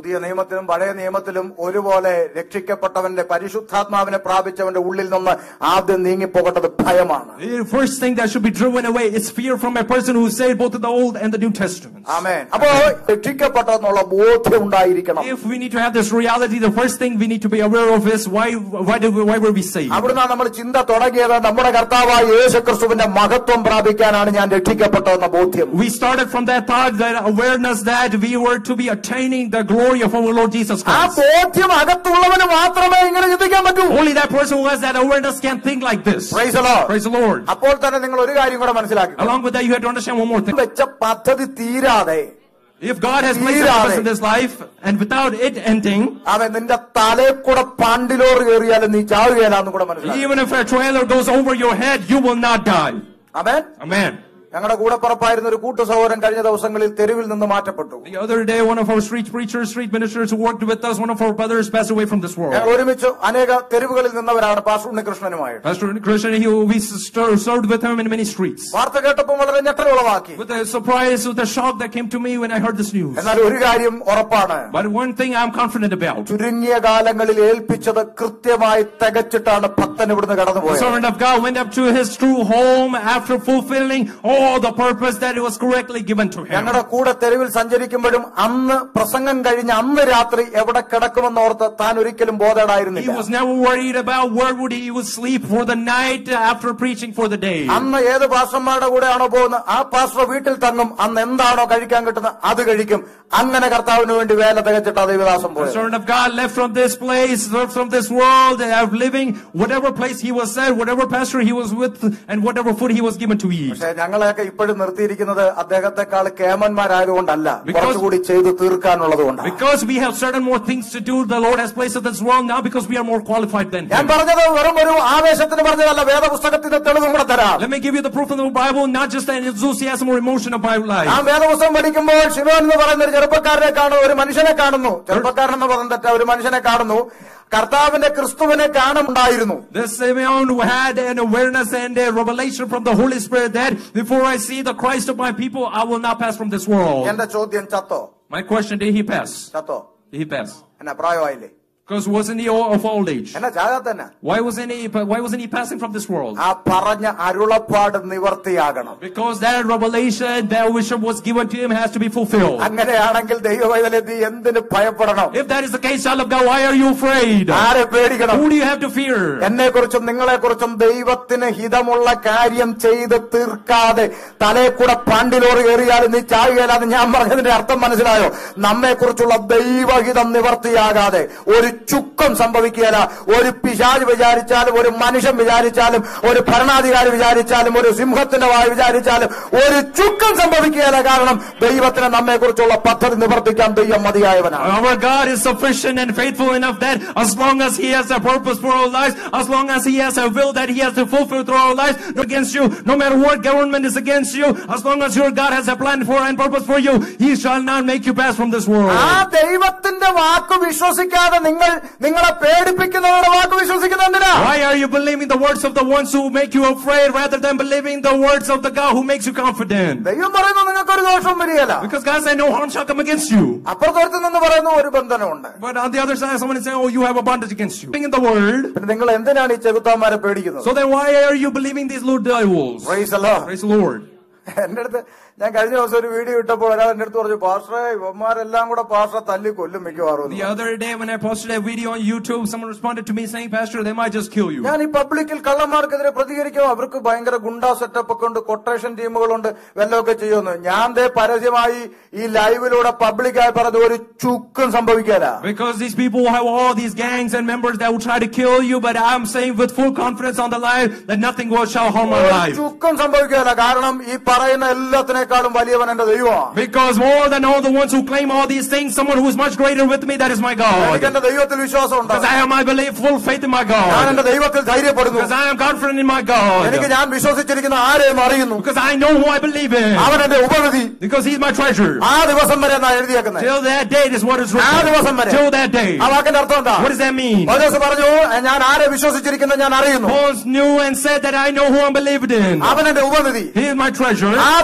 പുതിയ നിയമത്തിലും പഴയ നിയമത്തിലും ഒരുപോലെ രക്ഷിക്കപ്പെട്ടവന്റെ പരിശുദ്ധാത്മാവിനെ പ്രാപിച്ചവന്റെ ഉള്ളിൽ നിന്ന് ആദ്യം നീങ്ങിപ്പോകേണ്ടത് ഭയമാണ്. The first thing that should be driven away is fear from a person who saved both in the Old and the New Testament. ആമേൻ. അപ്പോ രക്ഷിക്കപ്പെട്ടെന്നുള്ള ബോധ്യം ഉണ്ടായിരിക്കണം. If we need to have this reality, the first thing we need to be aware of is why were we saved? അവിടുന്ന് നമ്മൾ ചിന്ത തുടങ്ങിയത് നമ്മുടെ കർത്താവായ യേശുക്രിസ്തുവിന്റെ മഹത്വം പ്രാപിക്കാനാണ് ഞാൻ രക്ഷിക്കപ്പെട്ടതെന്ന ബോധ്യം. We started from that thought, that awareness that we were to be attaining the glory of our Lord Jesus ആ Christ. ബോധ്യം അകത്തുള്ളവന് മാത്രമേ ഇങ്ങനെ ചിന്തിക്കാൻ പറ്റൂ. Only that person who has that awareness can think like this. Praise the Lord. Praise the Lord. അപ്പോൾ തന്നെ നിങ്ങൾ ഒരു കാര്യം കൂടെ മനസ്സിലാക്കി. Along with that, you have to understand one more thing. വെച്ച പദ്ധതി തീരാതെ, If God has placed a purpose in this life, and without it ending, അവൻ നിന്റെ തലയിൽ കൂടെ പണ്ടിലോർ കയറിയാലും നീ ചാവുകയില്ലാന്ന് കൂടെ മനസ്സിലാക്കി. even if a trailer goes over your head, you will not die. Amen. Amen. ഞങ്ങളുടെ കൂടെ പുറപ്പായിരുന്ന ഒരു കൂട്ടു സഹോദരൻ കഴിഞ്ഞ ദിവസങ്ങളിൽ തെരുവിൽ നിന്ന് മാറ്റപ്പെട്ടു. The other day, one of our street preachers, street ministers who worked with us, one of our brothers passed away from this world. ഞങ്ങൾ ഒരുമിച്ച് അനേക തെരുവുകളിൽ നിന്നവരാണ് പാസ്റ്റർ ഉണ്ണികൃഷ്ണനുമായി. Pastor Christian, we served with him in many streets. വാർത്ത കേട്ടപ്പോൾ വളരെ ഞെട്ടലുളവാക്കി. With a surprise, with a shock that came to me when I heard this news. എന്നാൽ ഒരു കാര്യം ഉറപ്പാണ്. But one thing I'm confident about. ചുരുങ്ങിയ കാലങ്ങളിൽ ഏൽപ്പിച്ചത് കൃത്യമായി തികച്ചിട്ടാണ് ഭക്തൻ ഇവിടുന്ന് The കടന്നുപോയത്. servant of God went up to his true home after fulfilling all the purpose that was correctly given to him. ഞങ്ങളുടെ കൂടെ തെരുവിൽ സഞ്ചരിക്കുമ്പോഴും അന്ന് പ്രസംഗം കഴിഞ്ഞ അന്ന് രാത്രി എവിടെ കിടക്കുമെന്നോർത്ത് താൻ ഒരിക്കലും He ബോധേടായിരുന്നില്ല. was never worried about where would he would sleep for the night after preaching for the day. അന്ന് ഏത് പാസ്റ്റർമാരുടെ കൂടെയാണോ പോകുന്നത് ആ പാസ്റ്റർ വീട്ടിൽ തങ്ങും. അന്ന് എന്താണോ കഴിക്കാൻ കിട്ടുന്നത് അത് കഴിക്കും. അങ്ങനെ കർത്താവിന് വേണ്ടി വേല തികച്ചിട്ട് ദൈവദാസം The പോയത്. servant of God left from this place, left from this world, of living whatever place he was at, whatever pastor he was with, and whatever food he was given to eat. പക്ഷെ ഞങ്ങളെയൊക്കെ ഇപ്പോഴും നിർത്തിയിരിക്കുന്നത് അദ്ദേഹത്തെക്കാൾ കേമന്മാരായതുകൊണ്ടല്ല, കുറച്ചുകൂടി ചെയ്ത് തീർക്കാനുള്ളത് കൊണ്ടാണ്. Because we have certain more things to do, the Lord has placed us in this world now because we are more qualified than ഞാൻ him. പറഞ്ഞത് വെറും ഒരു ആവേശത്തിന് പറഞ്ഞതല്ല, വേദപുസ്തകത്തിന്റെ തെളിവും കൂടെ തരാം. Let me give you the proof of the Bible, not just an enthusiasm or emotion of my life. ആ വേദപുസ്തകം പഠിക്കുമ്പോൾ ശിവൻ എന്ന് പറയുന്ന ഒരു ചെറുപ്പക്കാരനെ കാണുന്നു, ഒരു മനുഷ്യനെ കാണുന്നു. ചെറുപ്പക്കാരൻ എന്ന് പറയുന്നത് തെറ്റാ, ഒരു മനുഷ്യനെ കാണുന്നു. കർത്താവിന്റെ ക്രിസ്തുവിനെ കാണുന്നുണ്ടായിരുന്നു. This Simeon had an awareness and a revelation from the Holy Spirit that before I see the Christ of my people, I will not pass from this world. എന്റെ ചോദ്യം, ചത്തോ? My question, did he pass? ചത്തോ? Did he pass? എന്നാ പ്രായമായില്ലേ? Because wasn't he of old age? എന്നാ ചാകാത്തന്നെ? Why wasn't he passing from this world? ആ പറഞ്ഞ അരുളപ്പാട് നിവർത്തിയാകണം. Because that revelation, that vision was given to him has to be fulfilled. അങ്ങനെയാണെങ്കിൽ ദൈവവൈതലേ നീ എന്തിന് ഭയപ്പെടണം? If that is the case, child of God, why are you afraid? ആരെ പേടിക്കണം? Who do you have to fear? എന്നെ കുറിച്ചും നിങ്ങളെ കുറിച്ചും ദൈവത്തിന് ഹിതമുള്ള കാര്യം ചെയ്ത് തീർക്കാതെ തലേ കൂടെ പണ്ടിലോറ് കയറിയാലും നീ ചാവുകയില്ലാന്ന് ഞാൻ പറഞ്ഞതിന്റെ അർത്ഥം മനസ്സിലായോ? നമ്മെ കുറിച്ചുള്ള ദൈവഹിതം നിവർത്തിയാകാതെ ഒരു ചുക്കം സംഭവിക്കുകയില്ല. ഒരു പിശാച് വിചാരിച്ചാലും, ഒരു മനുഷ്യൻ വിചാരിച്ചാലും, ഒരു ഭരണാധികാരി വിചാരിച്ചാലും, ഒരു സിംഹത്തിന്റെ വായ വിചാരിച്ചാലും ഒരു ചുക്കം സംഭവിക്കുകയില്ല. കാരണം ദൈവത്തിന് നമ്മെ കുറിച്ചുള്ള പദ്ധതി നിവർത്തിക്കാൻ ദൈവം മതിയായവനാണ്. Our God is sufficient and faithful enough that as long as He has a purpose for our lives, as long as He has a will that He has to fulfill through our lives, not against you, no matter what government is against you, as long as your God has a plan for and purpose for you, He shall not make you pass from this world. ആ ദൈവത്തിന്റെ വാക്ക് വിശ്വസിക്കാതെ നിങ്ങളെ പേടിപ്പിക്കുന്നവരുടെ വാക്ക് വിശ്വസിക്കുന്നത് എന്തിനാ? Why are you believing the words of the ones who make you afraid rather than believing the words of the God who makes you confident? ദൈവം പറയുന്നു നിങ്ങൾക്കൊരു ദോഷം വരികയില്ല. Because God said no harm shall come against you. അപ്പുറത്തോരത്ത് നിന്ന് പറയുന്നു ഒരു ബന്ധനമുണ്ട്. But on the other side, someone is saying, oh, you have a bondage against you. In the word. പിന്നെ നിങ്ങൾ എന്തിനാണ് ഈ ചെകുത്താന്മാരെ പേടിക്കുന്നത്? So then why are you believing these little devils? Praise the Lord. Praise the Lord. എന്റെ അടുത്ത് ഞാൻ കഴിഞ്ഞ ദിവസം ഒരു വീഡിയോ ഇട്ടപ്പോൾ ഒരാൾ എന്റെ അടുത്ത് പറഞ്ഞു, പാസ്റ്ററെ ഇവന്മാരെല്ലാം കൂടെ പാസ്റ്ററെ തല്ലി കൊല്ലും മിക്കവാറും. The other day when I posted a video on YouTube, someone responded to me saying, Pastor, they might just kill you. ഞാൻ ഈ പബ്ലിക്കിൽ കള്ളന്മാർക്കെതിരെ പ്രതികരിക്കും. അവർക്ക് ഭയങ്കര ഗുണ്ടാ സെറ്റപ്പ് ഒക്കെ ഉണ്ട്, കൊട്ടേഷൻ ടീമുകളുണ്ട്, വല്ലതൊക്കെ ചെയ്യുന്നു. ഞാൻ പരസ്യമായി ഈ ലൈവിലൂടെ പബ്ലിക്കായി പറഞ്ഞു ഒരു ചുക്കും സംഭവിക്കാല. Because these people have all these gangs and members that will try to kill you, but I'm saying with full confidence on the live that nothing shall harm my life. ചുക്കും സംഭവിക്കാല. കാരണം ഈ പറയുന്ന എല്ലാത്തിനേക്കാളും വലിയവൻ എന്റെ ദൈവമാണ്. Because more than all the ones who claim all these things, someone who is much greater with me, that is my God. എനിക്ക് എന്റെ ദൈവത്തിൽ വിശ്വാസമുണ്ട്. Because I have my belief, full faith in my God. ഞാൻ എന്റെ ദൈവത്തിൽ ധൈര്യപ്പെടുന്നു. Because I am confident in my God. എനിക്ക് ഞാൻ വിശ്വസിച്ചിരിക്കുന്ന ആരെയും അറിയുന്നു. Because I know who I believe in. അവൻ എന്റെ ഉപനിധി. Because He's my treasure. ആ ദിവസം വരെ എന്നാ എഴുതിയേക്കുന്നത്. Till that day is what is ആ written. ദിവസം വരെ. Till that day. ആ വാക്കിന്റെ അർത്ഥം എന്താ? What does that mean? പൗലോസ് പറഞ്ഞു, ഞാൻ ആരെ വിശ്വസിച്ചിരിക്കുന്നത് ഞാൻ അറിയുന്നു. Paul knew and said that I know who I believed in. അവൻ എന്റെ ഉപനിധി. He is my treasure. ആ ദിവസം വരെ.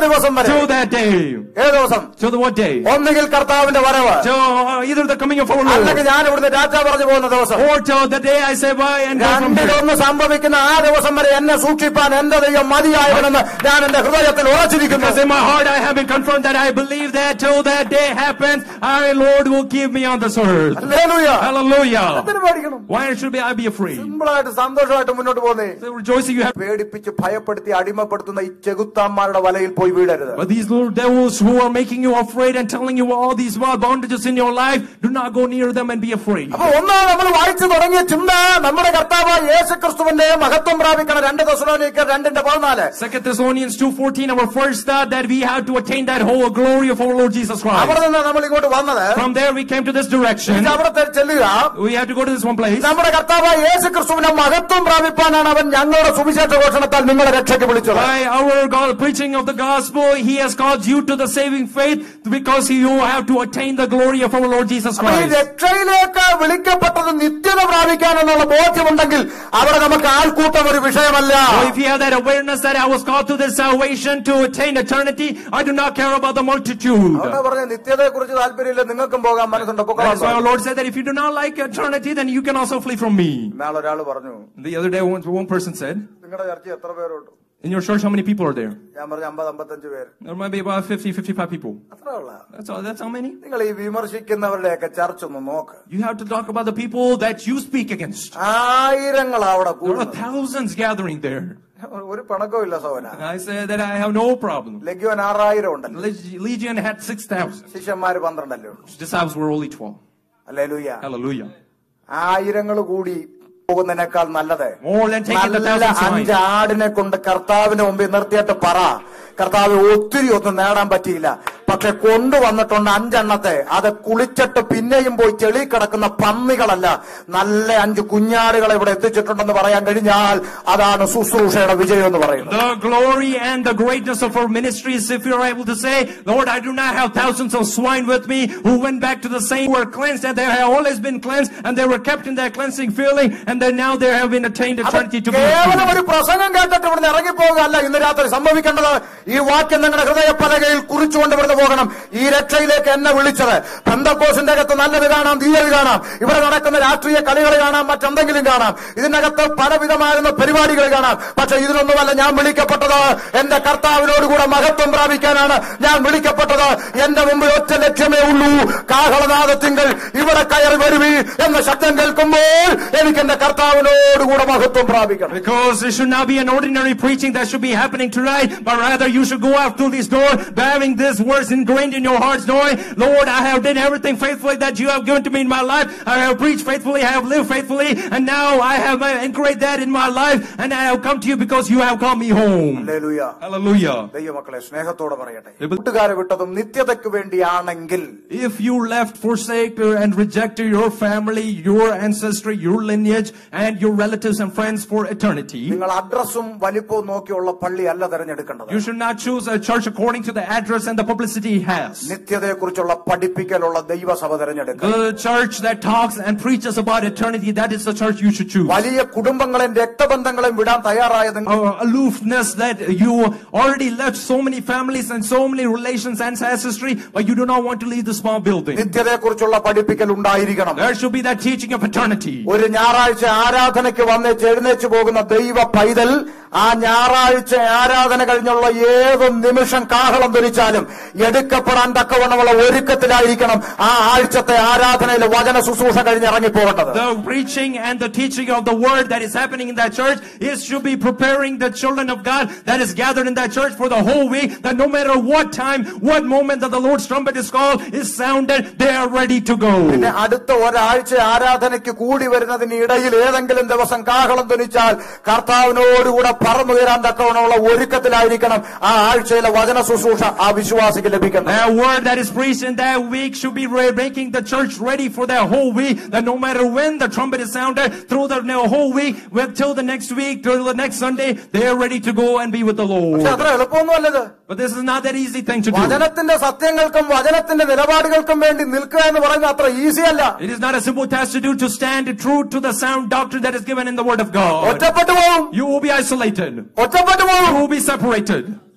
till that day. ഏത് ദിവസം? Till the what day? ഒന്നുകിൽ കർത്താവിന്റെ വരവ്, Till either the coming of our Lord, അല്ലെങ്കിൽ ഞാൻ ഇവിടുന്ന് രാജ പറഞ്ഞു പോകുന്ന ദിവസം. or till the day I say bye and go from here. രണ്ടിലൊന്ന് സംഭവിക്കുന്ന ആ ദിവസം വരെ എന്നെ സൂക്ഷിപ്പാൻ എന്റെ ദൈവം മതിയായവനെന്ന് ഞാൻ എന്റെ ഹൃദയത്തിൽ ഉറച്ചിരിക്കുന്നു. Because in my heart I have been confirmed that I believe that till that day happens, our Lord will keep me on this earth. Hallelujah. Hallelujah. എന്തിനു പേടിക്കണം? Why should I be afraid? സിമ്പിളായിട്ട് സന്തോഷമായിട്ട് മുന്നോട്ട് പോകുന്നേ. So rejoicing you have. പേടിപ്പിച്ച് ഭയപ്പെടുത്തി അടിമപ്പെടുത്തുന്ന ഈ ചെകുത്താന്മാരുടെ വലയിൽ പോയി വീഴരുത്. But these little devils who are making you afraid and telling you all these bondages in your life, do not go near them and be afraid. അപ്പൊ ഒന്നാം നമ്മൾ വായിച്ചു തുടങ്ങിയ ചിന്ത നമ്മുടെ കർത്താവായ യേശുക്രിസ്തുവിന്റെ മഹത്വം പ്രാപിക്കണം. 2 തെസ്സലോനിക്കർ 2:14. 2 Thessalonians 2:14, our first thought that we have to attain that whole glory of our Lord Jesus Christ. അവിടെ നിന്ന് നമ്മൾ ഇങ്ങോട്ട് വന്നത്. From there we came to this direction. അവിടെ ചെല്ലുക. We have to go to this one place. നമ്മുടെ കർത്താവായ യേശുക്രിസ്തുവിന്റെ മഹത്വം പ്രാപിപ്പാനാണ് അവൻ ഞങ്ങളുടെ സുവിശേഷ ഘോഷണത്താൽ നിങ്ങളെ രക്ഷയ്ക്ക് വിളിച്ചത്. By our preaching of the gospel, he has called you to the saving faith because you have to attain the glory of our Lord Jesus ഈ Christ. രക്ഷയിലേക്ക് വിളിക്കപ്പെട്ടത് നിത്യത പ്രാപിക്കാനെന്നുള്ള ബോധ്യമുണ്ടെങ്കിൽ അവിടെ നമുക്ക് ആൾക്കൂട്ടം ഒരു വിഷയമല്ല. So if you have that awareness that I was called to this salvation to attain eternity, I do not care about the multitude. അവിടെ പറഞ്ഞ നിത്യതയെ കുറിച്ച് താല്പര്യമില്ല, നിങ്ങൾക്കും പോകാൻ മനസ്സുണ്ട്. That's why our Lord said that if you do not like eternity, then you can also flee from me. നാളെ ഒരാൾ പറഞ്ഞു, The other day one person said, നിങ്ങളുടെ ചർച്ച എത്ര പേരുണ്ട്? in your church how many people are there? ഞാൻ പറഞ്ഞു 50-55 പേര്. There might be about 50-55 people. അത്ര ഉള്ള. That's how many? നിങ്ങൾ ഈ വിമർശിക്കുന്നവരുടെയൊക്കെ ചർച്ച ഒന്ന് നോക്ക്. You have to talk about the people that you speak against. ആയിരങ്ങൾ അവിടെ There are കൂടുന്നു. thousands gathering there. ഒരു പണക്കവും ഇല്ല Sona. I said that I have no problem. ലഗ്യോൻ 6000 ഉണ്ടല്ലോ, Legion had 6,000. ശിഷ്യന്മാര് 12 അല്ലേ ഉള്ളൂ. Disciples were only 12. Hallelujah. Hallelujah. ആയിരങ്ങൾ കൂടി പോകുന്നതിനേക്കാൾ നല്ലത് More than taking the നല്ല 5 ആടിനെ കൊണ്ട് കർത്താവിന് മുമ്പിൽ നിർത്തിയിട്ട് പറ, കർത്താവ് ഒത്തിരി ഒന്നും നേടാൻ പറ്റിയില്ല, പക്ഷെ കൊണ്ടുവന്നിട്ടുണ്ട് 5 എണ്ണത്തെ. അത് കുളിച്ചിട്ട് പിന്നെയും പോയി ചെളി കിടക്കുന്ന പന്നികളല്ല, നല്ല 5 കുഞ്ഞാടുകളെ ഇവിടെ എത്തിച്ചിട്ടുണ്ടെന്ന് പറയാൻ കഴിഞ്ഞാൽ അതാണ് ശുശ്രൂഷയുടെ വിജയം എന്ന് പറയുന്നത്. The glory and the greatness of our ministries, if you are able to say, Lord, I do not have thousands of swine with me who went back to the same, who were cleansed, and they have always been cleansed, and they were kept in that cleansing feeling, and then now they have been attained eternity to be. കേവലം ഒരു പ്രസംഗം കേട്ടിട്ട് ഇവിടുന്ന് ഇറങ്ങിപ്പോകുകയല്ല ഇന്ന് രാത്രി സംഭവിക്കേണ്ടത്. ഈ വാക്യം നിങ്ങളുടെ ഹൃദയപ്പലകയിൽ കുറിച്ചുകൊണ്ട് ഇവിടുന്ന് പോകണം. ഈ രക്ഷയിലേക്ക് എന്നെ വിളിച്ചത് പെന്തക്കോസിന്റെ അകത്ത് നല്ലത് കാണാം, തീയത് കാണാം, ഇവിടെ നടക്കുന്ന രാഷ്ട്രീയ കളികൾ കാണാം, മറ്റെന്തെങ്കിലും കാണാം, ഇതിനകത്ത് പലവിധമാകുന്ന പരിപാടികൾ കാണാം, പക്ഷെ ഇതിനൊന്നുമല്ല ഞാൻ വിളിക്കപ്പെട്ടത്. എന്റെ കർത്താവിനോടുകൂടെ മഹത്വം പ്രാപിക്കാനാണ് ഞാൻ വിളിക്കപ്പെട്ടത്. എന്റെ മുമ്പിൽ ഒറ്റ ലക്ഷ്യമേ ഉള്ളൂ, കാഹളനാദത്തിങ്കൽ ഇവിടെ കയറി വരുവീ എന്ന ശബ്ദം കേൾക്കുമ്പോൾ എനിക്ക് എന്റെ കർത്താവിനോടുകൂടെ മഹത്വം പ്രാപിക്കണം. Because it should not be an ordinary preaching that should be happening tonight, but rather you should go out through this door bearing this words ingrained in your hearts, knowing, Lord, I have done everything faithfully that you have given to me in my life. I have preached faithfully, I have lived faithfully, and now I have engraved that in my life, and I have come to you because you have called me home. Hallelujah. Hallelujah. ദൈവമക്കളെ സ്നേഹത്തോടെ പറയട്ടെ, കൂട്ടുകാരെ വിട്ടതും നിത്യതയ്ക്ക് വേണ്ടിയാണെങ്കിൽ, if you left, forsake, and rejected your family, your ancestry, your lineage, and your relatives and friends for eternity, നിങ്ങൾ അഡ്രസ്സും വലിപ്പവും നോക്കിയുള്ള പള്ളി അല്ല തിരഞ്ഞെടുക്കേണ്ടത്. you should not choose a church according to the address and the publicity it has. നിത്യതയെക്കുറിച്ചുള്ള പഠിപ്പിക്കലുള്ള ദൈവസഭ തിരഞ്ഞെടുക്കുക. The church that talks and preaches about eternity, that is the church you should choose. വലിയ കുടുംബങ്ങളെയും രക്തബന്ധങ്ങളെയും വിടാൻ തയ്യാറായത് Aloofness that you already left so many families and so many relations and ancestry, but you do not want to leave the small building. നിത്യതയെക്കുറിച്ചുള്ള പഠിപ്പിക്കൽ ഉണ്ടായിരിക്കണം. There should be that teaching of eternity. ഒരു ഞായറാഴ്ച ആരാധനയ്ക്ക് വന്നേച്ച് എഴുന്നേറ്റ് പോകുന്ന ദൈവ പൈതൽ ആ ഞായറാഴ്ച ആരാധന കഴിഞ്ഞുള്ള ഏത് നിമിഷം കാഹളം ധരിച്ചാലും എടുക്കപ്പെടാൻ തക്കവണ്ണമുള്ള ഒരുക്കത്തിലായിരിക്കണം ആ ആഴ്ചത്തെ ആരാധനയിലെ വചന ശുശ്രൂഷ കഴിഞ്ഞ് ഇറങ്ങിപ്പോകേണ്ടത്. The preaching and the teaching of the word that is happening in that church is should be preparing the children of God that is gathered in that church for the whole week, that no matter what time, what moment that the Lord's trumpet is called, is sounded, they are ready to go. പിന്നെ അടുത്ത ഒരാഴ്ച ആരാധനയ്ക്ക് കൂടി വരുന്നതിന് ഇടയിൽ ഏതെങ്കിലും ദിവസം കാഹളം ധരിച്ചാൽ കർത്താവിനോടുകൂടെ പറന്നു കയറാൻ തക്കവണ്ണമുള്ള ഒരുക്കത്തിലായിരിക്കണം ആ ആഴ്ചയിലെ വചന ശുശ്രൂഷ ആ വിശ്വാസിക്ക് ലഭിക്കണം. That word that is preached in that week should be making the church ready for that whole week, that no matter when the trumpet is sounded through the whole week, till the next week, till the next Sunday, they are ready to go and be with the Lord. അത്ര എളുപ്പമൊന്നുമല്ലത്. But this is not that easy thing to do. വചനത്തിന്റെ സത്യങ്ങൾക്കും വചനത്തിന്റെ നിലപാടുകൾക്കും വേണ്ടി നിൽക്കുക എന്ന് പറയുന്നത് അത്ര ഈസി അല്ല. It is not a simple task to do, to stand true to the sound doctrine that is given in the Word of God. ഒറ്റപ്പെട്ടു പോകും. You will be isolated. ഒറ്റപ്പെട്ടു You പോകും. will be separated.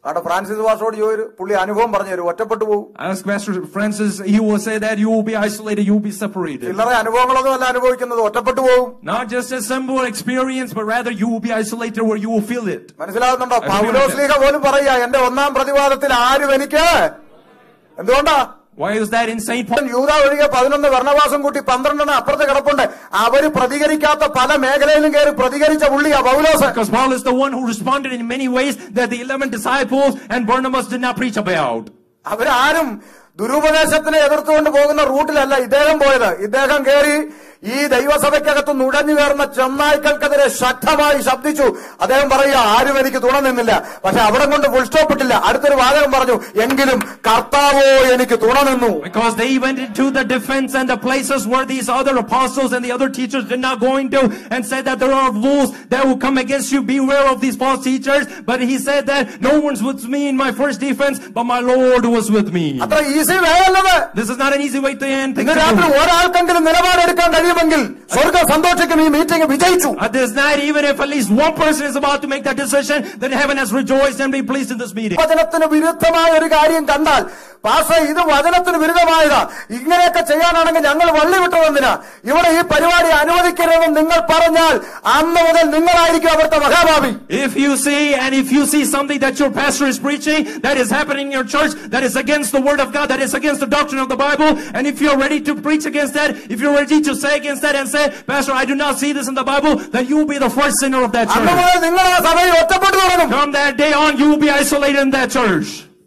അവിടെ ഫ്രാൻസിസ് പാസ്റ്ററോട് ചോദിച്ചു, പുള്ളി അനുഭവം പറഞ്ഞു തരും, ഒറ്റപ്പെട്ടു പോകും. Ask Pastor Francis, he will say that you will be isolated, you will be separated. ചില്ലറ അനുഭവങ്ങളൊന്നും അല്ല അനുഭവിക്കുന്നത്, ഒറ്റപ്പെട്ടു പോകും. Not just a simple experience, but rather you will be isolated where you will feel it. മനസ്സിലാകുന്നുണ്ടോ? പൗലോസ് ശ്ലീഹ പോലും പറയാ, എന്റെ ഒന്നാം പ്രതിവാദത്തിൽ ആരും എനിക്ക് എന്തുകൊണ്ടാ? Why is that in St. Paul? യൂദ ഒഴികെ 11 ഭരണവാസം കൂട്ടി 12 അപ്പുറത്ത് കിടപ്പുണ്ട്. അവര് പ്രതികരിക്കാത്ത പല മേഖലയിലും കയറി പ്രതികരിച്ച പുള്ളിയാ പൗലോസ്. Because Paul is the one who responded in many ways that the 11 disciples and Barnabas did not preach about. അവരാരും ദുരുപദേശത്തിനെ എതിർത്തുകൊണ്ട് പോകുന്ന റൂട്ടിലല്ല ഇദ്ദേഹം പോയത്. ഇദ്ദേഹം കയറി ഈ ദൈവസഭയ്ക്കകത്ത് നുഴഞ്ഞു കയറുന്ന ചെന്നായ്ക്കൾക്കെതിരെ ശക്തമായി ശബ്ദിച്ചു. അദ്ദേഹം പറയുക, ആരും എനിക്ക് തുണ നിന്നില്ല. പക്ഷെ അവിടെ കൊണ്ട് ഫുൾ സ്റ്റോപ്പ് ഇട്ടില്ല. അടുത്തൊരു വാചകം പറഞ്ഞു, എങ്കിലും കർത്താവോ എനിക്ക് തുണ നിന്നു. Because they went into the defense and the places where these other apostles and the other teachers did not go into and said that there are wolves that will come against you. Beware of these false teachers. But he said that no one's with me in my first defense, but my Lord was with me. അത്ര ഈസി വേ അല്ലത്. This is not an easy way to end things. ഇന്ന് രാത്രി ഒരാൾക്കെങ്കിലും നിലപാടെടുക്കാൻ കഴിയുമെങ്കിൽ സ്വർഗ്ഗം സന്തോഷിക്കും. ഈ മീറ്റിംഗ് വിജയിച്ചു. At this night, even if at least one person is about to make that decision, then heaven has rejoiced and be pleased in this meeting. വചനത്തിന് വിരുദ്ധമായ ഒരു കാര്യം കണ്ടാൽ, പാസ്റ്റർ ഇത് വചനത്തിന് വിരുദ്ധമായതാ, ഇങ്ങനെയൊക്കെ ചെയ്യാനാണെങ്കിൽ ഞങ്ങൾ വള്ളി വിട്ടതെന്തിനാ, ഇവിടെ ഈ പരിപാടി അനുവദിക്കരുതെന്ന് നിങ്ങൾ പറഞ്ഞാൽ അന്ന് മുതൽ നിങ്ങളായിരിക്കും അവിടുത്തെ മഹാഭാവി. If you see something that your pastor is preaching that is happening in your church that is against the word of God, that is against the doctrine of the Bible, and if you're ready to preach against that, if you're ready to say against that and say, Pastor, I do not see this in the Bible, then you will be the first sinner of that church. അന്ന് മുതൽ നിങ്ങൾ ആ സഭയിൽ ഒറ്റപ്പെട്ടു തുടങ്ങും. From that day on, you will be isolated in that church.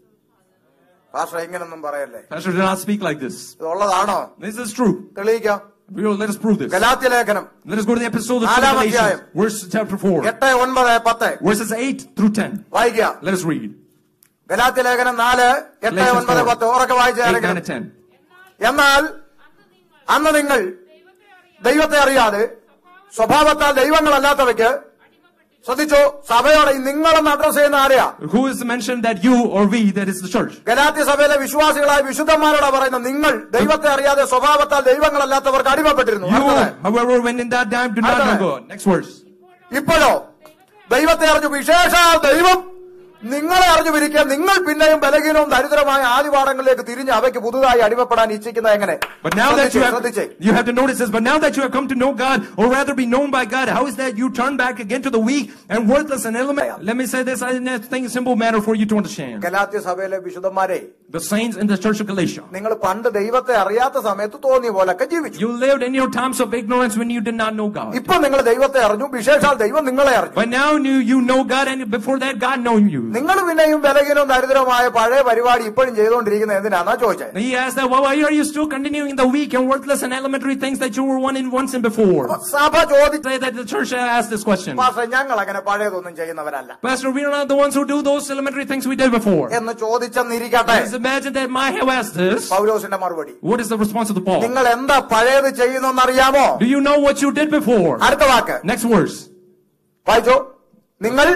Pastor ഇങ്ങനൊന്നും പറയല്ലേ. Pastor, do not speak like this. ഇതുള്ളതാണോ? This is true. തെളിയിക്കാം. Let us prove this. Galatia ലേഖനം Let us go to the episode of Galatians, verse chapter 4, 8, 9, 10 verses 8 through 10. വായിക്കാം. Let us read. ഗലാത്യ ലേഖനം 4, 8, 9, 10 ഉറക്കെ 8, 9, വായിച്ചാൽ, and 10. എന്നാൽ അന്ന് നിങ്ങൾ ദൈവത്തെ അറിയാതെ സ്വഭാവത്താൽ ദൈവങ്ങളല്ലാത്തവയ്ക്ക്, ശ്രദ്ധിച്ചോ, സഭയോടെ നിങ്ങളെന്ന് അഡ്രസ് ചെയ്യുന്ന ആരെയാ? Who is mentioned that you or we, that is the church? Galatia സഭയിലെ വിശ്വാസികളായ വിശുദ്ധന്മാരോടാ പറയുന്നത്, നിങ്ങൾ ദൈവത്തെ അറിയാതെ സ്വഭാവത്താൽ ദൈവങ്ങളല്ലാത്തവർക്ക് അടിമപ്പെട്ടിരുന്നു. You, however, when in that time, do not know God. Next verse. ഇപ്പോഴോ ദൈവത്തെ അറിഞ്ഞു, വിശേഷാൽ ദൈവം നിങ്ങളെ അറിഞ്ഞു വിരിക്കുക, നിങ്ങൾ പിന്നെയും ബലഹീനവും ദരിദ്രമായ ആദിപാഠങ്ങളിലേക്ക് തിരിഞ്ഞ് അവയ്ക്ക് പുതുതായി അടിമപ്പെടാൻ ഇച്ഛിക്കുന്നത് എങ്ങനെ? But now that you have to notice this, but now that you have come to know God, or rather be known by God, how is that you turn back again to the weak and worthless and element? Let me say this, I think a simple matter for you to understand. Galatia സഭയിലെ വിശുദ്ധന്മാരെ, The saints in the church of Galatia, നിങ്ങൾ പണ്ട് ദൈവത്തെ അറിയാത്ത സമയത്ത് തോന്നിയ പോലൊക്കെ ജീവിച്ചു. you lived in your times of ignorance when you did not know God. ഇപ്പൊ നിങ്ങൾ ദൈവത്തെ അറിഞ്ഞു, വിശേഷാൽ ദൈവം നിങ്ങളെ അറിഞ്ഞു. But now you know God, and before that God known you. നിങ്ങൾ പിന്നെയും ബലഹീനവും ദരിദ്രമായ പഴയ പരിപാടി ഇപ്പോഴും ചെയ്തുകൊണ്ടിരിക്കുന്നത് എന്തിനാന്നാ ചോദിച്ചത്? He asked that, why are you still continuing the weak and worthless and elementary things that you were once in before? സഭ ചോദിച്ചു, Say that the church asked this question. Pastor ഞങ്ങൾ അങ്ങനെ പഴയതൊന്നും ചെയ്യുന്നവരല്ല Pastor, we are not the ones who do those elementary things we did before. എന്ന് ചോദിച്ചെന്നിരിക്കട്ടെ. Let's imagine that might have asked this. പൗലോസിന്റെ മറുപടി, What is the response of the Paul? നിങ്ങൾ എന്താ പഴയത് ചെയ്യുന്നറിയാമോ? Do you know what you did before? അടുത്ത വാക്ക് Next verse. വായിച്ചോ. നിങ്ങൾ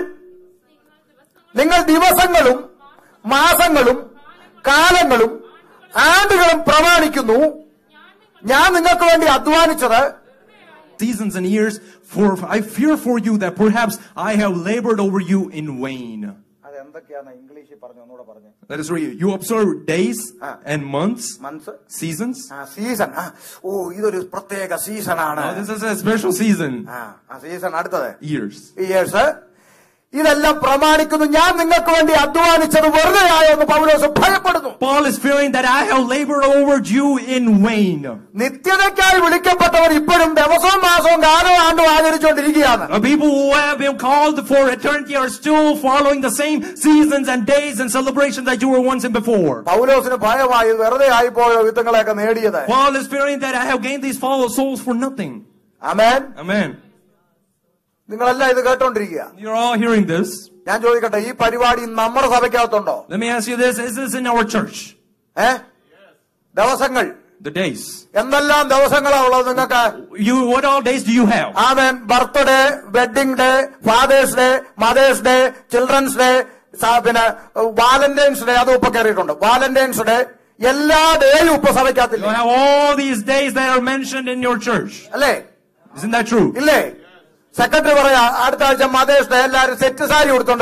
ദിവസങ്ങളും മാസങ്ങളും കാലങ്ങളും ആണ്ടുകളും പ്രമാണിക്കുന്നു, ഞാൻ നിങ്ങൾക്ക് വേണ്ടി അധ്വാനിച്ചത്. Seasons and years, for I fear for you that perhaps I have labored over you in vain. അതെന്തൊക്കെയാണ് ഇംഗ്ലീഷിൽ പറഞ്ഞു? ഒന്നുകൂടെ പറഞ്ഞു. Let us read. You observe days and months, seasons. Season. ഓ, ഇതൊരു പ്രത്യേക സീസണാണ്. This is a special season. Season. അടുത്തത് years. ഇതെല്ലാം പ്രമാണിക്കുന്നു, ഞാൻ നിങ്ങൾക്ക് വേണ്ടി അധ്വാനിച്ചത് വെറുതെയായോ എന്ന് പൗലോസ് ഭയപ്പെടുന്നു. Paul is fearing that I have labored over you in vain. നിത്യതയ്ക്കായി വിളിക്കപ്പെട്ടവർ ഇപ്പോഴും ദിവസവും മാസവും കാലവും ആണ്ടും ആചരിച്ചുകൊണ്ടിരിക്കുകയാണ്. People who have been called for eternity are still following the same seasons and days and celebrations that you were once in before. പൗലോസിന് ഭയമായി വെറുതെ ആയിപ്പോയോ വിത്തുകളെയൊക്കെ നേടിയത്. Paul is fearing that I have gained these fallen souls for nothing. Amen. Amen. നിങ്ങളെല്ലാം ഇത് കേട്ടോണ്ടിരിക്കുക. You're all hearing this. ഞാൻ ചോദിക്കട്ടെ, ഈ പരിപാടി നമ്മുടെ സഭയ്ക്കകത്തുണ്ടോ? Let me ask you this, is this in our church? ദിവസങ്ങൾ, the days. എന്തെല്ലാം ദിവസങ്ങളാ ഉള്ളത് നിങ്ങൾക്ക്? What all days do you have? Amen. Birthday, wedding day, father's day, mother's day, children's day, പിന്നെ വാലന്റൈൻസ് ഡേ, അത് ഉപ്പ കയറിയിട്ടുണ്ട്. വാലന്റൈൻസ് ഡേ, എല്ലാ ഡേയും ഉപ്പ സഭയ്ക്കകത്തില്ല. You have all these days that are mentioned in your church. അല്ലേ? Isn't that true? ഇല്ലേ? സെക്രട്ടറി പറയാ, അടുത്ത ആഴ്ച മദേഴ്സ് ഡേ, എല്ലാരും സെറ്റ് സാരി ഉടുത്തോണ്ട് വരണം.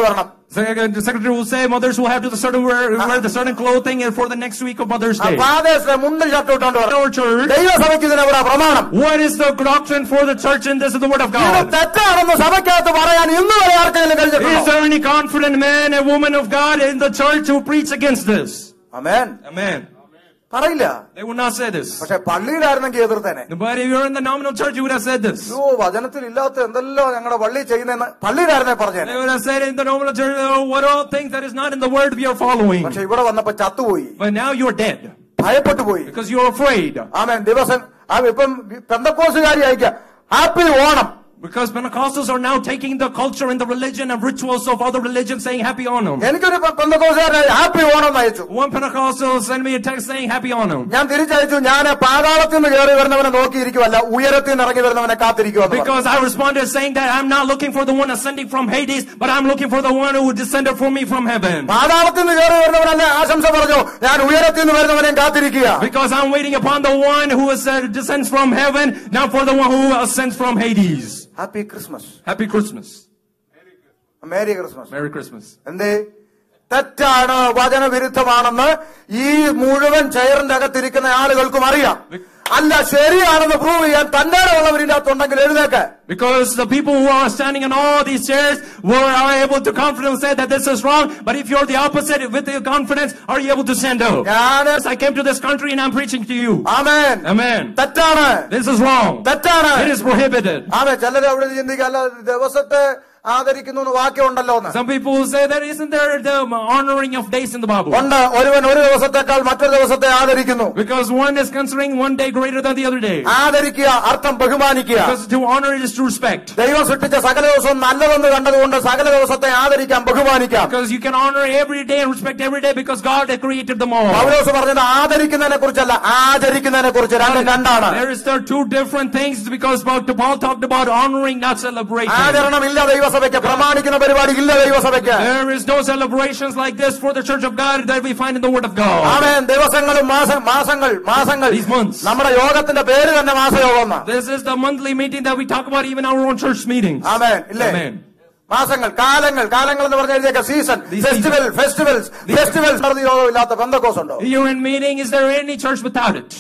The secretary will say mothers will have to wear the certain clothing for the next week of Mother's Day. മുണ്ടും ഷർട്ടും ഇട്ടോണ്ട് വരണം. Our church, ദൈവസഭയ്ക്ക് ഇതിനെവിടെ പ്രമാണം? what is the doctrine for the church in this is the word of ഇത് God? തെറ്റാണെന്ന് സഭയ്ക്കകത്ത് പറയാൻ ഇന്ന് വരെ ആർക്കെങ്കിലും Is കഴിഞ്ഞിട്ടുണ്ടോ? there any confident man and woman of God in the church who preach against this? Amen. Amen. പറയില്ല. They would not say this. പക്ഷെ പള്ളിയിലായിരുന്നെങ്കിൽ എതിർത്തേനെ. But if you're in the nominal church, you would have said this. വചനത്തിൽ ഇല്ലാത്ത എന്തെല്ലാം ഞങ്ങളുടെ പള്ളി ചെയ്യുന്ന പള്ളിയിലായിരുന്നെ പറഞ്ഞേനെ. They would have said in the nominal church, what all things that is not in the word we are following. പക്ഷെ ഇവിടെ വന്നപ്പോ ചത്തുപോയി. But now you're dead. ഭയപ്പെട്ടു പോയി. Because you're afraid. ആമേൻ. ദിവസം ഇപ്പം പെന്തക്കോസുകാരി അയക്കുക happy Onam. Because Pentecostals are now taking the culture and the religion and rituals of other religions saying Happy Onam. എനിക്കൊരു പെന്തക്കോസുകാരൻ ഹാപ്പി ഓണം അയച്ചു. One Pentecostal sent me a text saying Happy Onam. ഞാൻ തിരിച്ചയച്ചു, ഞാൻ പാതാളത്തിൽ നിന്ന് കയറി വരുന്നവനെ നോക്കിയിരിക്കുവല്ല, ഉയരത്തിൽ നിന്ന് ഇറങ്ങി വരുന്നവനെ കാത്തിരിക്കുവ. Because I responded saying that I'm not looking for the one ascending from Hades, but I'm looking for the one who descended for me from heaven. പാതാളത്തിൽ നിന്ന് കയറി വരുന്നവനല്ലേ ആശംസ പറഞ്ഞു, ഞാൻ ഉയരത്തിൽ നിന്ന് വരുന്നവനെ കാത്തിരിക്കുക. Because I'm waiting upon the one who descends from heaven, not for the one who ascends from Hades. Happy Christmas. Happy Christmas. Merry Christmas. Merry Christmas. എന്തേ? തെറ്റാണ്, വചനവിരുദ്ധമാണെന്ന് ഈ മുഴുവൻ ചെയറിന്റെ അകത്തിരിക്കുന്ന ആളുകൾക്കും അറിയാം. അല്ല, ശരിയാണെന്ന് പ്രൂവ് ചെയ്യാൻ തന്റെ ഉള്ളവരിന്റെ അകത്തുണ്ടെങ്കിൽ എഴുന്നേക്ക്. Because the people who are standing in all these chairs are able to confidently say that this is wrong. But if you're the opposite with the confidence, are you able to stand up? I came to this country and I'm preaching to you. Amen. Amen. തെറ്റാണ്. This is wrong. തെറ്റാണ്. It is prohibited. ആമേൻ. ചിലര് അവിടെ ചിന്തിക്കല്ല, ദിവസത്തെ ആദരിക്കുന്നു വാക്യം ഉണ്ടല്ലോ. Some people say that isn't there the honoring of days in the Bible? ഉണ്ട്. ഒരുവൻ ഒരു ദിവസത്തെക്കാൾ മറ്റൊരു ദിവസത്തെ ആദരിക്കുന്നു. Because one is considering one day greater than the other day. ആദരിക്കുക അർത്ഥം ബഹുമാനിക്കുക. Because to honor is to respect. ദൈവം സൃഷ്ടിച്ച സകല ദിവസവും നല്ലതെന്ന് കണ്ടതുകൊണ്ട് സകല ദിവസത്തെ ആദരിക്കാം, ബഹുമാനിക്കാം. Because you can honor every day and respect every day because God has created them all. പൗലോസ് പറഞ്ഞത് ആദരിക്കുന്നതിനെ കുറിച്ചല്ല, ആചരിക്കുന്നതിനെ കുറിച്ച്. രണ്ടാണ്. There is two different things because Paul talked about honoring, not celebrating. ആചരണമില്ല ദൈവസഭയ്ക്ക്, പ്രമാണിക്കുന്ന പരിപാടി ഇല്ല ദൈവസഭയ്ക്ക്. There is no celebrations like this for the Church of God that we find in the Word of God. ആമേൻ. ദിവസങ്ങളും മാസങ്ങൾ These months. നമ്മുടെ യോഗത്തിന്റെ പേര് തന്നെ മാസയോഗം. This is the monthly meeting that we talk about even our own church meetings. ആമേൻ. ഇല്ലേ? Amen. മാസങ്ങൾ, കാലങ്ങൾ എന്ന് പറഞ്ഞ സീസൺ, ഫെസ്റ്റിവൽസ് യോഗം ഇല്ലാത്ത പെന്തക്കോസ് ഉണ്ടോ? You're in meeting, is there any church without it?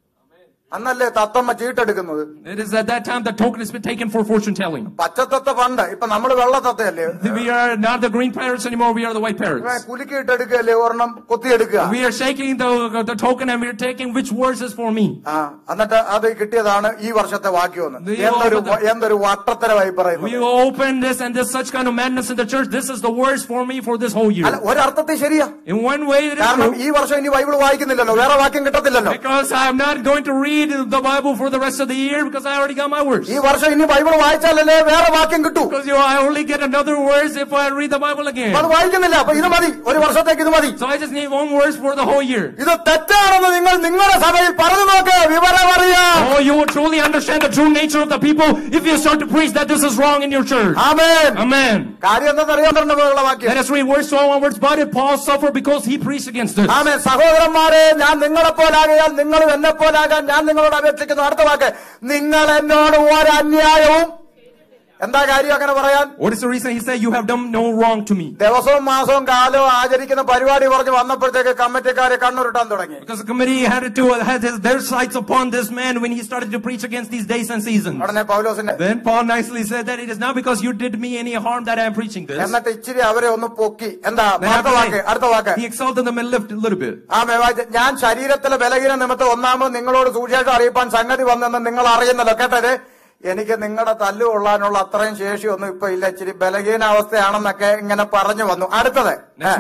അന്നല്ലേ തത്തമ്മ ചീട്ടെടുക്കുന്നത്? It is at that time the token has been taken for fortune telling. പച്ചത്തത്ത പണ്ട്, ഇപ്പൊ നമ്മള് വെള്ളത്തത്തയല്ലേ? We are not the green parrots anymore, we are the white parrots. കുലുക്കിയിട്ടെടുക്കല്ലേ, ഒരെണ്ണം കുത്തിയെടുക്കുക. We are shaking the token and we are taking which words is for me. എന്നിട്ട് അത് കിട്ടിയതാണ് ഈ വർഷത്തെ വാക്യം. എന്തൊരു വട്ടത്തരമായി പറയുന്നു. We open this and there's such kind of madness in the church. This is the words for me for this whole year. ഒരർത്ഥത്തിൽ ശരിയാ. In one way it is കാരണം true. ഈ വർഷം ഇനി ബൈബിൾ വായിക്കുന്നില്ലല്ലോ, വേറെ വാക്യം കിട്ടത്തില്ലല്ലോ. Because I am not going to read the Bible for the rest of the year because I already got my words. ഈ വർഷം ഇനി ബൈബിൾ വായിച്ചാലല്ലേ വേറെ വാക്യം കിട്ടൂ. Because I only get another words if I read the Bible again. അത് വായിക്കുന്നില്ല, അപ്പൊ ഇത് മതി, ഒരു വർഷത്തേക്ക് ഇത് മതി. So I just need one words for the whole year. ഇത് തെറ്റാണെന്ന് നിങ്ങൾ നിങ്ങളുടെ സഭയിൽ പറഞ്ഞു നോക്ക്, വിവരം അറിയാം. Oh, you will truly understand the true nature of the people if you start to preach that this is wrong in your church. Amen. Amen. കാര്യം എന്താണെന്നറിയാൻ വാക്യം. Let us read words to all words. But Paul suffered because he preached against this. ആമേൻ. സഹോദരന്മാരെ, ഞാൻ നിങ്ങളെപ്പോലാകയാൽ നിങ്ങളും എന്നെപ്പോലാകാൻ ഞാൻ നിങ്ങളോട് അപേക്ഷിക്കുന്നു. അടുത്ത വാക്ക്, നിങ്ങൾ എന്നോട് ഒരു അന്യായവും. എന്താ കാര്യം അങ്ങനെ പറയാൻ? What is the reason he said you have done no wrong to me? ദിവസവും മാസവും കാലവും ആചരിക്കുന്ന പരിപാടി പറഞ്ഞ് വന്നപ്പോഴത്തേക്ക് കമ്മിറ്റിക്കാരെ കണ്ണുരുട്ടാൻ തുടങ്ങി. Because the committee had their sights upon this man when he started to preach against these days and seasons. ഉടനെ പൗലോസിന്റെ Then Paul nicely said that it is not because you did me any harm that I am preaching this. എന്നിട്ട് ഇച്ചിരി അവരെ ഒന്ന് പൊക്കി. എന്താ അടുത്ത വാക്ക്? He exalted them and lifted a little bit. ഞാൻ ശരീരത്തിലെ ബലഹീന നിമിത്തം ഒന്നാമത് നിങ്ങളോട് സുവിശേഷം അറിയിപ്പാൻ സംഗതി വന്നെന്ന് നിങ്ങൾ അറിയുന്നല്ലോ. കേട്ടത്, എനിക്ക് നിങ്ങളുടെ തല്ലു കൊള്ളാനുള്ള അത്രയും ശേഷിയൊന്നും ഇപ്പൊ ഇല്ല, ഇച്ചിരി ബലഹീനാവസ്ഥയാണെന്നൊക്കെ ഇങ്ങനെ പറഞ്ഞു വന്നു. അടുത്തത്,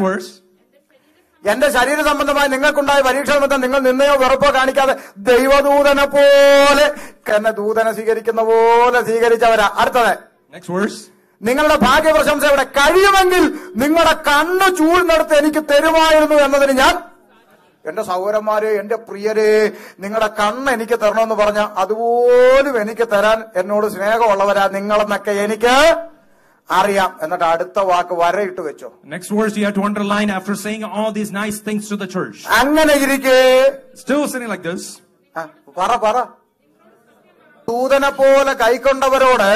എന്റെ ശരീര സംബന്ധമായി നിങ്ങൾക്കുണ്ടായ പരീക്ഷ നിമിത്തം നിങ്ങൾ നിന്നയോ വെറുപ്പോ കാണിക്കാതെ ദൈവദൂതനെ പോലെ എന്നെ ദൂതനെ സ്വീകരിക്കുന്ന പോലെ സ്വീകരിച്ചവരാ. അടുത്തത്, നിങ്ങളുടെ ഭാഗ്യപ്രശംസയുടെ കഴിയുമെങ്കിൽ നിങ്ങളുടെ കണ്ണ് ചൂഴ്ന്നെടുത്ത് എനിക്ക് തരുമായിരുന്നു എന്നതിന് ഞാൻ, എന്റെ സഹോദരന്മാരെ, എന്റെ പ്രിയരെ, നിങ്ങളുടെ കണ്ണ് എനിക്ക് തരണമെന്ന് പറഞ്ഞ അതുപോലും എനിക്ക് തരാൻ എന്നോട് സ്നേഹമുള്ളവരാ നിങ്ങളെന്നൊക്കെ എനിക്ക് അറിയാം. എന്നിട്ട് അടുത്ത വാക്ക് വരയിട്ട് വെച്ചോ. Next words you have to underline after saying all these nice things to the church. അങ്ങനെ ഇരിക്കെ, still sitting like this, പറ ദൂതനെ പോലെ കൈക്കൊണ്ടവരോട്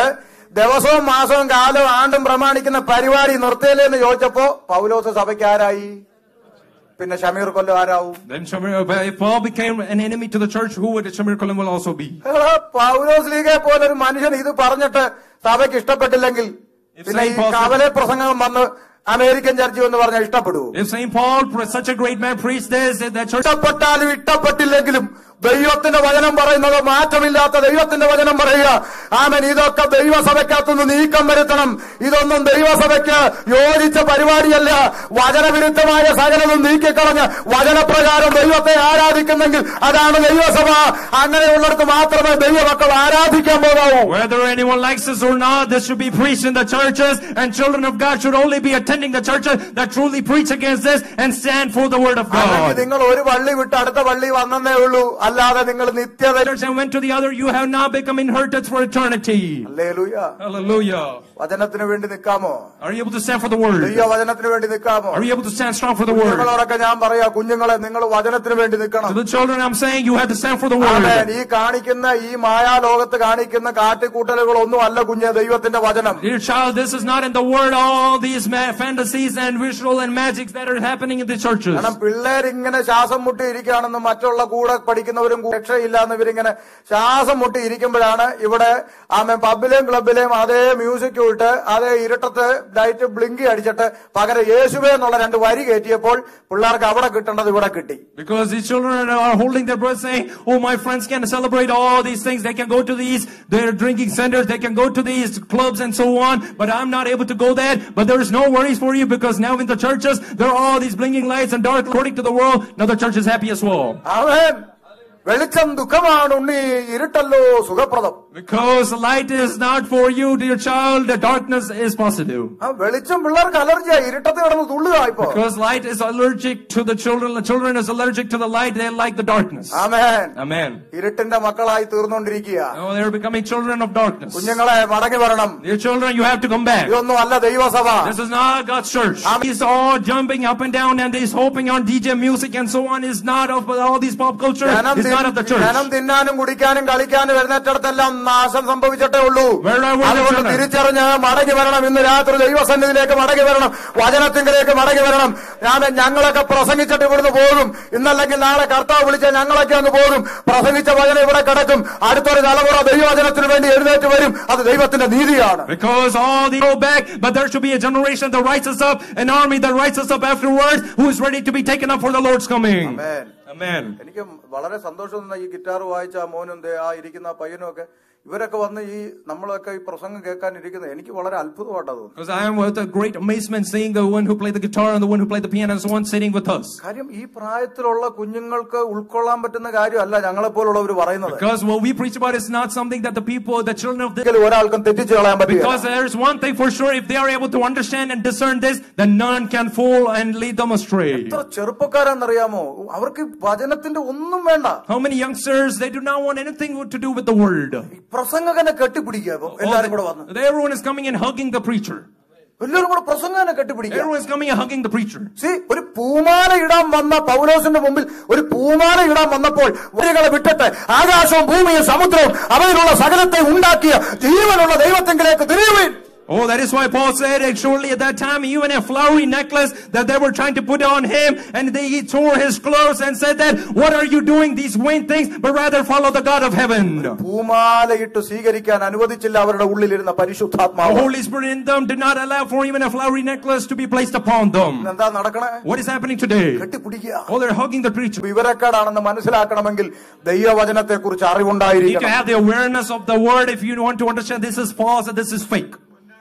ദിവസവും മാസവും കാലവും ആണ്ടും പ്രമാണിക്കുന്ന പരിപാടി നിർത്തിയല്ലേന്ന് ചോദിച്ചപ്പോ പൗലോസ് സഭയ്ക്ക് ആരായി? പിന്നെ ഷമീർ കൊല്ലം ആരാവും? Then if Paul became an enemy to the church, who would Shamir Kolam will also be? പൗലോസ് ലീഗെ പോലെ ഒരു മനുഷ്യൻ ഇത് പറഞ്ഞിട്ട് സഭയ്ക്ക് ഇഷ്ടപ്പെട്ടില്ലെങ്കിൽ പിന്നെ ഈ കവലെ പ്രസംഗം വന്ന് അമേരിക്കൻ ചർച്ച് എന്ന് പറഞ്ഞാൽ ഇഷ്ടപ്പെടുവോ? If St. Paul, such a great man, preached this, that church ഇഷ്ടപ്പെട്ടാലും ഇഷ്ടപ്പെട്ടില്ലെങ്കിലും ദൈവത്തിന്റെ വചനം പറയുന്നത് മാറ്റമില്ലാത്ത ദൈവത്തിന്റെ വചനം പറയുക. ആമേൻ. ഇതൊക്കെ ദൈവസഭയ്ക്കകത്തുനിന്ന് നീക്കം വരുത്തണം. ഇതൊന്നും ദൈവസഭയ്ക്ക് യോജിച്ച പരിപാടിയല്ല. വചനവിരുദ്ധമായ സകലതും നീക്കിക്കളഞ്ഞ് വചനപ്രകാരം ദൈവത്തെ ആരാധിക്കുന്നെങ്കിൽ അതാണ് ദൈവസഭ. അങ്ങനെയുള്ളിടത്ത് മാത്രമേ ദൈവമക്കൾ ആരാധിക്കാൻ പോകാവൂ. Whether anyone likes this or not, this should be preached in the churches, and children of God should only be attending the churches that truly preach against this and stand for the word of God. നിങ്ങൾ ഒരു പള്ളി വിട്ട് അടുത്ത പള്ളി വന്നേ ഉള്ളൂ, അല്ലാതെ നിങ്ങൾ നിത്യത and went to the other, you have now become inheritance for eternity. Hallelujah. Hallelujah. വചനത്തിന് വേണ്ടി നിൽക്കാമോ? Are you able to stand for the word? ദൈവ വചനത്തിന് വേണ്ടി നിൽക്കാമോ? Are you able to stand strong for the word? കുഞ്ഞുങ്ങളോടൊക്കെ ഞാൻ പറയാ, കുഞ്ഞുങ്ങളെ നിങ്ങൾ വചനത്തിന് വേണ്ടി നിൽക്കണം. To the children I'm saying, you have to stand for the word. ആമേൻ. ഈ കാണിക്കുന്ന ഈ മായാലോകത്ത് കാണിക്കുന്ന കാട്ടിക്കൂട്ടലുകളൊന്നും അല്ല കുഞ്ഞ് ദൈവത്തിന്റെ വചനം. Dear child, this is not in the word, all these fantasies and visual and magics that are happening in the churches. കാരണം പിള്ളേരിങ്ങനെ ശ്വാസം മുട്ടി ഇരിക്കുകയാണെന്ന് മറ്റുള്ള കൂടെ പഠിക്കുന്നവരും രക്ഷയില്ലാന്ന് ഇവരിങ്ങനെ ശ്വാസം മുട്ടി ഇരിക്കുമ്പോഴാണ് ഇവിടെ ആമേൻ പബ്ബിലെയും ക്ലബിലെയും അതേ മ്യൂസിക് ഇട്ട് അതേ ഇരുട്ടത്ത് ലൈറ്റ് ബ്ലിങ്കി അടിച്ചിട്ട് പകരം യേശുവേ എന്നുള്ള 2 വരി കയറ്റിയപ്പോൾ പിള്ളേർക്ക് അവിടെ കിട്ടേണ്ടത് ഇവിടെ കിട്ടി. Because these children are holding their breath saying, oh, my friends can celebrate all these things, they can go to these their drinking centers, they can go to these clubs and so on, but I'm not able to go there. But there is no worries for you, because now in the churches there are all these blinking lights and dark according to the world. Now the church is happy as well. ആമേൻ. വെളിച്ചം ദുഃഖമാണ് ഉണ്ണി, ഇരുട്ടല്ലോ സുഖപ്രദം. Because light is not for you, dear child, the darkness is positive. വെളിച്ചം പിള്ളേർക്ക് അലർജിയാ, ഇരുട്ടത്ത് കിടന്ന് തുള്ളുക ഇപ്പോ. Because light is allergic to the children is allergic to the light, they like the darkness. Amen. Amen. ഇരുട്ടിന്റെ മക്കളായി തീർന്നുകൊണ്ടിരിക്കുക. Oh, they are becoming children of darkness. കുഞ്ഞുങ്ങളെ മടങ്ങി വരണം. Dear children, you have to come back. ഇതൊന്നും അല്ല ദൈവസഭ. This is not God's church. He's all jumping up and down and he's hoping on DJ music and so on. Is not of all these pop culture. It's not of the church. ജനം തിന്നാനും കുടിക്കാനും കളിക്കാനും വരുന്നിടത്തെല്ലാം നാശം സംഭവിച്ചിട്ടേ ഉള്ളൂ. അതുകൊണ്ട് തിരിച്ചറിഞ്ഞ് മടങ്ങി വരണം. ഇന്ന് രാത്രി ദൈവസന്നിധിയിലേക്ക് മടങ്ങി വരണം, വചനത്തിലേക്ക് മടങ്ങി വരണം. ഞങ്ങളൊക്കെ പ്രസംഗിച്ചിട്ട് ഇവിടുന്ന് പോകും. ഇന്നല്ലെങ്കിൽ നാളെ കർത്താവ് വിളിച്ചാൽ ഞങ്ങളൊക്കെ അങ്ങ് പോകും. പ്രസംഗിച്ച വചനം ഇവിടെ കിടക്കും. അടുത്തൊരു തലമുറ ദൈവവചനത്തിന് വേണ്ടി എഴുന്നേറ്റ് വരും. അത് ദൈവത്തിന്റെ നീതിയാണ്. Because all they go back, but there should be a generation that rises up, an army that rises up afterwards, who is ready to be taken up for the Lord's coming. Amen. Amen. എനിക്ക് വളരെ സന്തോഷം തോന്നുന്ന ഈ ഗിറ്റാർ വായിച്ച ആ മോനും ആ ഇരിക്കുന്ന പയ്യനും ഒക്കെ ഇവരൊക്കെ വന്ന് ഈ നമ്മളൊക്കെ ഈ പ്രസംഗം കേൾക്കാൻ ഇരിക്കുന്നത് എനിക്ക് വളരെ അത്ഭുതമായിട്ടാ തോന്നുന്നു. Because I am with a great amazement seeing the one who played the guitar and the one who played the piano and so on sitting with us. കാര്യം ഈ പ്രായത്തിലുള്ള കുഞ്ഞുങ്ങൾക്ക് ഉൾക്കൊള്ളാൻ പറ്റുന്ന കാര്യമല്ല ഞങ്ങളെ പോലുള്ളവർ പറയുന്നത്. Because what we preach about is not something that the people, the children of this, ഒരാൾക്കും തെറ്റിച്ച് കളയാൻ പറ്റില്ല. Because there is one thing for sure, if they are able to understand and discern this, then none can fall and lead them astray. എത്ര ചെറുപ്പക്കാരാന്നറിയാമോ, അവർക്ക് വചനത്തിന്റെ ഒന്നും വേണ്ട. How many youngsters, they do not want anything to do with the word. പ്രസംഗകനെ കെട്ടിപ്പിടിക്കുക എല്ലാരും കൂടെ വന്ന്. Everyone is coming and hugging the preacher. എല്ലാവരും കൂടെ പ്രസംഗകനെ കെട്ടിപ്പിടിക്കുക. Everyone is coming and hugging the preacher. ഒരു പൂമാല ഇടാൻ വന്ന പൗലോസിന്റെ മുമ്പിൽ ഒരു പൂമാല ഇടാൻ വന്നപ്പോൾ വരികളെ വിട്ടിട്ട് ആകാശവും ഭൂമിയും സമുദ്രവും അവയിലുള്ള സകലത്തെ ഉണ്ടാക്കിയ ജീവനുള്ള ദൈവത്തിലേക്ക് തിരിയുവിൻ. Oh, that is why Paul said, surely at that time, even a flowery necklace that they were trying to put on him, and he tore his clothes and said that, what are you doing these vain things, but rather follow the God of heaven. പൂമാലയിട്ട് സ്വീകരിക്കാൻ അനുവദിച്ചില്ല അവരുടെ ഉള്ളിലിരുന്ന പരിശുദ്ധാത്മാവ്. The Holy Spirit in them did not allow for even a flowery necklace to be placed upon them. എന്താ നടക്കണേ? What is happening today? കെട്ടിപ്പിടിക്കുക. Oh, they're hugging the preacher. വിവരക്കേടാണെന്ന് മനസ്സിലാക്കണമെങ്കിൽ ദൈവവചനത്തെ കുറിച്ച് You need അറിവുണ്ടായിരിക്കണം. to have the awareness of the word if you want to understand this is false and this is fake.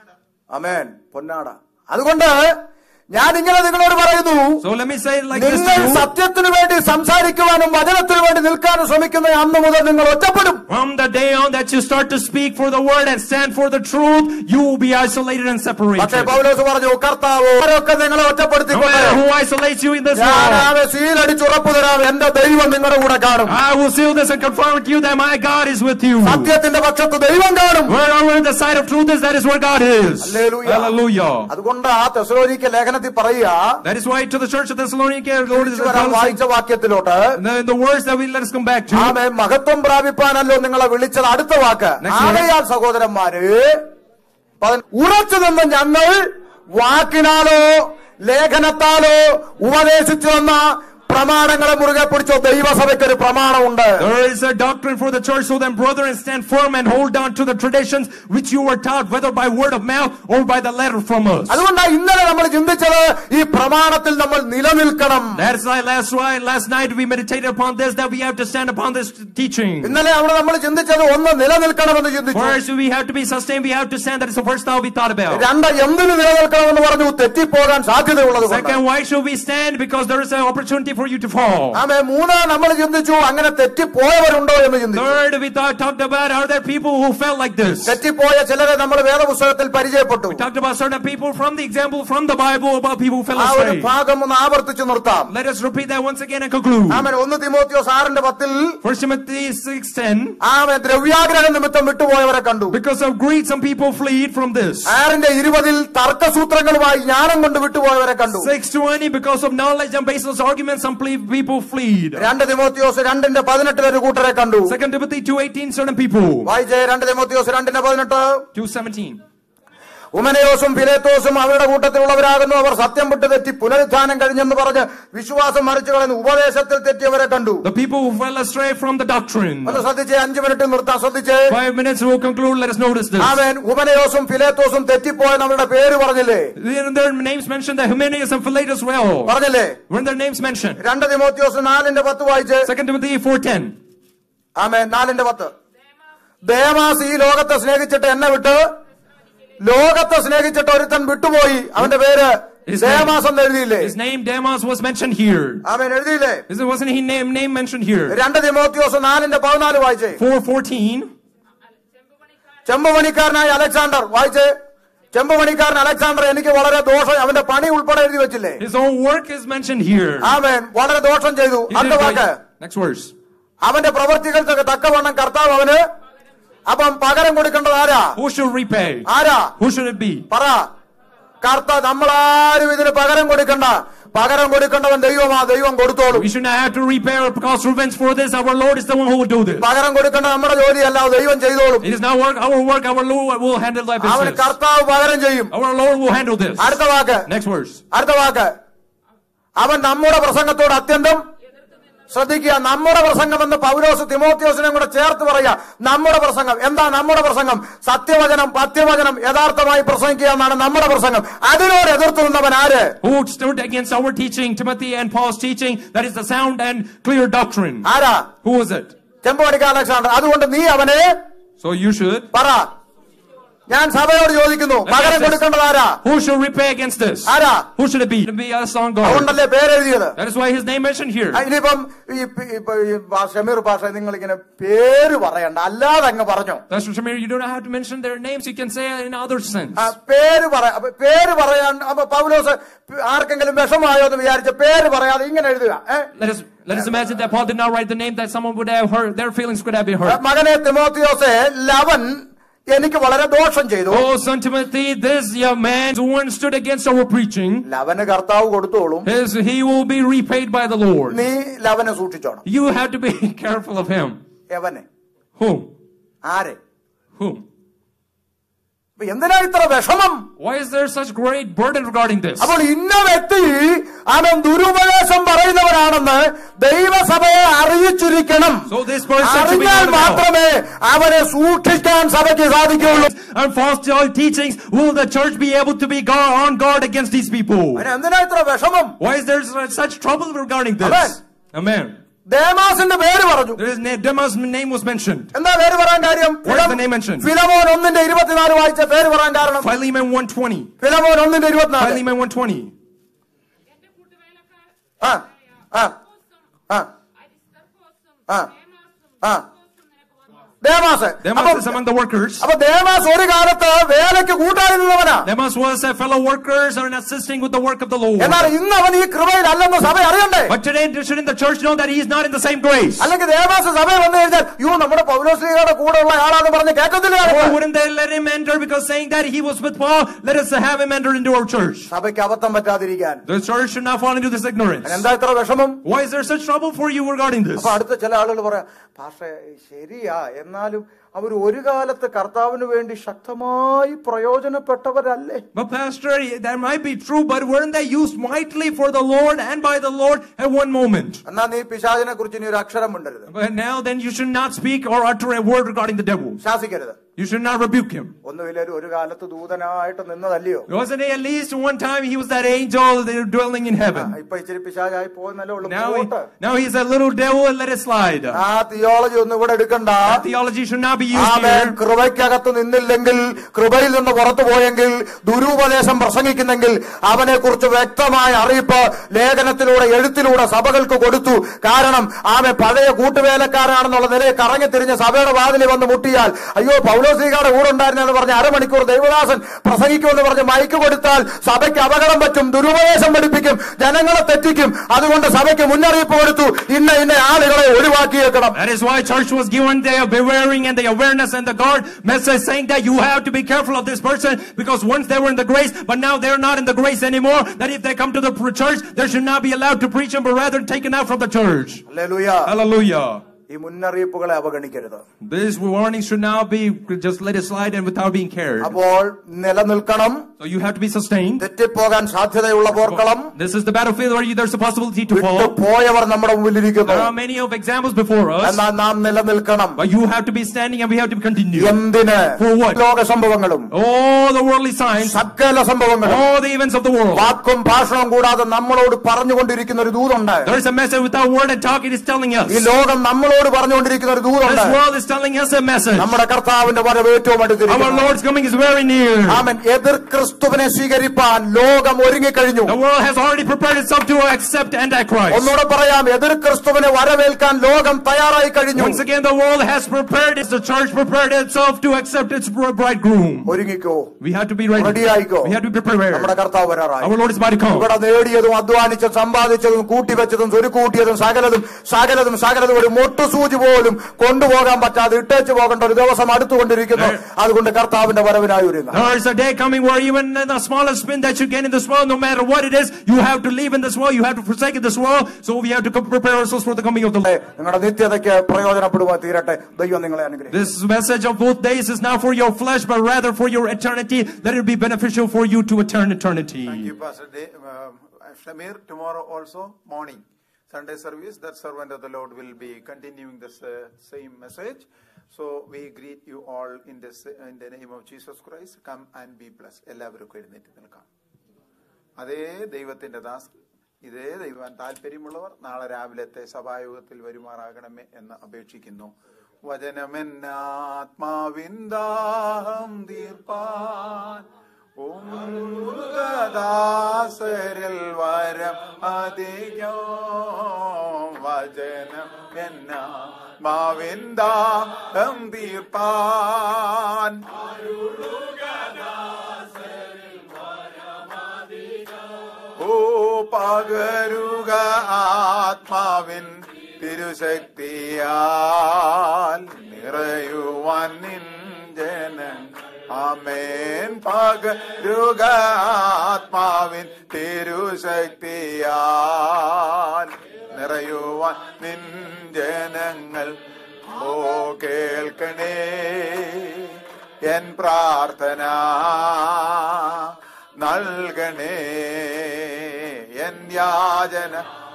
ആമേൻ. പൊന്നാട. അതുകൊണ്ട് ഞാൻ ഇങ്ങനെ നിങ്ങളോട് പറയുന്നു, So let me say it like this to നിങ്ങൾ you. സത്യത്തിന് വേണ്ടി സംസാരിക്കുവാനും വചനത്തിന് വേണ്ടി നിൽക്കാനും ശ്രമിക്കുന്ന അന്ന് മുതൽ നിങ്ങൾ ഒറ്റപ്പെടും. From the day on that you start to speak for the word and stand for the truth, you will be isolated and separated. പക്ഷേ പൗലോസ് പറഞ്ഞു, കർത്താവ് ആരൊക്കെ നിങ്ങളെ No ഒറ്റപ്പെടുത്തിക്കൊണ്ട് matter who isolates you in this ഞാൻ world, ആവെ സീലടിച്ച് ഉറപ്പു തരാം, എന്റെ ദൈവം നിങ്ങളുടെ കൂടെ കാണും. I will seal this and confirm to you that my God is with you. സത്യത്തിന്റെ പക്ഷത്ത് ദൈവം കാണും. Wherever the side of truth is, that is where God is. Hallelujah. Hallelujah. അതുകൊണ്ട് ആ തെസ്സലോനിക്ക ലേഖനത്തിൽ പറയുക, That is why to the church of Thessalonica, Lord is വായിച്ച വാക്യത്തിലോട്ട് the words that we let us come back to. ആമേൻ. മഹത്വം പ്രാപിപ്പാനല്ലോ നിങ്ങളെ വിളിച്ചത്. അടുത്ത വാക്ക്, ആകയാൽ സഹോദരന്മാരെ ഉറച്ചു നിന്ന് ഞങ്ങൾ വാക്കിനാലോ ലേഖനത്താലോ ഉപദേശിച്ചു വന്ന പ്രമാണങ്ങളെ മുറുകെ പിടിച്ചോ. ദൈവസഭയ്ക്ക് ഒരു പ്രമാണമുണ്ട്. There is a doctrine for the church, so then brethren stand firm and hold on to the traditions which you were taught, whether by word of mouth or by the letter from us. അതുകൊണ്ടാണ് ഇന്നലെ നമ്മൾ ചിന്തിച്ചത് ഈ പ്രമാണത്തിൽ നമ്മൾ നിലനിൽക്കണം. That's why last night we meditated upon this, that we have to stand upon this teaching. ഇന്നലെ നമ്മൾ ചിന്തിച്ചത് ഒന്ന് നിലനിൽക്കണമെന്ന് ചിന്തിച്ചു. First we have to be sustained, we have to stand. That is the first thought we thought about. രണ്ട് എന്തിനു നിലനിൽക്കണമെന്ന് പറഞ്ഞു, തെറ്റിപ്പോകാൻ സാധ്യതയുള്ളത്. Second, why should we stand? Because there is an opportunity for you to fall. ആമേൻ. മൂന്ന് നമ്മൾ ചിന്തിച്ചു അങ്ങനെ തെറ്റിപ്പോയവരുണ്ടോ എന്ന് ചിന്തിച്ചു. Third, we talked about, are there people who felt like this? തെറ്റിപ്പോയ ചിലരെ നമ്മൾ വേദപുസ്തകത്തിൽ പരിചയപ്പെട്ടു. We talked about certain people from the example from the Bible about people who fell ആ ഒരു astray. ഭാഗം ഒന്ന് ആവർത്തിച്ചു നിർത്താം. Let us repeat that once again and conclude. Amen. 1 Timotheos 6:10 1 Timothy 6:10. ആമേൻ. ദ്രവ്യാഗ്രഹം നിമിത്തം വിട്ടുപോയവരെ കണ്ടു. Because of greed, some people fled from this. 6:20 തർക്കസൂത്രങ്ങളുമായി ജ്ഞാനം കൊണ്ട് വിട്ടുപോയവരെ കണ്ടു. 6:20, because of knowledge and baseless arguments, some people fled. 2 Timotheos 2:18 ഒരു കൂട്ടരെ കണ്ടു. 2 Timothy 2:18, certain people. വായിച്ചേ 2 തിമോത്തിയോസ് 2:18. 2:17. ഉമനയോസും ഫിലേത്തോസും അവരുടെ കൂട്ടത്തിലുള്ളവരാകുന്നു. അവർ സത്യം വിട്ട് തെറ്റി പുനരുത്ഥാനം കഴിഞ്ഞെന്ന് പറഞ്ഞ് വിശ്വാസം മറിച്ചു കളയുന്ന ഉപദേശത്തിൽ തെറ്റിയവരെ കണ്ടു. The people who fell astray from the doctrine. ഒന്ന് ശ്രദ്ധിച്ചേ, 5 മിനിറ്റ് നിർത്താൻ ശ്രദ്ധിച്ചേ. 5 minutes will conclude. Let us notice this. അവൻ ഉമനയോസും ഫിലേത്തോസും തെറ്റിപ്പോയെന്ന് അവരുടെ പേര് പറഞ്ഞില്ലേ? Their names mentioned, the Hymenaeus and Philetus well. പറഞ്ഞില്ലേ? When their names mentioned. 2 Timotheos 4:10 വായിച്ചേ. 2 Timothy 4:10. ആമേൻ. 4:10. ദേമാസ് ഈ ലോകത്തെ സ്നേഹിച്ചിട്ട് എന്നെ വിട്ട് ലോകത്തെ സ്നേഹിച്ചിട്ട് ഒരുത്തൻ വിട്ടുപോയി. അവന്റെ പേര് ദേമാസ് എന്ന് എഴുതിയില്ലേ? His name Demas was mentioned here. Amen. എഴുതിയില്ലേ? Wasn't his name mentioned here? 2 Timotheos 4:14 വായിച്ചേ. 4:14. ചെമ്പുപണിക്കാരനായ അലക്സാണ്ടർ വായിച്ചേ. ചെമ്പുപണിക്കാരൻ അലക്സാണ്ടർ എനിക്ക് വളരെ ദോഷം, അവന്റെ പണി ഉൾപ്പെടെ എഴുതി വെച്ചില്ലേ? His own work is mentioned here. ആമേൻ. വളരെ ദോഷം ചെയ്തു. അടുത്ത വാക്ക്. Next verse. അവന്റെ പ്രവൃത്തികൾക്ക് തക്കവണ്ണം കർത്താവ് അവന് അപ്പം പകരം കൊടുക്കേണ്ടത് ആരാ? Who should repay? ആരാ? Who should it be? പറ. കർത്താവ്. നമ്മളാരും ഇതിന് പകരം കൊടുക്കണ്ട. പകരം കൊടുക്കേണ്ടവൻ ദൈവമാ. ദൈവം കൊടുത്തോളും. We should not have to repay or cause revenge for this. Our Lord is the one who will do this. പകരം കൊടുക്കേണ്ട നമ്മുടെ ജോലിയല്ല, ദൈവം ചെയ്തോളും. It is not our work. Our Lord will handle that അവൻ business. കർത്താവ് പകരം ചെയ്യും. Our Lord will handle this. അടുത്ത വാക്ക്. Next verse. അടുത്ത വാക്ക്. അവൻ നമ്മുടെ പ്രസംഗത്തോട് അത്യന്തം ശ്രദ്ധിക്കുക. നമ്മുടെ പ്രസംഗം എന്ന് പൗലോസ് തിമോത്തിയോസിനെ കൂടെ ചേർത്ത് പറയുക. നമ്മുടെ പ്രസംഗം എന്താ? നമ്മുടെ പ്രസംഗം സത്യവചനം, പത്യവചനം യഥാർത്ഥമായി പ്രസംഗിക്കുക എന്നാണ് നമ്മുടെ പ്രസംഗം. അതിനോട് എതിർത്ത് നിന്നവൻ ആര്? Who stood against our teaching, Timothy and Paul's teaching, that is the sound and clear doctrine? ആരാ? Who was it? ചെമ്പുപണിക്കാരൻ അലക്സാണ്ടർ. അതുകൊണ്ട് നീ അവനെ So you should. പറ. ഞാൻ സഭയോട് ചോദിക്കുന്നു, പകരം കൊടുക്കേണ്ടത് ആരാ? Who should repay against this? ആരാ? Who should it be? To be us on guard. അതുകൊണ്ടല്ലേ പേരെഴുതിയത്. That is why his name mentioned here. ഇനിയിപ്പം ഈ ഷമീർ പാഷ നിങ്ങൾ ഇങ്ങനെ പേര് പറയണ്ട, അല്ലാതെ അങ്ങ് പറഞ്ഞോ. That's what Shamir, you don't have to mention their names. You can say it in other sense. പേര് പറയാൻ അപ്പൊ പൗലോസ് ആർക്കെങ്കിലും വിഷമായോ എന്ന് വിചാരിച്ച പേര് പറയാതെ ഇങ്ങനെ എഴുതുക. Let us imagine that Paul did not write the name, that someone would have hurt, their feelings could have been hurt. മകനെ തിമോത്തിയോസേ, ലവൻ എനിക്ക് വളരെ ദോഷം ചെയ്തു. Oh son Timothy, this young man who stood against our preaching, ലവന് കർത്താവ് കൊടുത്തോളും. he will be repaid by the Lord. നീ ലവനെ സൂക്ഷിച്ചോണം. You have to be careful of him. എവനെ? Whom? ആരെ? Whom? എന്തിനാ ഇത്ര വിഷമം? Why is there such great burden regarding this? അപ്പോൾ ഇന്ന വ്യക്തി അവൻ ദുരുപദേശം പറയുന്നവരാണെന്ന് ദൈവസഭയെ അറിയിച്ചിരിക്കണം. അറിഞ്ഞാൽ മാത്രമേ അവനെ സൂക്ഷിക്കാൻ സഭയ്ക്ക് സാധിക്കുകയുള്ളൂ. And false teachings, will the church be able to be on guard against these people? എന്തിനാ ഇത്ര വിഷമം? Why is there such trouble regarding this? Amen. ദേമാസിന്റെ പേര് പറഞ്ഞു. Demas' name was mentioned. എന്താ പേര് പറയാൻ കാര്യം? What is the name mentioned? Philemon 1:24 വായിച്ച പേര് പറയാൻ കാരണം. Philemon 1:20. Philemon 1:24. Philemon 1:20. Demas is among the workers. അപ്പൊ ദേമാസ് ഒരു കാലത്ത് വേലയ്ക്ക് കൂട്ടായി നിന്നവനാ. Demas was a fellow workers and assisting with the work of the Lord. എന്നാൽ ഇന്ന് അവൻ ഈ കൃപയിൽ അല്ലെന്ന് സഭ അറിയണ്ടേ? But today shouldn't the church know that he is not in the same grace? അല്ലെങ്കിൽ ദേമാസ് സഭയിൽ വന്നു കഴിഞ്ഞാൽ യോ നമ്മുടെ പൗലോസ്ലീഹയുടെ കൂടെ ഉള്ള ആളാന്ന് പറഞ്ഞ് കേൾക്കത്തില്ല. Or wouldn't they let him enter because saying that he was with Paul, let us have him enter into our church? സഭയ്ക്ക് അബദ്ധം പറ്റാതിരിക്കാൻ. The church should not fall into this ignorance. എന്താ ഇത്ര വിഷമം? Why is there such trouble for you regarding this? അപ്പൊ അടുത്ത ചില ആളുകൾ പറയാം, പാസ്റ്ററെ ശരിയാ, എന്നാലും അവർ ഒരു കാലത്ത് കർത്താവിന് വേണ്ടി ശക്തമായി പ്രയോജനപ്പെട്ടവരല്ലേ? But Pastor, that might be true, but weren't they used mightily for the Lord and by the Lord at one moment? എന്നാ നീ പിശാചിനെ കുറിച്ച് ഇനി ഒരു അക്ഷരം മിണ്ടരുത്. But now then you should not speak or utter a word regarding the devil. ശാസിക്കരുത്. You should not rebuke him. ഒന്നുമില്ല, ഒരു കാലത്ത് ദൂതനായിട്ട് നിന്നതല്ലയോ? Wasn't he at least one time he was that angel dwelling in heaven? ഇപ്പൊ ഇച്ചിരി പിശാചായി പോയെന്നല്ലേ ഉള്ളൂ. Now he's a little devil and let it slide. ആ തിയോളജി ഒന്നും ഇവിടെ എടുക്കണ്ട. That theology should not be used here. കൃപയ്ക്കകത്ത് നിന്നില്ലെങ്കിൽ, കൃപയിൽ നിന്ന് പുറത്തു പോയെങ്കിൽ, ദുരുപദേശം പ്രസംഗിക്കുന്നെങ്കിൽ അവനെ കുറിച്ച് വ്യക്തമായ അറിയിപ്പ് ലേഖനത്തിലൂടെ എഴുത്തിലൂടെ സഭകൾക്ക് കൊടുത്തു. കാരണം ആമെ പഴയ കൂട്ടുവേലക്കാരാണെന്നുള്ള നിലയിൽ കറങ്ങി തിരിഞ്ഞ് സഭയുടെ വാതിലിൽ വന്ന് മുട്ടിയാൽ, അയ്യോ പൗലോസ്ലീഹയുടെ കൂടെ ഉണ്ടായിരുന്നെന്ന് പറഞ്ഞ് അരമണിക്കൂർ ദൈവദാസൻ പ്രസംഗിക്കുമെന്ന് പറഞ്ഞ് മൈക്ക് കൊടുത്താൽ സഭയ്ക്ക് അപകടം പറ്റും, ദുരുപദേശം പഠിപ്പിക്കും, ജനങ്ങളെ തെറ്റിക്കും. അതുകൊണ്ട് സഭയ്ക്ക് മുന്നറിയിപ്പ് കൊടുത്തു, ഇന്ന ആളുകളെ ഒഴിവാക്കിയേക്കണം. That is why church was given the bewaring and the awareness and the guard message, saying that you have to be careful of this person, because once they were in the grace, but now they're not in the grace anymore, that if they come to the church, they should not be allowed to preach them, but rather taken out from the church. Hallelujah. Hallelujah. ഈ മുന്നറിയിപ്പുകളെ അവഗണിക്കരുത്. This warning should now be just let it slide and without being cared. അപ്പോൾ നിലനിൽക്കണം. So you have to be sustained. തെറ്റിപ്പോകാൻ സാധ്യതയുള്ള പോർക്കളം. This is the battlefield where there's a possibility to fall. പോയവർ നമ്മുടെ മുമ്പിലിരിക്കുന്നു. There are many of examples before us. എന്നാൽ നാം നിലനിൽക്കണം. But you have to be standing and we have to continue. എന്തിന്? For what? ലോക സംഭവങ്ങളും, all the worldly signs, സകല സംഭവങ്ങളും, all the events of the world. വാക്കും ഭാഷണവും കൂടാതെ നമ്മളോട് പറഞ്ഞുകൊണ്ടിരിക്കുന്ന ഒരു ദൂതുണ്ട്. There is a message without word and talk. It is telling us. ഈ ലോകം നമ്മളോട് പറഞ്ഞുകൊണ്ടിരിക്കുന്ന ഒരു ദൂതുണ്ട്. This world is telling us a message. നമ്മുടെ കർത്താവിന്റെ വരവ് ഏറ്റവും അടുത്തിരിക്കുന്നു. Our Lord's coming is very near. ആമേൻ. എതിർ ക്രിസ്തുവിനെ സ്വീകരിപ്പാൻ ലോകം ഒരുങ്ങിക്കഴിഞ്ഞു. The world has already prepared itself to accept Antichrist. ഒന്നുകൂടെ പറയാം, എതിർ ക്രിസ്തുവിനെ വരവേൽക്കാൻ ലോകം തയ്യാറായി കഴിഞ്ഞു. Once again, the world has prepared, the church prepared itself to accept its bridegroom. ഒരുങ്ങിക്കോ. We have to be ready. റെഡിയായിക്കോ. We have to be prepared. നമ്മുടെ കർത്താവ് വരാറായി. Our Lord is about to come. ഇവിടെ നേടിയതും അധ്വാനിച്ചതും സമ്പാദിച്ചതും കൂട്ടിവെച്ചതും സ്വരുക്കൂട്ടിയതും സകലതും ഒരു മൊട്ടുസൂചി പോലും കൊണ്ടുപോകാൻ പറ്റാതെ ഇട്ടേച്ചു പോകേണ്ട ഒരു ദിവസം അടുത്തുകൊണ്ടിരിക്കുന്നു. അതുകൊണ്ട് കർത്താവിന്റെ വരവിനായി ഒരുങ്ങുക. There is a day coming where even in the smallest spin that you get in this world, no matter what it is, you have to live in this world, you have to forsake this world. So we have to prepare ourselves for the coming of the Lord. നിങ്ങളുടെ നിത്യതയ്ക്ക് പ്രയോജനപ്പെടുവാൻ തീരട്ടെ. ദൈവം നിങ്ങളെ അനുഗ്രഹിക്കട്ടെ. This message of both days is not for your flesh, but rather for your eternity, that it be beneficial for you to eternity. Thank you, Pastor Shamir. Tomorrow also, morning, Sunday service, that servant of the Lord will be continuing this same message. So we greet you all in the name of Jesus Christ. Come and be blessed. എല്ലാവർക്കും എഴുന്നേറ്റ് നിൽക്കാം. അതേ ദൈവത്തിന്റെ ദാസൻ, ഇതേ ദൈവം താല്പര്യമുള്ളവർ നാളെ രാവിലത്തെ സഭായോഗത്തിൽ വരുമാറാകണമേ എന്ന് അപേക്ഷിക്കുന്നു. വചനമെന്നാത്മാവിന്ദാഹം തീർപ്പാൻ ദാസരിൽ വരം അധികം വചനം എന്നാത്മാവിന്ദാഹം തീർപ്പാൻ ഓ പകരുക ആത്മാവിൻ തിരുശക്തിയാൽ നിറയുവാൻ നിൻ ജനൻ. ആമേൻ. പകരുക ആത്മാവിൻ തിരുശക്തിയാൽ നിറയുവാൻ നിൻ ജനങ്ങൾ. ഓ കേൾക്കണേ എൻ പ്രാർത്ഥന, നൽകണേ എൻ യാചന.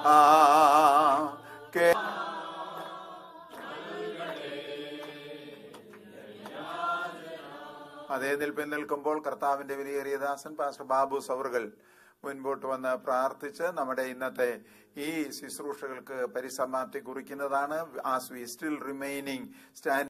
അതേ നിൽപ്പിൽ നിൽക്കുമ്പോൾ കർത്താവിന്റെ വിലയേറിയ ദാസൻ പാസ്റ്റർ ബാബു സവറുകൾ മുൻപോട്ട് വന്ന് പ്രാർത്ഥിച്ച് നമ്മുടെ ഇന്നത്തെ ഈ ശുശ്രൂഷകൾക്ക് പരിസമാപ്തി കുറിക്കുന്നതാണ്. As we still remaining stand